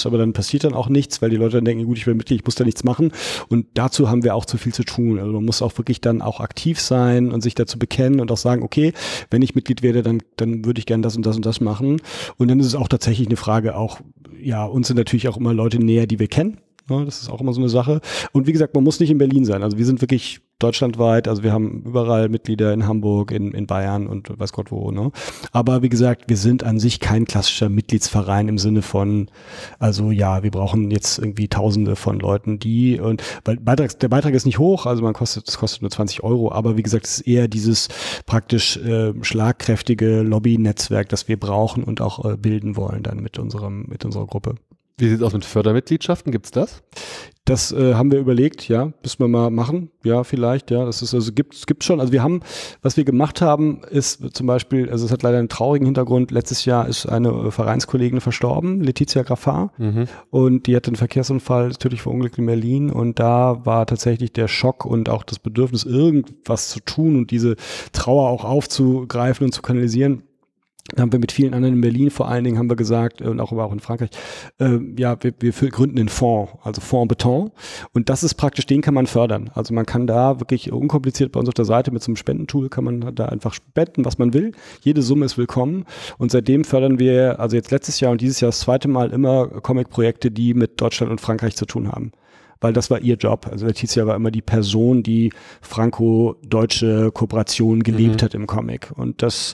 ist, aber dann passiert dann auch nichts, weil die Leute dann denken, gut, ich bin Mitglied, ich muss da nichts machen. Und dazu haben wir auch zu viel zu tun. Also man muss auch wirklich dann auch aktiv sein und sich dazu bekennen und auch sagen, okay, wenn ich Mitglied werde, dann würde ich gerne das und das und das machen. Und dann ist es auch tatsächlich eine Frage auch, ja, uns sind natürlich auch immer Leute näher, die wir kennen. Ja, das ist auch immer so eine Sache. Und wie gesagt, man muss nicht in Berlin sein. Also wir sind wirklich deutschlandweit. Also wir haben überall Mitglieder in Hamburg, in Bayern und weiß Gott wo. Ne? Aber wie gesagt, wir sind an sich kein klassischer Mitgliedsverein im Sinne von, also ja, wir brauchen jetzt irgendwie Tausende von Leuten, weil der Beitrag ist nicht hoch, also das kostet nur 20 €. Aber wie gesagt, es ist eher dieses praktisch schlagkräftige Lobby-Netzwerk, das wir brauchen und auch bilden wollen dann mit unserer Gruppe. Wie sieht es aus mit Fördermitgliedschaften? Gibt's das? Das haben wir überlegt, ja, müssen wir mal machen, ja, vielleicht, ja, das ist, also gibt's schon, also was wir gemacht haben, ist zum Beispiel, also es hat leider einen traurigen Hintergrund, letztes Jahr ist eine Vereinskollegin verstorben, Letizia Graffar, und die hatte einen Verkehrsunfall, tödlich verunglückt in Berlin, und da war tatsächlich der Schock und auch das Bedürfnis, irgendwas zu tun und diese Trauer auch aufzugreifen und zu kanalisieren. Da haben wir mit vielen anderen in Berlin vor allen Dingen haben wir gesagt, und auch in Frankreich, ja, wir gründen einen Fonds, also Fonds Beton. Und das ist praktisch, den kann man fördern. Also man kann da wirklich unkompliziert bei uns auf der Seite mit so einem Spendentool kann man da einfach spenden, was man will. Jede Summe ist willkommen. Und seitdem fördern wir, also jetzt letztes Jahr und dieses Jahr das zweite Mal immer Comic-Projekte, die mit Deutschland und Frankreich zu tun haben. Weil das war ihr Job. Also Letizia war immer die Person, die franco-deutsche Kooperation gelebt hat im Comic. Und das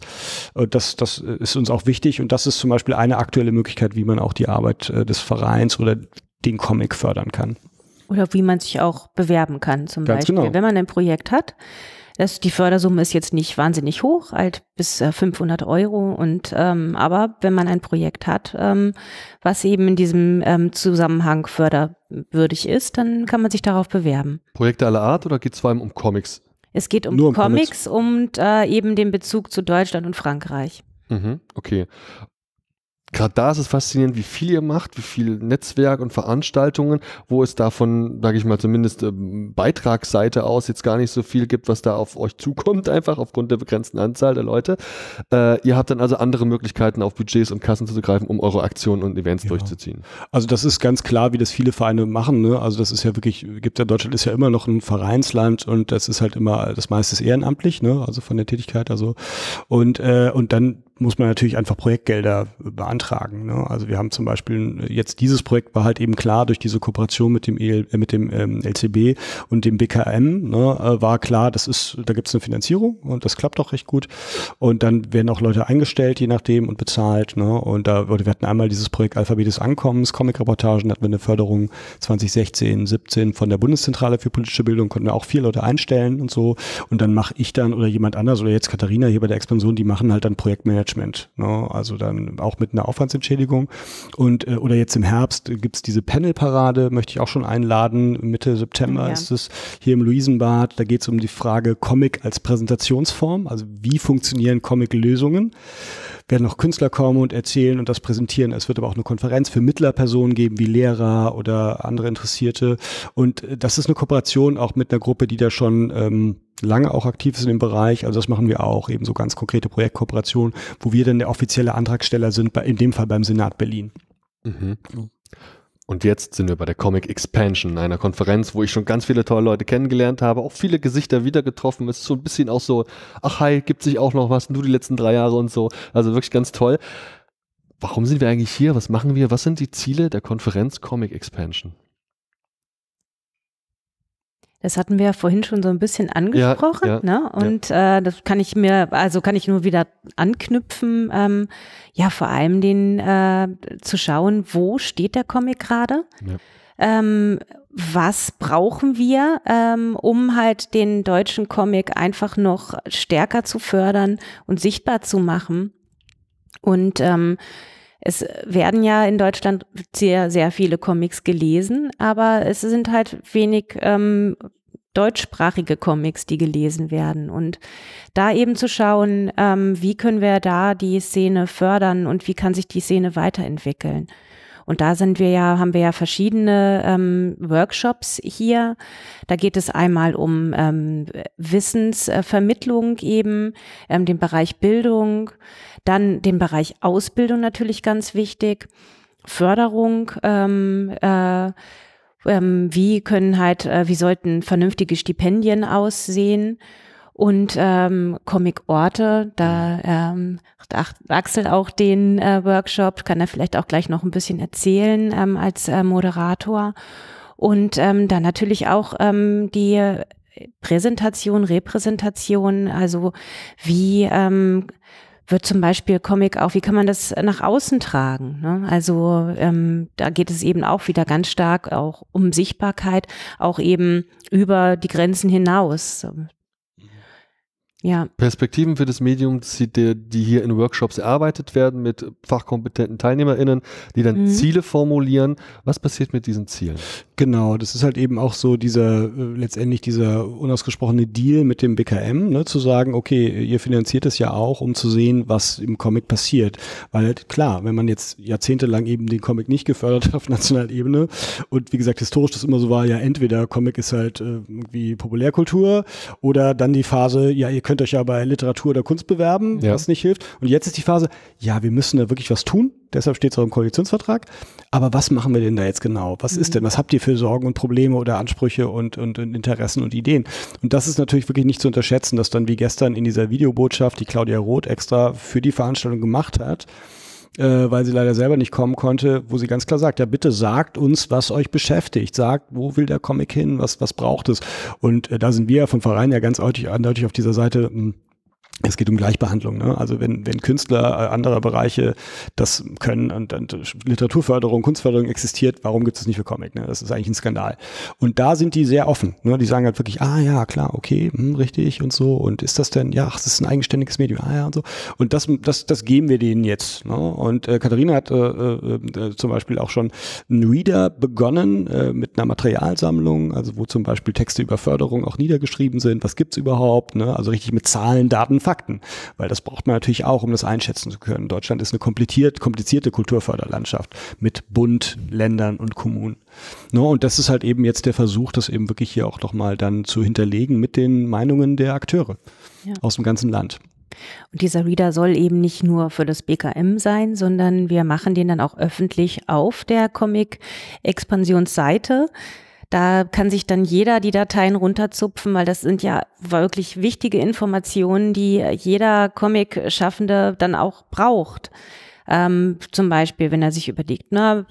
ist uns auch wichtig. Und das ist zum Beispiel eine aktuelle Möglichkeit, wie man auch die Arbeit des Vereins oder den Comic fördern kann. Oder wie man sich auch bewerben kann zum Beispiel. Genau. Wenn man ein Projekt hat, die Fördersumme ist jetzt nicht wahnsinnig hoch, halt bis 500 €. Und aber wenn man ein Projekt hat, was eben in diesem Zusammenhang förderwürdig ist, dann kann man sich darauf bewerben. Projekte aller Art oder geht es vor allem um Comics? Es geht um Comics und eben den Bezug zu Deutschland und Frankreich. Okay. Gerade da ist es faszinierend, wie viel ihr macht, wie viel Netzwerk und Veranstaltungen, wo es davon, sage ich mal, zumindest Beitragsseite aus jetzt gar nicht so viel gibt, was da auf euch zukommt, einfach aufgrund der begrenzten Anzahl der Leute. Ihr habt dann also andere Möglichkeiten, auf Budgets und Kassen zuzugreifen, um eure Aktionen und Events durchzuziehen. Also das ist ganz klar, wie das viele Vereine machen. Ne? Also das ist ja wirklich, Deutschland ist ja immer noch ein Vereinsland und das ist halt immer, das meiste ist ehrenamtlich, ne? Also von der Tätigkeit. Also und dann muss man natürlich einfach Projektgelder beantragen. Ne? Also wir haben zum Beispiel jetzt dieses Projekt war halt eben klar durch diese Kooperation mit dem LCB und dem BKM, ne, war klar, da gibt es eine Finanzierung und das klappt auch recht gut. Und dann werden auch Leute eingestellt, je nachdem, und bezahlt. Ne? Und wir hatten einmal dieses Projekt Alphabet des Ankommens, Comic-Reportagen, da hatten wir eine Förderung 2016, 17 von der Bundeszentrale für politische Bildung, konnten wir auch 4 Leute einstellen und so. Und dann mache ich dann oder jemand anders oder jetzt Katharina hier bei der Expansion, die machen halt dann Projektmanagement. Ne? Also dann auch mit einer Aufwandsentschädigung. Und oder jetzt im Herbst gibt's diese Panelparade, möchte ich auch schon einladen. Mitte September ist es hier im Luisenbad. Da geht's um die Frage Comic als Präsentationsform. Also wie funktionieren Comic-Lösungen? Werden noch Künstler kommen und erzählen und das präsentieren. Es wird aber auch eine Konferenz für Mittlerpersonen geben, wie Lehrer oder andere Interessierte. Und das ist eine Kooperation auch mit einer Gruppe, die da schon lange auch aktiv ist in dem Bereich. Also das machen wir auch, eben so ganz konkrete Projektkooperationen, wo wir dann der offizielle Antragsteller sind, in dem Fall beim Senat Berlin. Und jetzt sind wir bei der Comic Expansion, einer Konferenz, wo ich schon ganz viele tolle Leute kennengelernt habe, auch viele Gesichter wieder getroffen. Es ist so ein bisschen auch so, ach hi, gibt sich auch noch was, du die letzten 3 Jahre und so. Also wirklich ganz toll. Warum sind wir eigentlich hier? Was machen wir? Was sind die Ziele der Konferenz Comic Expansion? Das hatten wir ja vorhin schon so ein bisschen angesprochen, ne? Und das kann ich nur wieder anknüpfen, vor allem zu schauen, wo steht der Comic gerade? Ja. Was brauchen wir, um halt den deutschen Comic einfach noch stärker zu fördern und sichtbar zu machen? Und es werden ja in Deutschland sehr, sehr viele Comics gelesen, aber es sind halt wenig deutschsprachige Comics, die gelesen werden. Und da eben zu schauen, wie können wir da die Szene fördern und wie kann sich die Szene weiterentwickeln. Und da haben wir ja verschiedene Workshops hier. Da geht es einmal um Wissensvermittlung eben, den Bereich Bildung, dann den Bereich Ausbildung natürlich ganz wichtig. Förderung, wie sollten vernünftige Stipendien aussehen und Comic-Orte, da hat Axel auch den Workshop, kann er vielleicht auch gleich noch ein bisschen erzählen als Moderator. Und dann natürlich auch die Repräsentation, also wie wird zum Beispiel Comic auch, wie kann man das nach außen tragen? Ne? Also da geht es eben auch wieder ganz stark auch um Sichtbarkeit, auch eben über die Grenzen hinaus. Ja. Perspektiven für das Medium, die hier in Workshops erarbeitet werden mit fachkompetenten TeilnehmerInnen, die dann Ziele formulieren. Was passiert mit diesen Zielen? Genau, das ist halt eben auch so letztendlich dieser unausgesprochene Deal mit dem BKM, ne, zu sagen, okay, ihr finanziert es ja auch, um zu sehen, was im Comic passiert. Weil halt, klar, wenn man jetzt jahrzehntelang eben den Comic nicht gefördert hat auf nationaler Ebene und wie gesagt, historisch das immer so war, ja, entweder Comic ist halt irgendwie Populärkultur oder dann die Phase, ja, ihr könnt euch ja bei Literatur oder Kunst bewerben, was nicht hilft. Und jetzt ist die Phase, ja, wir müssen da wirklich was tun. Deshalb steht es auch im Koalitionsvertrag. Aber was machen wir denn da jetzt genau? Was ist denn? Was habt ihr für Sorgen und Probleme oder Ansprüche und Interessen und Ideen? Und das ist natürlich wirklich nicht zu unterschätzen, dass dann wie gestern in dieser Videobotschaft, die Claudia Roth extra für die Veranstaltung gemacht hat, weil sie leider selber nicht kommen konnte, wo sie ganz klar sagt, ja bitte sagt uns, was euch beschäftigt, sagt, wo will der Comic hin, was braucht es? Und da sind wir vom Verein ja ganz eindeutig auf dieser Seite. Es geht um Gleichbehandlung, ne? Also wenn Künstler anderer Bereiche das können und Literaturförderung, Kunstförderung existiert, warum gibt es nicht für Comic? Ne? Das ist eigentlich ein Skandal. Und da sind die sehr offen. Ne? Die sagen halt wirklich, ja, klar, okay, richtig und so. Und ist das denn, ja, das ist ein eigenständiges Medium, ja und so. Und das geben wir denen jetzt. Ne? Und Katharina hat zum Beispiel auch schon einen Reader begonnen mit einer Materialsammlung, also wo zum Beispiel Texte über Förderung auch niedergeschrieben sind. Was gibt's überhaupt? Ne? Also richtig mit Zahlen, Daten, Fakten, weil das braucht man natürlich auch, um das einschätzen zu können. Deutschland ist eine komplizierte Kulturförderlandschaft mit Bund, Ländern und Kommunen. No, und das ist halt eben jetzt der Versuch, das eben wirklich hier auch nochmal dann zu hinterlegen mit den Meinungen der Akteure aus dem ganzen Land. Und dieser Reader soll eben nicht nur für das BKM sein, sondern wir machen den dann auch öffentlich auf der Comic-Expansionsseite. Da kann sich dann jeder die Dateien runterzupfen, weil das sind ja wirklich wichtige Informationen, die jeder Comic-Schaffende dann auch braucht. Zum Beispiel, wenn er sich überlegt,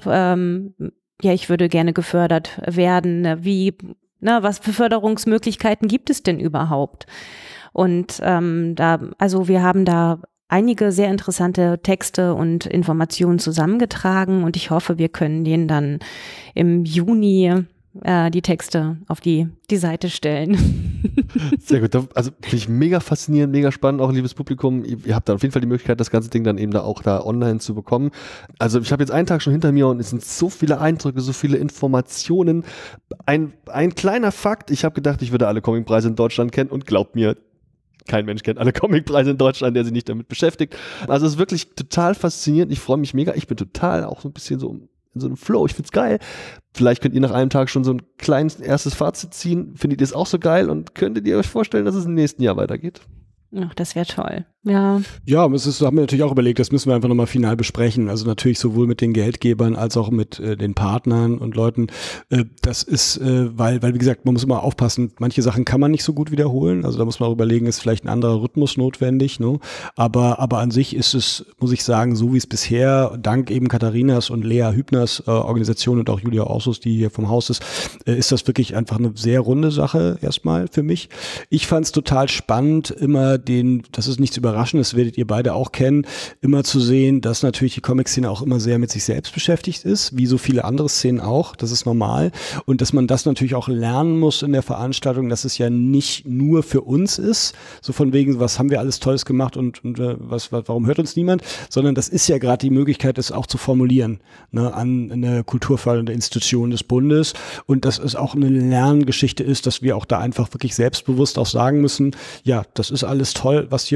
ich würde gerne gefördert werden, was für Förderungsmöglichkeiten gibt es denn überhaupt? Und wir haben da einige sehr interessante Texte und Informationen zusammengetragen und ich hoffe, wir können denen dann im Juni die Texte auf die Seite stellen. Sehr gut. Also finde ich mega faszinierend, mega spannend, auch liebes Publikum. Ihr habt da auf jeden Fall die Möglichkeit, das ganze Ding dann eben da online zu bekommen. Also ich habe jetzt einen Tag schon hinter mir und es sind so viele Eindrücke, so viele Informationen. Ein kleiner Fakt, ich habe gedacht, ich würde alle Comicpreise in Deutschland kennen und glaubt mir, kein Mensch kennt alle Comicpreise in Deutschland, der sich nicht damit beschäftigt. Also es ist wirklich total faszinierend. Ich freue mich mega. Ich bin total auch so ein bisschen so in so einem Flow. Ich find's geil. Vielleicht könnt ihr nach einem Tag schon so ein kleines erstes Fazit ziehen. Findet ihr es auch so geil und könntet ihr euch vorstellen, dass es im nächsten Jahr weitergeht? Ach, das wäre toll. Ja. Ja, haben wir natürlich auch überlegt, das müssen wir einfach nochmal final besprechen. Also natürlich sowohl mit den Geldgebern als auch mit den Partnern und Leuten. Das ist, weil wie gesagt, man muss immer aufpassen, manche Sachen kann man nicht so gut wiederholen. Also da muss man auch überlegen, ist vielleicht ein anderer Rhythmus notwendig. Ne? Aber an sich ist es, muss ich sagen, so wie es bisher, dank eben Katharinas und Lea Hübners Organisation und auch Julia Orsus, die hier vom Haus ist das wirklich einfach eine sehr runde Sache erstmal für mich. Ich fand es total spannend, immer das ist nichts Überraschendes, das werdet ihr beide auch kennen, immer zu sehen, dass natürlich die Comic-Szene auch immer sehr mit sich selbst beschäftigt ist, wie so viele andere Szenen auch, das ist normal und dass man das natürlich auch lernen muss in der Veranstaltung, dass es ja nicht nur für uns ist, so von wegen, was haben wir alles Tolles gemacht und warum hört uns niemand, sondern das ist ja gerade die Möglichkeit, es auch zu formulieren, ne, an eine kulturfördernde Institution des Bundes und dass es auch eine Lerngeschichte ist, dass wir auch da einfach wirklich selbstbewusst auch sagen müssen, ja, das ist alles toll, was hier passiert,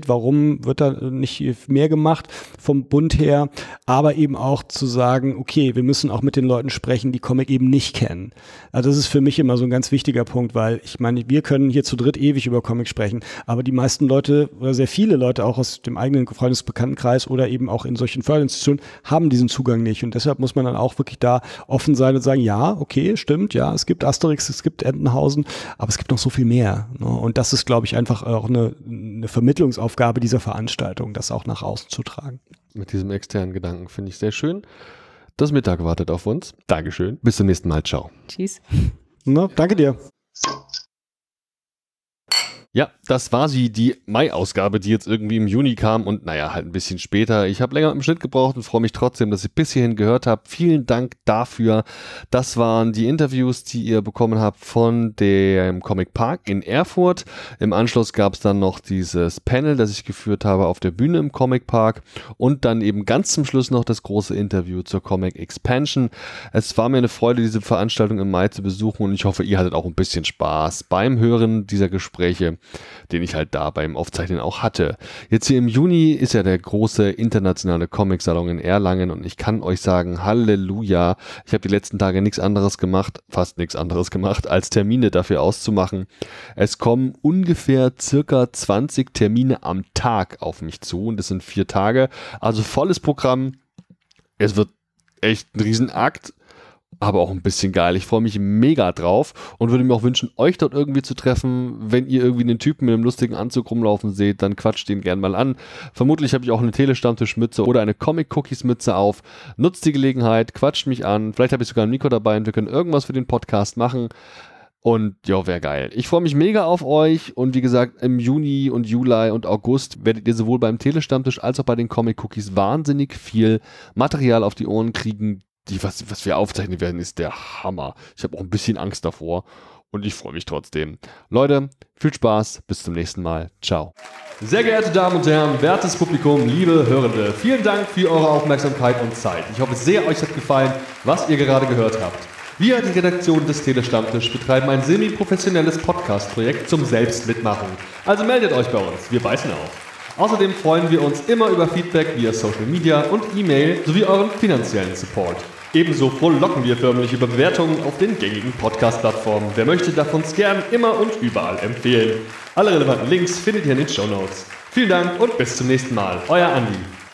diskutiert, warum wird da nicht mehr gemacht vom Bund her, aber eben auch zu sagen, okay, wir müssen auch mit den Leuten sprechen, die Comic eben nicht kennen. Also das ist für mich immer so ein ganz wichtiger Punkt, weil ich meine, wir können hier zu dritt ewig über Comic sprechen, aber die meisten Leute oder sehr viele Leute auch aus dem eigenen Freundesbekanntenkreis oder eben auch in solchen Förderinstitutionen haben diesen Zugang nicht und deshalb muss man dann auch wirklich da offen sein und sagen, ja, okay, stimmt, ja, es gibt Asterix, es gibt Entenhausen, aber es gibt noch so viel mehr. Ne? Und das ist, glaube ich, einfach auch eine Vermittlungsaufgabe dieser Veranstaltung, das auch nach außen zu tragen. Mit diesem externen Gedanken finde ich sehr schön. Das Mittag wartet auf uns. Dankeschön. Bis zum nächsten Mal. Ciao. Tschüss. Na, danke dir. Ja, das war sie, die Mai-Ausgabe, die jetzt irgendwie im Juni kam und naja, halt ein bisschen später. Ich habe länger im Schnitt gebraucht und freue mich trotzdem, dass ihr bis hierhin gehört habt. Vielen Dank dafür. Das waren die Interviews, die ihr bekommen habt von dem Comic Park in Erfurt. Im Anschluss gab es dann noch dieses Panel, das ich geführt habe auf der Bühne im Comic Park und dann eben ganz zum Schluss noch das große Interview zur Comic Expansion. Es war mir eine Freude, diese Veranstaltung im Mai zu besuchen und ich hoffe, ihr hattet auch ein bisschen Spaß beim Hören dieser Gespräche, den ich halt da beim Aufzeichnen auch hatte. Jetzt hier im Juni ist ja der große internationale Comic-Salon in Erlangen und ich kann euch sagen, Halleluja, ich habe die letzten Tage nichts anderes gemacht, fast nichts anderes gemacht, als Termine dafür auszumachen. Es kommen ungefähr circa 20 Termine am Tag auf mich zu und das sind 4 Tage, also volles Programm. Es wird echt ein Riesenakt, aber auch ein bisschen geil. Ich freue mich mega drauf und würde mir auch wünschen, euch dort irgendwie zu treffen. Wenn ihr irgendwie einen Typen mit einem lustigen Anzug rumlaufen seht, dann quatscht den gern mal an. Vermutlich habe ich auch eine Telestammtischmütze oder eine Comic-Cookies-Mütze auf. Nutzt die Gelegenheit, quatscht mich an. Vielleicht habe ich sogar ein Mikro dabei und wir können irgendwas für den Podcast machen. Und ja, wäre geil. Ich freue mich mega auf euch und wie gesagt, im Juni und Juli und August werdet ihr sowohl beim Telestammtisch als auch bei den Comic-Cookies wahnsinnig viel Material auf die Ohren kriegen. Was wir aufzeichnen werden, ist der Hammer. Ich habe auch ein bisschen Angst davor und ich freue mich trotzdem. Leute, viel Spaß, bis zum nächsten Mal. Ciao. Sehr geehrte Damen und Herren, wertes Publikum, liebe Hörende, vielen Dank für eure Aufmerksamkeit und Zeit. Ich hoffe sehr, euch hat gefallen, was ihr gerade gehört habt. Wir, die Redaktion des Telestammtisch, betreiben ein semi-professionelles Podcast-Projekt zum Selbstmitmachen. Also meldet euch bei uns, wir beißen auf. Außerdem freuen wir uns immer über Feedback via Social Media und E-Mail sowie euren finanziellen Support. Ebenso frohlocken wir förmlich über Bewertungen auf den gängigen Podcast-Plattformen. Wer möchte, darf uns gern immer und überall empfehlen. Alle relevanten Links findet ihr in den Shownotes. Vielen Dank und bis zum nächsten Mal. Euer Andi.